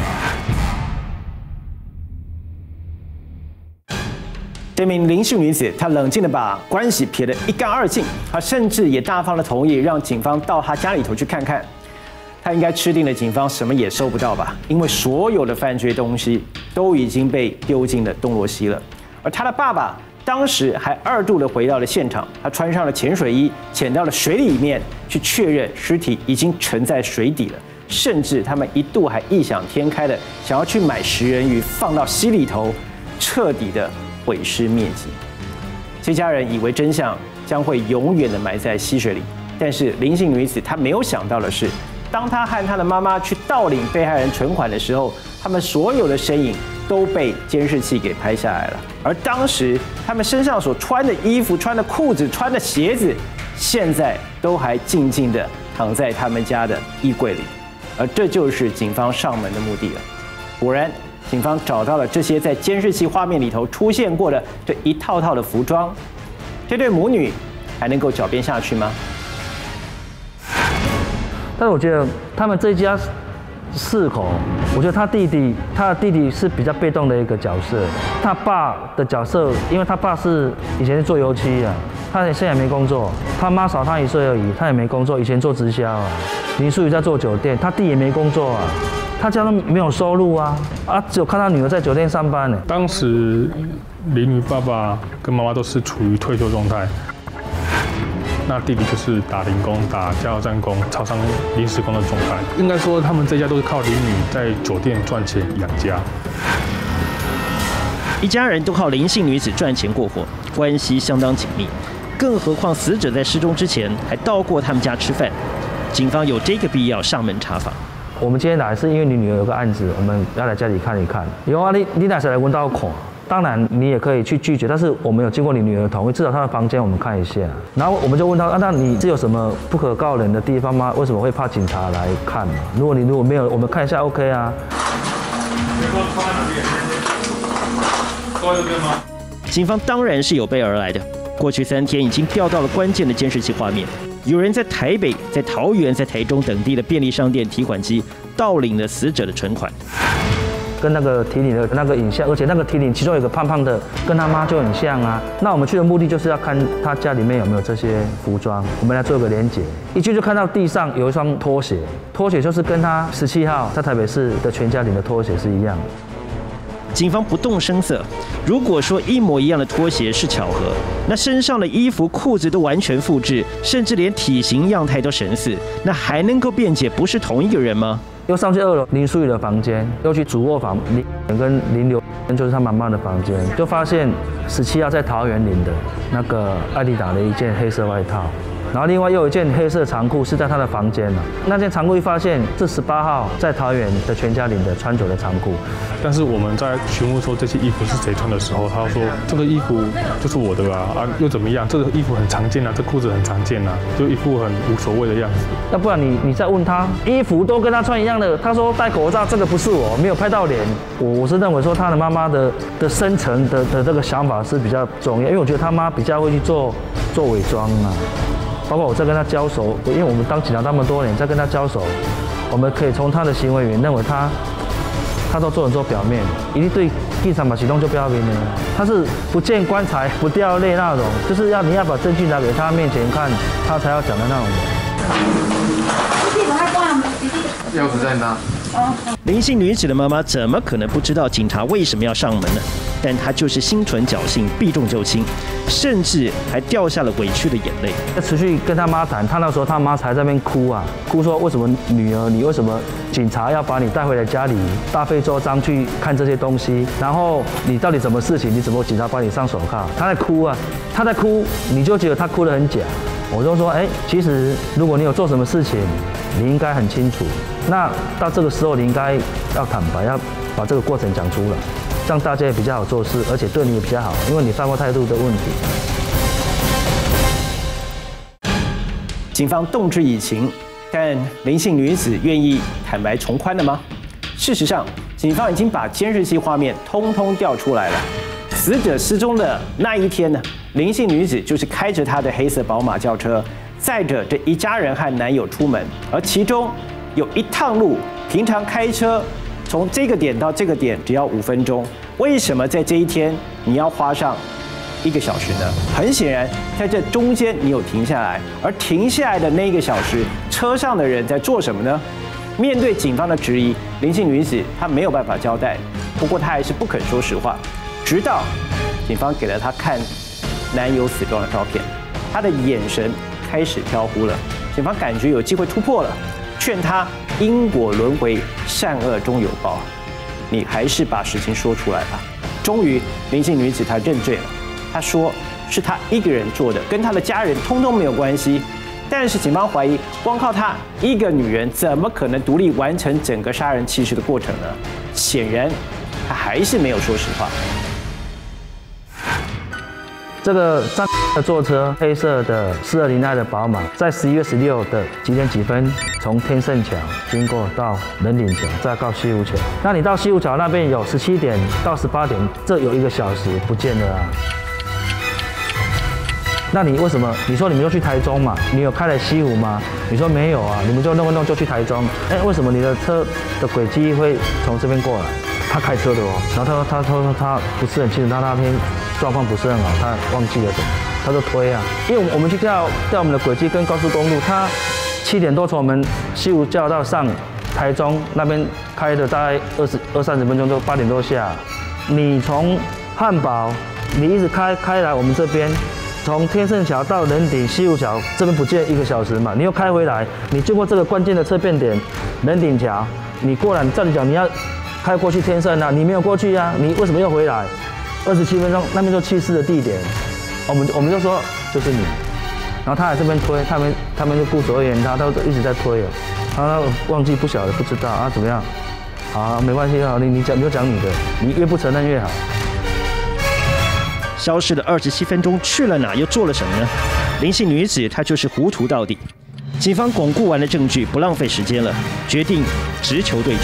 这名林姓女子，她冷静地把关系撇得一干二净，她甚至也大方地同意让警方到她家里头去看看。她应该吃定了警方什么也收不到吧？因为所有的犯罪东西都已经被丢进了东螺溪了。而她的爸爸当时还2度的回到了现场，他穿上了潜水衣，潜到了水里面去确认尸体已经沉在水底了。甚至他们一度还异想天开的想要去买食人鱼放到溪里头，彻底的毁尸灭迹。这家人以为真相将会永远的埋在溪水里，但是林姓女子她没有想到的是，当她和她的妈妈去盗领被害人存款的时候，他们所有的身影都被监视器给拍下来了。而当时他们身上所穿的衣服、穿的裤子、穿的鞋子，现在都还静静的躺在他们家的衣柜里。而这就是警方上门的目的了。果然，警方找到了这些在监视器画面里头出现过的这一套套的服装。这对母女还能够狡辩下去吗？ 但是我觉得他们这一家4口，我觉得他的弟弟是比较被动的一个角色。他爸的角色，因为他爸以前是做油漆啊，他现在也没工作。他妈少他1岁而已，他也没工作，以前做直销啊。林淑仪在做酒店，他弟也没工作啊。他家都没有收入啊，只有看他女儿在酒店上班呢。 当时林女爸爸跟妈妈都是处于退休状态，那弟弟就是打零工、打加油站工、超商临时工的状态。应该说，他们这家都是靠林女在酒店赚钱养家。 一家人都靠林姓女子赚钱过活，关系相当紧密。更何况死者在失踪之前还到过他们家吃饭，警方有这个必要上门查访。 我们今天来是因为你女儿有个案子，我们要来家里看一看。有啊，你哪时来闻到看？当然你也可以去拒绝，但是我们有经过你女儿同意，至少她的房间我们看一下。然后我们就问她，那你是有什么不可告人的地方吗？为什么会怕警察来看嘛？如果没有，我们看一下 OK 啊。 警方当然是有备而来的。过去3天已经调到了关键的监视器画面，有人在台北、在桃园、在台中等地的便利商店提款机盗领了死者的存款。 跟那个提领的那个影像，而且那个提领其中有一个胖胖的，跟他妈就很像啊。那我们去的目的就是要看他家里面有没有这些服装，我们来做一个连结。一去就看到地上有一双拖鞋，拖鞋就是跟他17号在台北市的全家领的拖鞋是一样的。 警方不动声色。如果说一模一样的拖鞋是巧合，那身上的衣服、裤子都完全复制，甚至连体型样态都神似，那还能够辩解不是同一个人吗？ 又上去2楼林淑仪的房间，又去主卧房跟林刘，就是他妈妈的房间，就发现17号在桃园领的那个艾迪达的一件黑色外套。然后另外又有一件黑色长裤是在他的房间了。那件长裤一发现是18号在桃园的全家领的穿着的长裤。 但是我们在询问说这些衣服是谁穿的时候，他说这个衣服就是我的啊，又怎么样？这个衣服很常见啊，这裤子很常见啊，就一副很无所谓的样子。 那不然你再问他，衣服都跟他穿一样的，他说戴口罩，这个不是我，没有拍到脸。我是认为说他的妈妈的深层的这个想法是比较重要，因为我觉得他妈比较会去做伪装啊。包括我在跟他交手，因为我们当警察那么多年，在跟他交手，我们可以从他的行为认为他都做很多表面，一定对警察把行动就不要面的，他是不见棺材不掉泪那种，就是你要把证据拿给他面前看，他才要讲的那种钥匙在哪？ 林姓女子的妈妈怎么可能不知道警察为什么要上门呢？但她就是心存侥幸，避重就轻，甚至还掉下了委屈的眼泪。 持续跟他妈谈，他那时候他妈才在那边哭啊，哭说为什么女儿，你为什么警察要把你带回来家里，大费周章去看这些东西，然后你到底什么事情，你怎么警察把你上手铐？他在哭啊，他在哭，你就觉得他哭得很假。我就说，其实如果你有做什么事情，你应该很清楚。那到这个时候，你应该要坦白，要把这个过程讲出来，这样大家也比较好做事，而且对你也比较好，因为你犯过态度的问题。 警方动之以情，但林姓女子愿意坦白从宽了吗？事实上，警方已经把监视器画面通通调出来了。死者失踪的那一天呢，林姓女子就是开着她的黑色宝马轿车，载着这一家人和男友出门，而其中有一趟路，平常开车从这个点到这个点只要5分钟，为什么在这一天你要花上1个小时呢？很显然，在这中间你有停下来，而停下来的那1个小时，车上的人在做什么呢？面对警方的质疑，林姓女子她没有办法交代，不过她还是不肯说实话。直到警方给了她看男友死状的照片，她的眼神开始飘忽了。警方感觉有机会突破了，劝她因果轮回，善恶终有报，你还是把实情说出来吧。终于，林姓女子她认罪了，她说是她一个人做的，跟她的家人通通没有关系。但是警方怀疑，光靠她一个女人，怎么可能独立完成整个杀人弃尸的过程呢？显然，她还是没有说实话。 这个张的坐车，黑色的4202的宝马，在11月16的几点几分从天盛桥经过到人岭桥，再到西湖桥。那你到西湖桥那边有17点到18点，这有1个小时不见了啊。那你为什么？你说你们就去台中嘛？你有开来西湖吗？你说没有啊，你们就弄就去台中。为什么你的车的轨迹会从这边过来？他开车的哦，然后他说他不是很清楚，他那天状况不是很好，他忘记了什么，他就推啊。因为我们去调我们的轨迹跟高速公路，他7点多从我们西湖交到上台中那边开的大概20-30分钟，就8点多下。你从汉堡，你一直开来我们这边。从天盛桥到人顶西湖桥这边不见1个小时嘛，你又开回来，你经过这个关键的车变点人顶桥，你过来，照理讲你要开过去天盛啊，你没有过去啊，你为什么又回来？27分钟那边就弃尸的地点，我们就说就是你，然后他在这边推，他们就顾左右而言他都一直在推哦，他忘记不晓得不知道啊怎么样？好，没关系啊，你就讲你的，你越不承认越好。 消失的27分钟去了哪？又做了什么呢？林姓女子她就是糊涂到底。警方巩固完了证据，不浪费时间了，决定直球对决。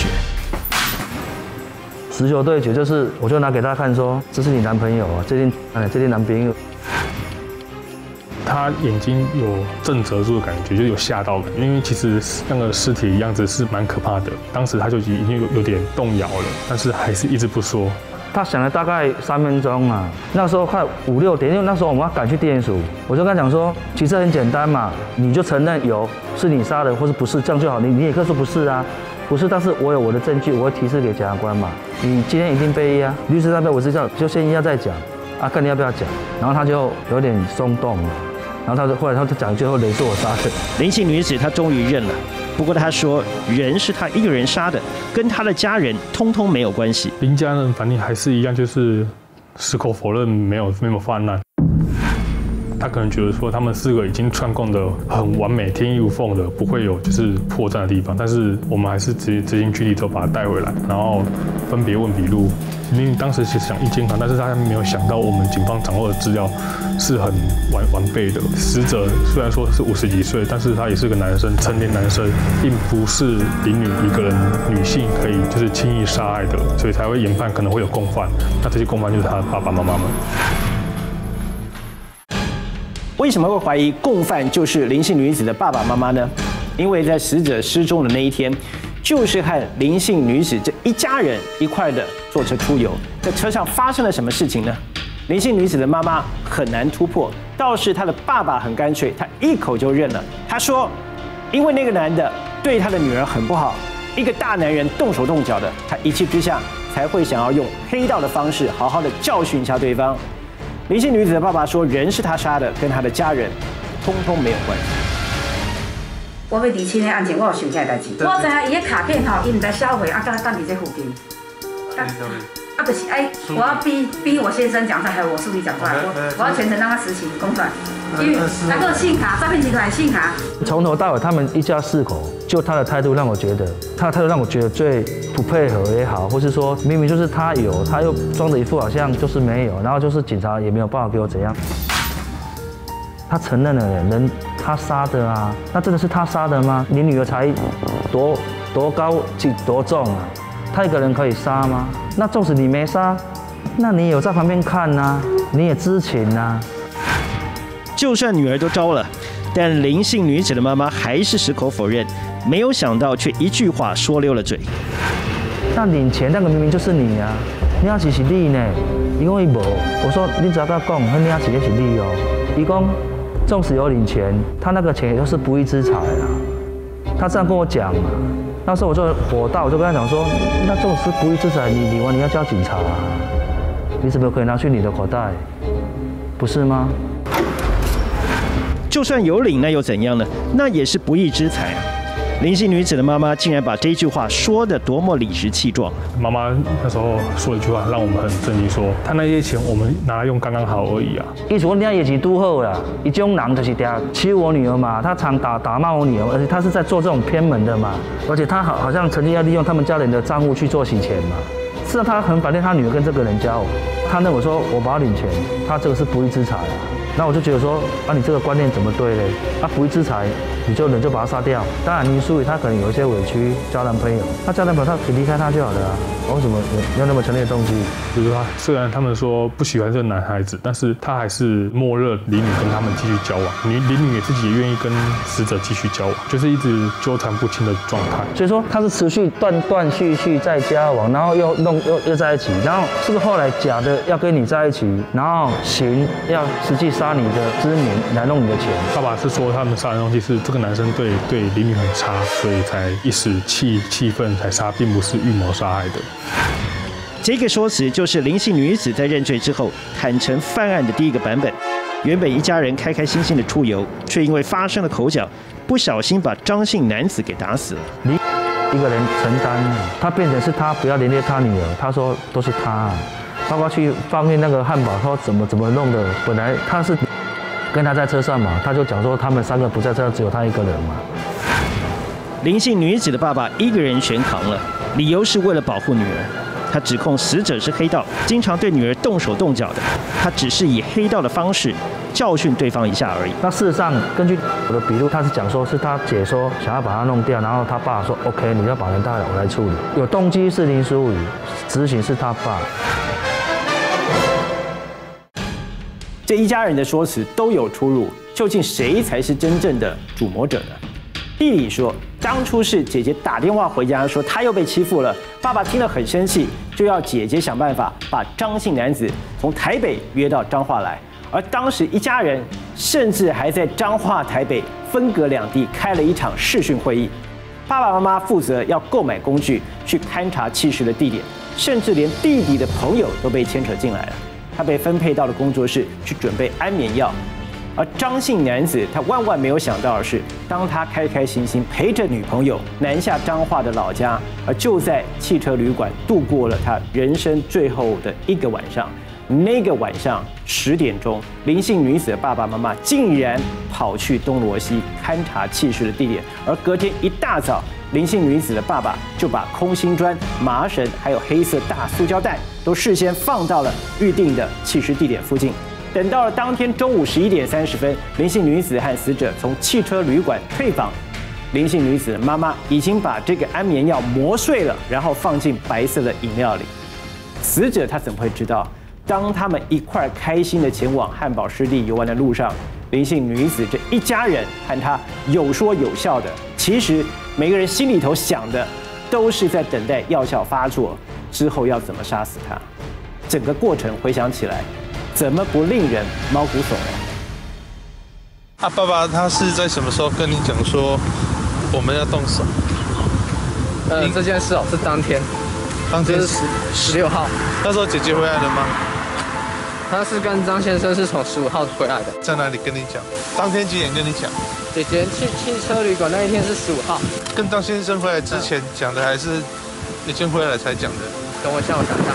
直球对决就是，我就拿给他看说，这是你男朋友啊，这天男朋友。 他眼睛有震折住的感觉，就有吓到感觉，因为其实那个尸体的样子是蛮可怕的。当时他就已经有点动摇了，但是还是一直不说。 他想了大概3分钟啊，那时候快5、6点，因为那时候我们要赶去地检署，我就跟他讲说，其实很简单嘛，你就承认有是你杀的，或是不是，这样就好。你也可以说不是啊，不是，但是我有我的证据，我会提示给检察官嘛。你今天一定被押，律师那边我是叫就先押再讲，啊，看你要不要讲。然后他就有点松动了，然后后来他就讲最后人是我杀的。 林姓女子她终于认了。不过他说，人是他一个人杀的，跟他的家人通通没有关系。 林家人反正还是一样，就是矢口否认没有犯案。他可能觉得说他们4个已经串供的很完美、天衣无缝的，不会有就是破绽的地方。但是我们还是执行拘提之后把他带回来，然后分别问笔录。林当时是想一肩扛，但是他没有想到我们警方掌握的资料是很完备的。死者虽然说是50几岁，但是他也是个男生，成年男生，并不是林女一个人女性可以就是轻易杀害的，所以才会研判可能会有共犯。那这些共犯就是他的爸爸妈妈们。 为什么会怀疑共犯就是林姓女子的爸爸妈妈呢？因为在死者失踪的那一天，就是和林姓女子这一家人一块的坐车出游，在车上发生了什么事情呢？林姓女子的妈妈很难突破，倒是她的爸爸很干脆，他一口就认了。他说，因为那个男的对他的女儿很不好，一个大男人动手动脚的，他一气之下才会想要用黑道的方式好好的教训一下对方。林姓女子的爸爸说，人是他杀的，跟他的家人通通没有关系。 我要厘清的案件，我有想起来代志。我知影伊的卡片吼，伊唔知销毁，啊，刚才等伫这附近。就是我要逼我先生讲出来，还有我助理讲出来，我要全程让他实行公转。因为那个信卡，诈骗集团的信卡。 从头到尾，他们一家4口，就他的态度让我觉得，最不配合也好，或是说明明就是他有，他又装着一副好像就是没有，然后就是警察也没有办法给我怎样。他承认了人他杀的啊，那真的是他杀的吗？你女儿才多高多重啊？他一个人可以杀吗？那纵使你没杀，那你有在旁边看啊，你也知情啊。 就算女儿都招了，但林姓女子的妈妈还是矢口否认，没有想到却一句话说溜了嘴。 那领钱那个明明就是你啊，领钱是你呢？伊讲伊无，我说你只要跟他讲，那领钱也是你哦。伊讲纵使有领钱，他那个钱也就是不义之财啊。他这样跟我讲嘛，那时候我就火大，我就跟他讲说，那纵使不义之财，你领完你要交警察啊，你怎么可以拿去你的口袋？不是吗？ 就算有领，那又怎样呢？那也是不义之财啊！林姓女子的妈妈竟然把这句话说得多么理直气壮。 妈妈那时候说一句话，让我们很震惊，说她那些钱我们拿来用刚刚好而已啊。 意思我领也是拄好啦，一种人就是嗲欺负我女儿嘛，他常打骂我女儿，而且他是在做这种偏门的嘛，而且他好像曾经要利用他们家人的账户去做洗钱嘛。事实上他很反对他女儿跟这个人交往，他认为说我把他领钱，他这个是不义之财啊。那我就觉得说，啊，你这个观念怎么对嘞？啊，不义之财，你就人就把他杀掉。当然，林淑仪她可能有一些委屈，交男朋友，她交男朋友，她可以离开他就好了啊。为什么要那么强烈的动机？ 就是说，虽然他们说不喜欢这个男孩子，但是他还是默认林女跟他们继续交往。林女也自己也愿意跟死者继续交往，就是一直纠缠不清的状态。 所以说，他是持续断续在交往，然后又在一起，然后是不是后来假的要跟你在一起，然后行要实际杀你的知名来弄你的钱？ 爸爸是说他们杀人动机是这个男生对林女很差，所以才一时气愤才杀，并不是预谋杀害的。 这个说辞就是林姓女子在认罪之后坦诚犯案的第一个版本。原本一家人开开心心的出游，却因为发生了口角，不小心把张姓男子给打死了。 一个人承担，他变成是他不要连累他女儿，他说都是他，包括去放运那个汉堡，他说怎么弄的，本来他是跟他在车上嘛，他就讲说他们3个不在车，只有他一个人嘛。 林姓女子的爸爸一个人全扛了，理由是为了保护女儿。他指控死者是黑道，经常对女儿动手动脚的，他只是以黑道的方式教训对方一下而已。 那事实上，根据我的笔录，他是讲说是他姐说想要把他弄掉，然后他爸说 OK， 你要把人带来我来处理。有动机是林淑仪，执行是他爸。 这一家人的说辞都有出入， 究竟谁才是真正的主谋者呢？弟弟说，当初是姐姐打电话回家说他又被欺负了，爸爸听了很生气，就要姐姐想办法把张姓男子从台北约到彰化来。而当时一家人甚至还在彰化、台北分隔两地开了一场视讯会议。爸爸妈妈负责要购买工具去勘察弃尸的地点，甚至连弟弟的朋友都被牵扯进来了。他被分配到了工作室去准备安眠药。而张姓男子他万万没有想到的是，当他开开心心陪着女朋友南下彰化的老家，而就在汽车旅馆度过了他人生最后的一个晚上。那个晚上10点钟，林姓女子的爸爸妈妈竟然跑去东螺溪勘察弃尸的地点，而隔天一大早，林姓女子的爸爸就把空心砖、麻绳还有黑色大塑胶袋都事先放到了预定的弃尸地点附近。等到了当天中午11点30分，林姓女子和死者从汽车旅馆退房，林姓女子的妈妈已经把这个安眠药磨碎了，然后放进白色的饮料里。死者他怎么会知道？当他们一块开心的前往汉宝湿地游玩的路上，林姓女子这一家人和她有说有笑的，其实每个人心里头想的都是在等待药效发作之后要怎么杀死她。整个过程回想起来，怎么不令人毛骨悚然？ 爸爸他是在什么时候跟你讲说我们要动手？ 这件事是当天是16号。 那时候姐姐回来了吗？ 他是跟张先生是从15号回来的。 在哪里跟你讲？当天几点跟你讲？ 姐姐去汽车旅馆那一天是15号。 跟张先生回来之前讲的，还是已经回来才讲的？ 等我下午想想。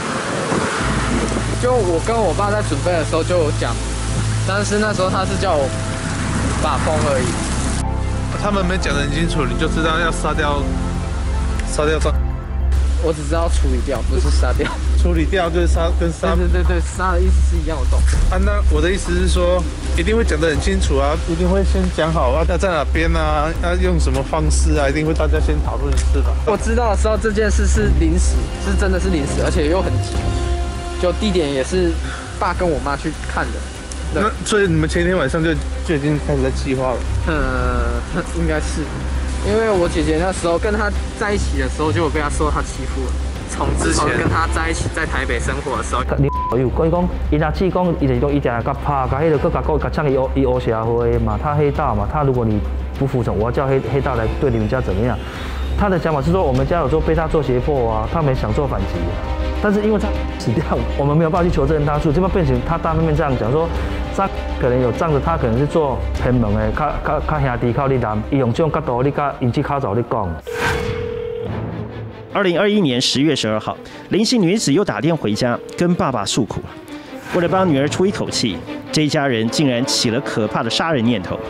就我跟我爸在准备的时候就有讲，但是那时候他是叫我把风而已。 他们没讲得很清楚，你就知道要杀掉张。 我只知道处理掉，不是杀掉。 处理掉就是杀，跟杀。 对，杀的意思是一样，我懂。 那我的意思是说，一定会讲得很清楚啊，一定会先讲好要在哪边啊，要用什么方式啊，一定会大家先讨论一次吧。 我知道的时候，这件事是临时，是真的是临时，而且又很急。就地点也是爸跟我妈去看的。 那所以你们前天晚上就已经开始在计划了？ 应该是。因为我姐姐那时候跟他在一起的时候，就有被他受他欺负了。从之前跟他在一起，在台北生活的时候， 你有讲，伊若只讲，伊就是讲伊定甲拍，甲迄个甲呛伊黑社会嘛，他黑道嘛，他如果你不服从，我要叫黑道来对你们家怎么样？他的想法是说，我们家有时候被他做胁迫啊，他们想做反击，但是因为他死掉，我们没有办法去求证他，所以这边变成他大妹妹这样讲说，他可能有仗着他可能是做偏门的，较兄弟靠你男，伊用这种角度你甲引起口罩你讲。 2021年10月12号，林姓女子又打电回家跟爸爸诉苦，为了帮女儿出一口气，这一家人竟然起了可怕的杀人念头。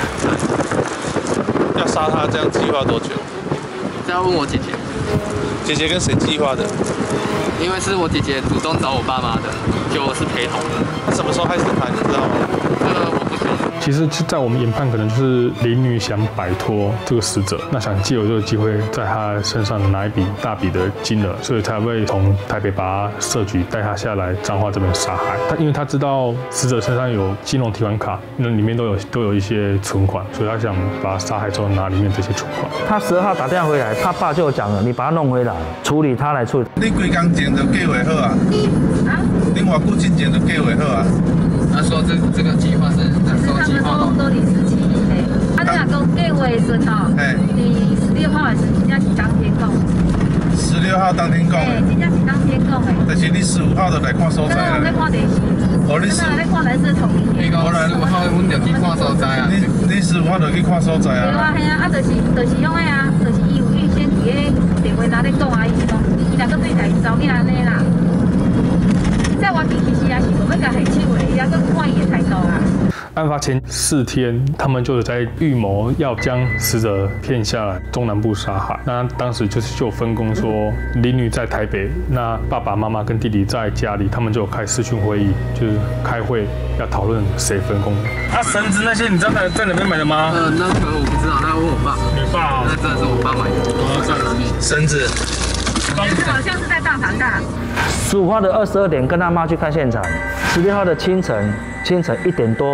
要杀他这样计划多久？ 这要问我姐姐。 姐姐跟谁计划的？ 因为是我姐姐主动找我爸妈的，就我是陪同的。 什么时候开始谈，你知道吗？ 我不清楚。 其实，在我们研判，可能就是林女想摆脱这个死者，那想借由这个机会，在她身上拿一笔大笔的金额，所以才会从台北把她设局带她下来彰化这边杀害。因为他知道死者身上有金融提款卡，那里面都有一些存款，所以他想把她杀害之后拿里面这些存款。 他12号打电话回来，他爸就有讲了，你把他弄回来，处理他来处理。 你几工前就计划好啊？你偌久之前就计划好啊？ 他说这个计划是哪时候计划的？ 都17年嘞。你若讲计划的时候，你16号的时候，真正是当天讲。 16号当天讲的。 真正是当天讲的。 但是你15号就来看所在啊。 在看电视。 你在看蓝色统一。 15号阮就去看所在啊。 你15号就去看所在啊。 对啊，嘿啊，就是用的啊，就是伊有预先伫个电话哪咧讲啊，伊是讲，伊若搁对台走去安尼啦。在外面其实也是无要甲下手的，伊也搁看伊的态度啊。 案发前4天，他们就在预谋要将死者骗下来中南部杀害。那当时就分工说，林女在台北，那爸爸妈妈跟弟弟在家里，他们就有开视讯会议，就是开会要讨论谁分工。 绳子那些你知道在哪边买的吗？ 那可能我不知道，那要问我爸。 你爸？ 那真的是我爸买的。 绳子。 好像是在大堂大。 15号的22点跟他妈去看现场，16号的清晨1点多，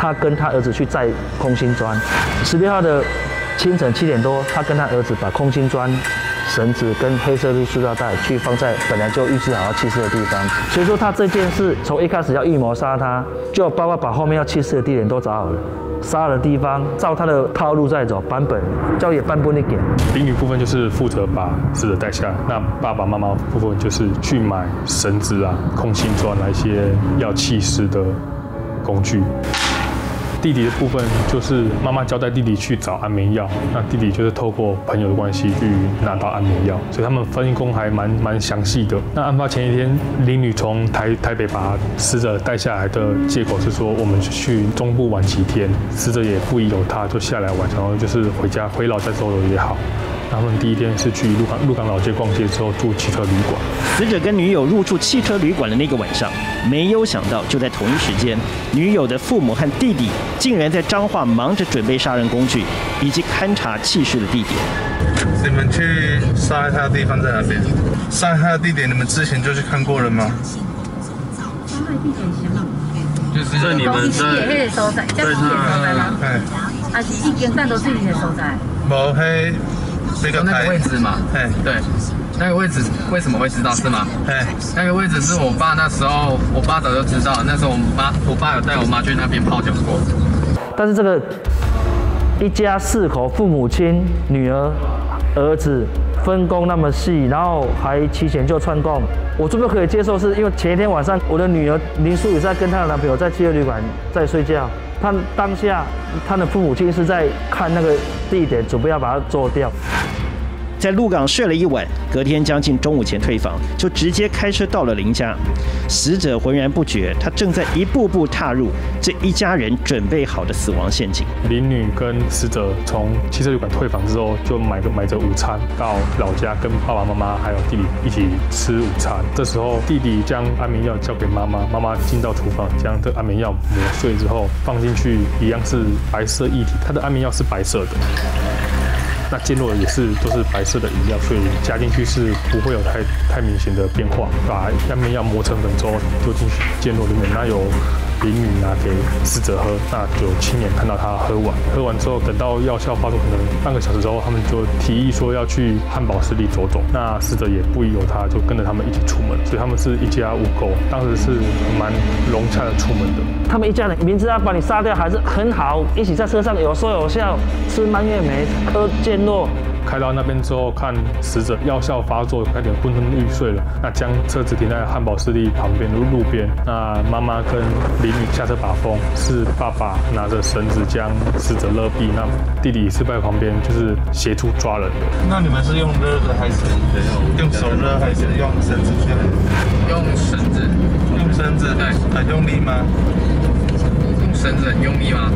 他跟他儿子去载空心砖。16号的清晨7点多，他跟他儿子把空心砖、绳子跟黑色塑料袋去放在本来就预置好要弃尸的地方。所以说他这件事从一开始要预谋杀他，就包括把后面要弃尸的地点都找好了。杀的地方照他的套路在走，版本叫也版本一点。 邻女部分就是负责把死者带下来，那爸爸妈妈部分就是去买绳子啊、空心砖啊一些要弃尸的工具。弟弟的部分就是妈妈交代弟弟去找安眠药，那弟弟就是透过朋友的关系去拿到安眠药，所以他们分工还蛮详细的。那案发前一天，邻女从台北把死者带下来的借口是说我们去中部玩几天，死者也不疑有他，就下来玩，然后就是回老家走走也好。他们第一天是去鹿港老街逛街，之后住汽车旅馆。 死者跟女友入住汽车旅馆的那个晚上，没有想到就在同一时间，女友的父母和弟弟竟然在彰化忙着准备杀人工具以及勘察弃尸的地点。 你们去杀害他的地方在哪边？杀害他的地点你们之前就去看过了吗？ 杀害地点行吗？ 就是你们在迄个所在，这是迄个所在吗？还是已经站到对面的所在？ 无迄。 那个位置嘛，对，那个位置为什么会知道是吗？那个位置是我爸那时候，我爸早就知道，那时候我爸有带我妈去那边泡脚过。 但是这个一家4口，父母亲、女儿、儿子分工那么细，然后还提前就串供，我最不可以接受，是因为前一天晚上我的女儿林淑雨在跟她的男朋友在汽车旅馆在睡觉。他当下，他的父母亲是在看那个地点，准备要把它做掉。 在鹿港睡了一晚，隔天将近中午前退房，就直接开车到了林家。死者浑然不觉，他正在一步步踏入这一家人准备好的死亡陷阱。 邻女跟死者从汽车旅馆退房之后，就买着午餐到老家，跟爸爸妈妈还有弟弟一起吃午餐。这时候弟弟将安眠药交给妈妈，妈妈进到厨房将这安眠药磨碎之后放进去，一样是白色液体，它的安眠药是白色的。那渐落也是都是白色的饮料，所以加进去是不会有太明显的变化。把安眠药磨成粉之后丢进去渐落里面，那有邻女拿给死者喝，那就亲眼看到他喝完之后，等到药效发作可能半个小时之后，他们就提议说要去汉堡市立走走。那死者也不疑有他，就跟着他们一起出门，所以他们是一家5口，当时是蛮融洽的出门的。 他们一家人明知道把你杀掉还是很好，一起在车上有说有笑，吃蔓越莓，喝渐落。 开到那边之后，看死者药效发作，有点昏昏欲睡了。那将车子停在汉堡市立旁边的路边。那妈妈跟邻女下车把风，是爸爸拿着绳子将死者勒毙，那弟弟是在旁边就是协助抓人的。 那你们是用勒的还是用手勒，还是用绳子去勒？ 用绳子。 用绳子，对，很用力吗？ 用绳子很用力吗？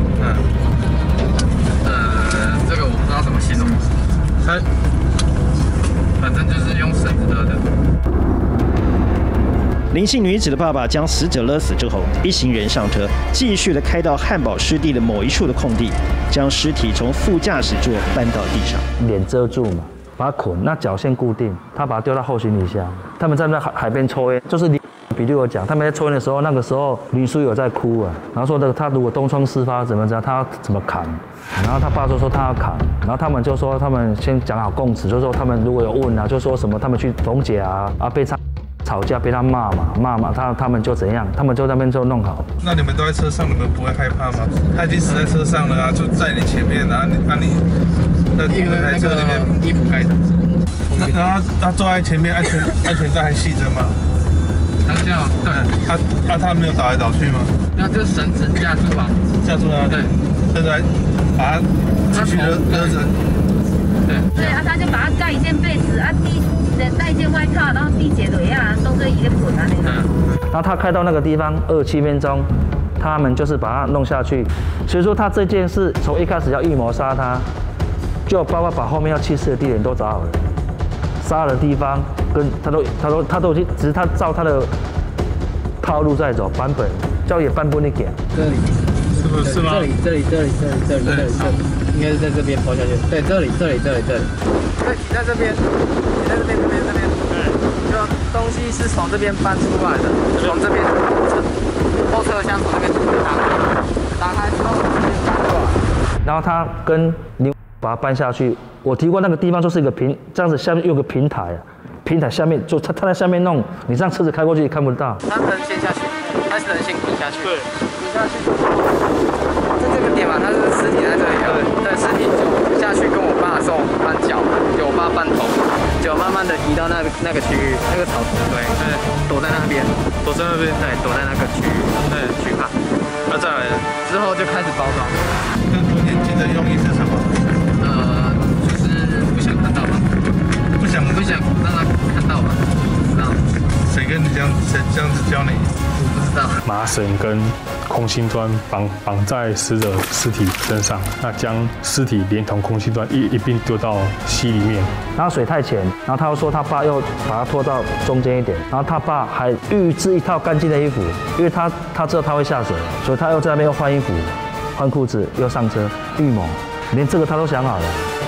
这个我不知道怎么形容。反正就是用绳子勒的。 林姓女子的爸爸将死者勒死之后，一行人上车，继续的开到汉堡湿地的某一处的空地，将尸体从副驾驶座搬到地上， 脸遮住嘛，把它捆，那脚先固定，他把它丢到后行李箱。他们在那海边抽烟，就是比例我讲，他们在抽烟的时候，那个时候林淑有在哭啊，然后说他如果东窗事发怎么样，他要怎么砍，然后他爸就说他要砍，然后他们就说他们先讲好供词，就说他们如果有问啊，就说什么他们去逢姐啊被吵架被他骂嘛，他们就怎样，他们就那边就弄好。 那你们都在车上，你们不会害怕吗？他已经死在车上了啊，就在你前面啊，你那台车里面衣服盖着，然后他坐在前面，安全带还系着吗？ 当下对， 他没有倒来倒去吗？ 那这绳子架住啊， 架住啊，对，现在把他继续勒着。 对啊，他就把他盖一件被子啊，带一件外套，然后地解围啊，都是一个捆啊那个。 然后他开到那个地方27分钟，他们就是把他弄下去。所以说他这件事从一开始要预谋杀他，就包括把后面要弃尸的地点都找好了，杀的地方跟他都已经，只是他照他的套路在走，版本叫也版本一点。 这里是吗？ 这里，应该是在这边抛下去。对，这里。对，你在这边，这边。就东西是从这边搬出来的，从这边后车厢从那边打开。 然后他跟你把它搬下去。我提过那个地方就是一个这样子下面有个平台啊，平台下面就他在下面弄，你这样车子开过去也看不到。 他人先下去，他是人先滚下去。对，滚下去。在这个点嘛，他是尸体在这里啊，对，尸体就下去跟我爸的时候搬脚，就我爸搬头，就慢慢的移到那个区域，那个草丛，对，躲在那边，躲在那边，对，躲在那个区域，对，惧怕。那再来之后就开始包装。 跟昨天记者用意是什么？就是不想看到吧，不想让他看到吧，不知道。谁跟你这样子教你？我不知道。 麻绳跟空心砖绑在死者尸体身上，那将尸体连同空心砖一并丢到溪里面。 然后水太浅，然后他又说他爸又把他拖到中间一点，然后他爸还预制一套干净的衣服，因为他知道他会下水，所以他又在那边又换衣服、换裤子，又上车，预谋，连这个他都想好了。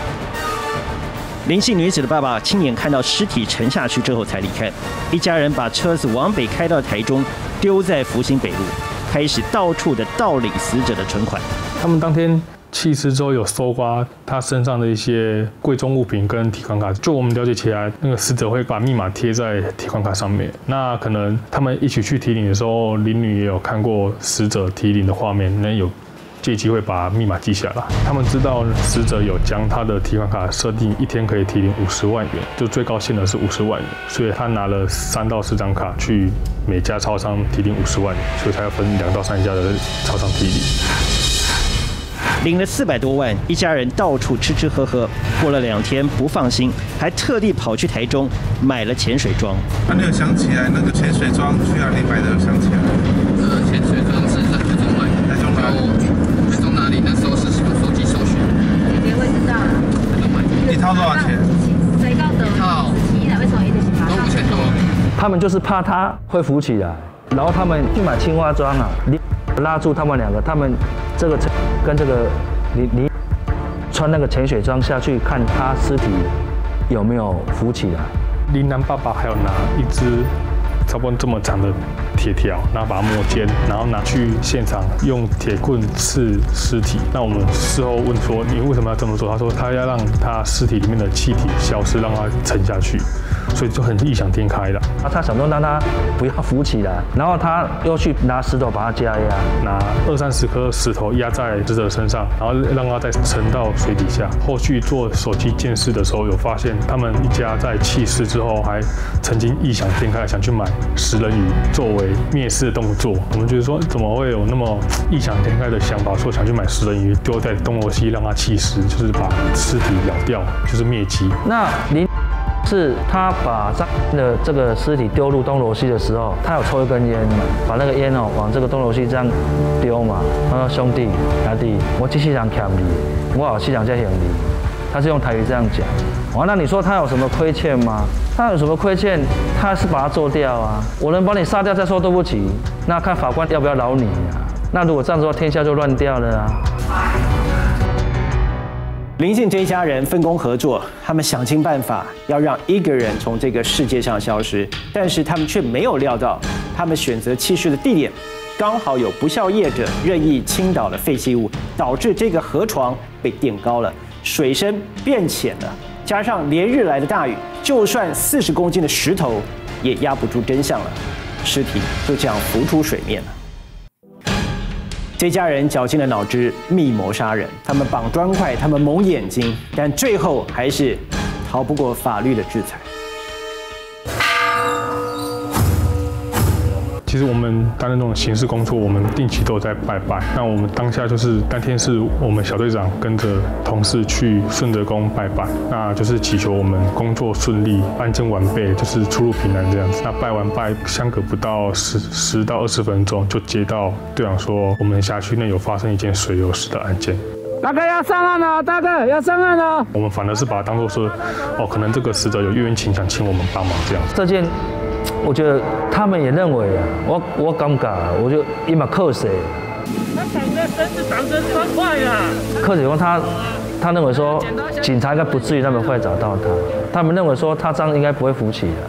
林姓女子的爸爸亲眼看到尸体沉下去之后才离开，一家人把车子往北开到台中，丢在福兴北路，开始到处的盗领死者的存款。 他们当天弃尸之后有搜刮他身上的一些贵重物品跟提款卡，就我们了解起来，那个死者会把密码贴在提款卡上面。那可能他们一起去提领的时候，邻女也有看过死者提领的画面，那有借机会把密码记下来。他们知道死者有将他的提款卡设定一天可以提领50万元，就最高限额是50万元，所以他拿了3到4张卡去每家超商提领50万元，所以才要分2到3家的超商提领。 领了400多万，一家人到处吃吃喝喝。过了2天不放心，还特地跑去台中买了潜水装。 你有想起来那个潜水装去哪里买的？有想起来？ 潜水装是在台中买，台中哪里？台中哪里？那时候是用手机搜寻。姐姐会知道。台中买。一套多少钱？ 最高的。一套。 都5000多。 他们就是怕他会浮起来，然后他们去买青蛙装啊，拉住他们2个，他们这个跟这个你穿那个潜水装下去看他尸体有没有浮起来。 林男爸爸还有拿一支差不多这么长的铁条，然后把它磨尖，然后拿去现场用铁棍刺尸体。那我们事后问说，你为什么要这么做？他说他要让他尸体里面的气体消失，让它沉下去，所以就很异想天开了。 他想说让他不要浮起来，然后他又去拿石头把它加压， 拿20-30颗石头压在死者身上，然后让他再沉到水底下。后续做手机鉴识的时候，有发现他们一家在弃尸之后，还曾经异想天开想去买食人鱼作为灭尸的动作。我们觉得说，怎么会有那么异想天开的想法，说想去买食人鱼丢在东螺溪让它弃尸，就是把尸体咬掉，就是灭迹。 那林是他把的这个尸体丢入东螺溪的时候，他有抽一根烟，把那个烟往这个东螺溪这样丢嘛。他说：“兄弟兄弟，我这世人欠你，我有世人再还你。”他是用台语这样讲。那你说他有什么亏欠吗？他有什么亏欠？他是把它做掉啊。我能把你杀掉再说对不起，那看法官要不要饶你啊？那如果这样子的话，天下就乱掉了啊。 林姓这一家人分工合作，他们想尽办法要让一个人从这个世界上消失，但是他们却没有料到，他们选择弃尸的地点刚好有不肖业者任意倾倒了废弃物，导致这个河床被垫高了，水深变浅了，加上连日来的大雨，就算40公斤的石头也压不住真相了，尸体就这样浮出水面了。这家人绞尽了脑汁密谋杀人，他们绑砖块，他们蒙眼睛，但最后还是逃不过法律的制裁。 其实我们担任这种刑事工作，我们定期都有在拜拜。那我们当下就是当天是我们小队长跟着同事去顺德宫拜拜，那就是祈求我们工作顺利、案件完备，就是出入平安这样子。那拜完拜，相隔不到10到20分钟，就接到队长说，我们辖区内有发生一件水流死的案件。 大哥要上岸了，大哥要上岸了。 我们反而是把它当作是，可能这个死者有冤情，想请我们帮忙这样子。 这件。我觉得他们也认为啊，我尴尬，我就立马扣谁。 他绑在身子绑成砖块啊！ 柯警官他认为说，警察应该不至于那么快找到他。他们认为说他这样应该不会浮起来，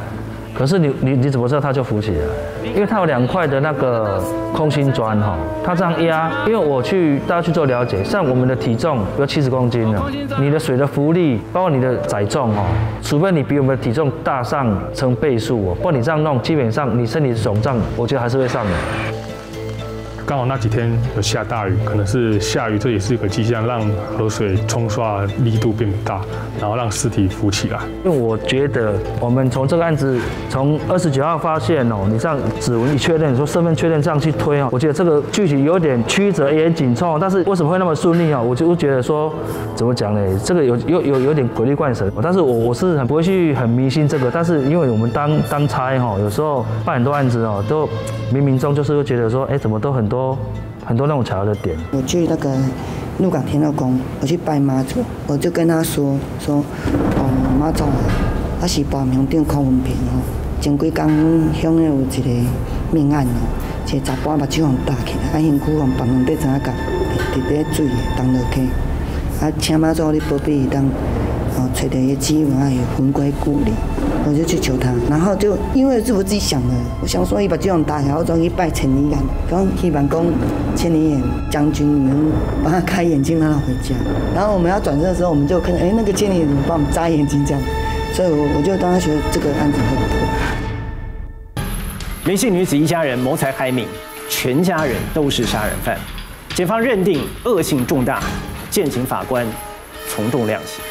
可是你怎么知道它就浮起来？因为它有2块的那个空心砖哈，它这样压，因为大家去做了解，像我们的体重有70公斤了，你的水的浮力，包括你的载重哦，除非你比我们的体重大上成倍数哦，不然你这样弄，基本上你身体的总账，我觉得还是会上的。 刚好那几天有下大雨，可能是下雨，这也是一个迹象，让河水冲刷力度变大，然后让尸体浮起来。 因为我觉得我们从这个案子，从29号发现哦，你这样指纹一确认，说身份确认这样去推哦，我觉得这个具体有点曲折，也很紧凑，但是为什么会那么顺利哦？我就觉得说，怎么讲呢？这个有点鬼力贯神，但是我是不会去很迷信这个，但是因为我们当差哈，有时候办很多案子哦，都冥冥中就是会觉得说，哎，怎么都很多那种巧的点。 我去那个鹿港天后宫，我去拜妈祖，我就跟他说，妈祖啊，我是报名顶柯文平哦，前几天乡内有一个命案哦，一个查甫目睭互打起来，身躯互别人在怎啊甲伫咧水动落去，请妈祖你保庇伊当找到伊指纹还有魂归故里。我就去求他，然后就因为是我自己想的，我想说伊把这种打下，我终于拜千里眼，刚希望讲千里眼将军能帮他开眼睛，让他回家。然后我们要转身的时候，我们就看，那个千里眼怎么帮我们眨眼睛这样，所以我就当时觉得这个案子会破。 林姓女子一家人谋财害命，全家人都是杀人犯，检方认定恶性重大，建请法官从重量刑。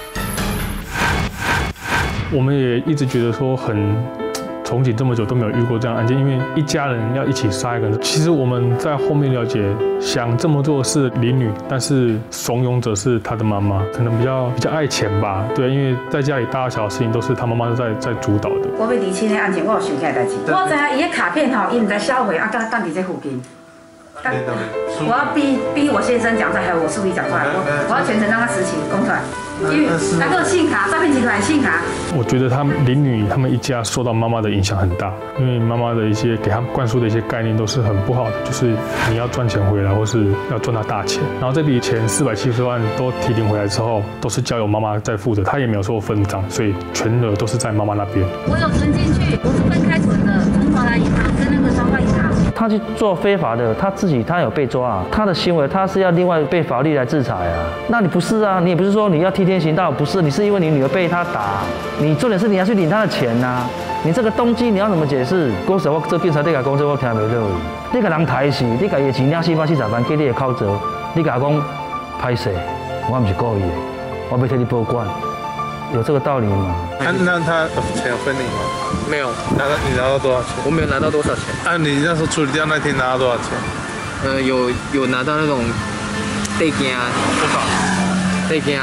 我们也一直觉得说很从警这么久都没有遇过这样的案件，因为一家人要一起杀一个人。其实我们在后面了解，想这么做是邻女，但是怂恿者是他的妈妈，可能比较爱钱吧。对，因为在家里大小事情都是他妈妈在主导的。 我要厘清的案件，我有想起来代志。我知影伊的卡片吼，伊唔知销毁，等伫这附近。我要逼我先生讲出来，还有我助理讲出来，我要全程让他实情供出来。因为那个信卡，诈骗集团信卡。 我觉得邻女他们一家受到妈妈的影响很大，因为妈妈的一些给他们灌输的一些概念都是很不好的，就是你要赚钱回来，或是要赚到大钱。然后这笔钱470万都提领回来之后，都是交由妈妈在负责，她也没有说分账，所以全额都是在妈妈那边。 我有存进去，我是分开存的，从华南银行跟那个彰化银行。 他去做非法的，他有被抓啊，他的行为他是要另外被法律来制裁啊。那你不是啊，你也不是说你要替天行道，不是，你是因为你女儿被他打，你重点是你要去领他的钱啊。你这个动机你要怎么解释？讲实话，这警察你甲讲这我听袂落去。你甲人抬死，你甲伊的钱领440万，给你的考责，你甲我讲歹势，我不是故意的，我要替你保管。有这个道理吗？ 那他钱有分你吗？ 没有。 你拿到多少钱？ 我没有拿到多少钱。 你那时候处理掉那天拿到多少钱？ 有拿到那种地件， 多少？ 地件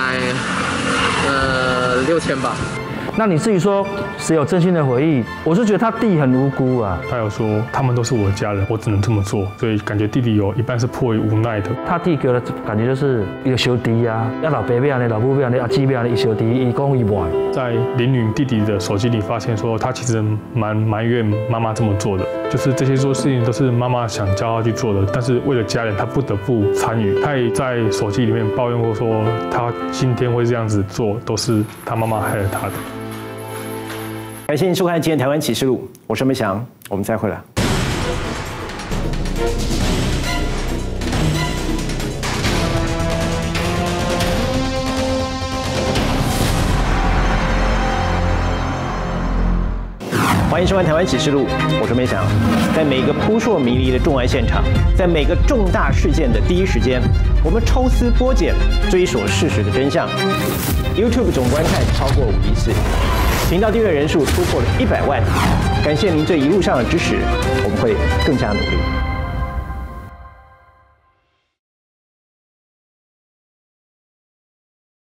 6000吧。 那你至于说谁有真心的回忆，我是觉得他弟很无辜啊。 他有说他们都是我的家人，我只能这么做，所以感觉弟弟有一半是迫于无奈的。 他弟给我的感觉就是一个小弟啊，老爸变的，老母变的，阿姊变的，一小弟，一讲一完。 在邻女弟弟的手机里发现说，他其实蛮埋怨妈妈这么做的，就是这些事情都是妈妈想教他去做的，但是为了家人，他不得不参与。他也在手机里面抱怨过说，他今天会这样子做，都是他妈妈害了他的。 感谢您收看今天台湾启示录，我是梅翔，我们再会了。欢迎收看台湾启示录，我是梅翔。在每个扑朔迷离的重案现场，在每个重大事件的第一时间，我们抽丝剥茧，追索事实的真相。YouTube 总观看超过5亿次。频道订阅人数突破了100万，感谢您这一路上的支持，我们会更加努力。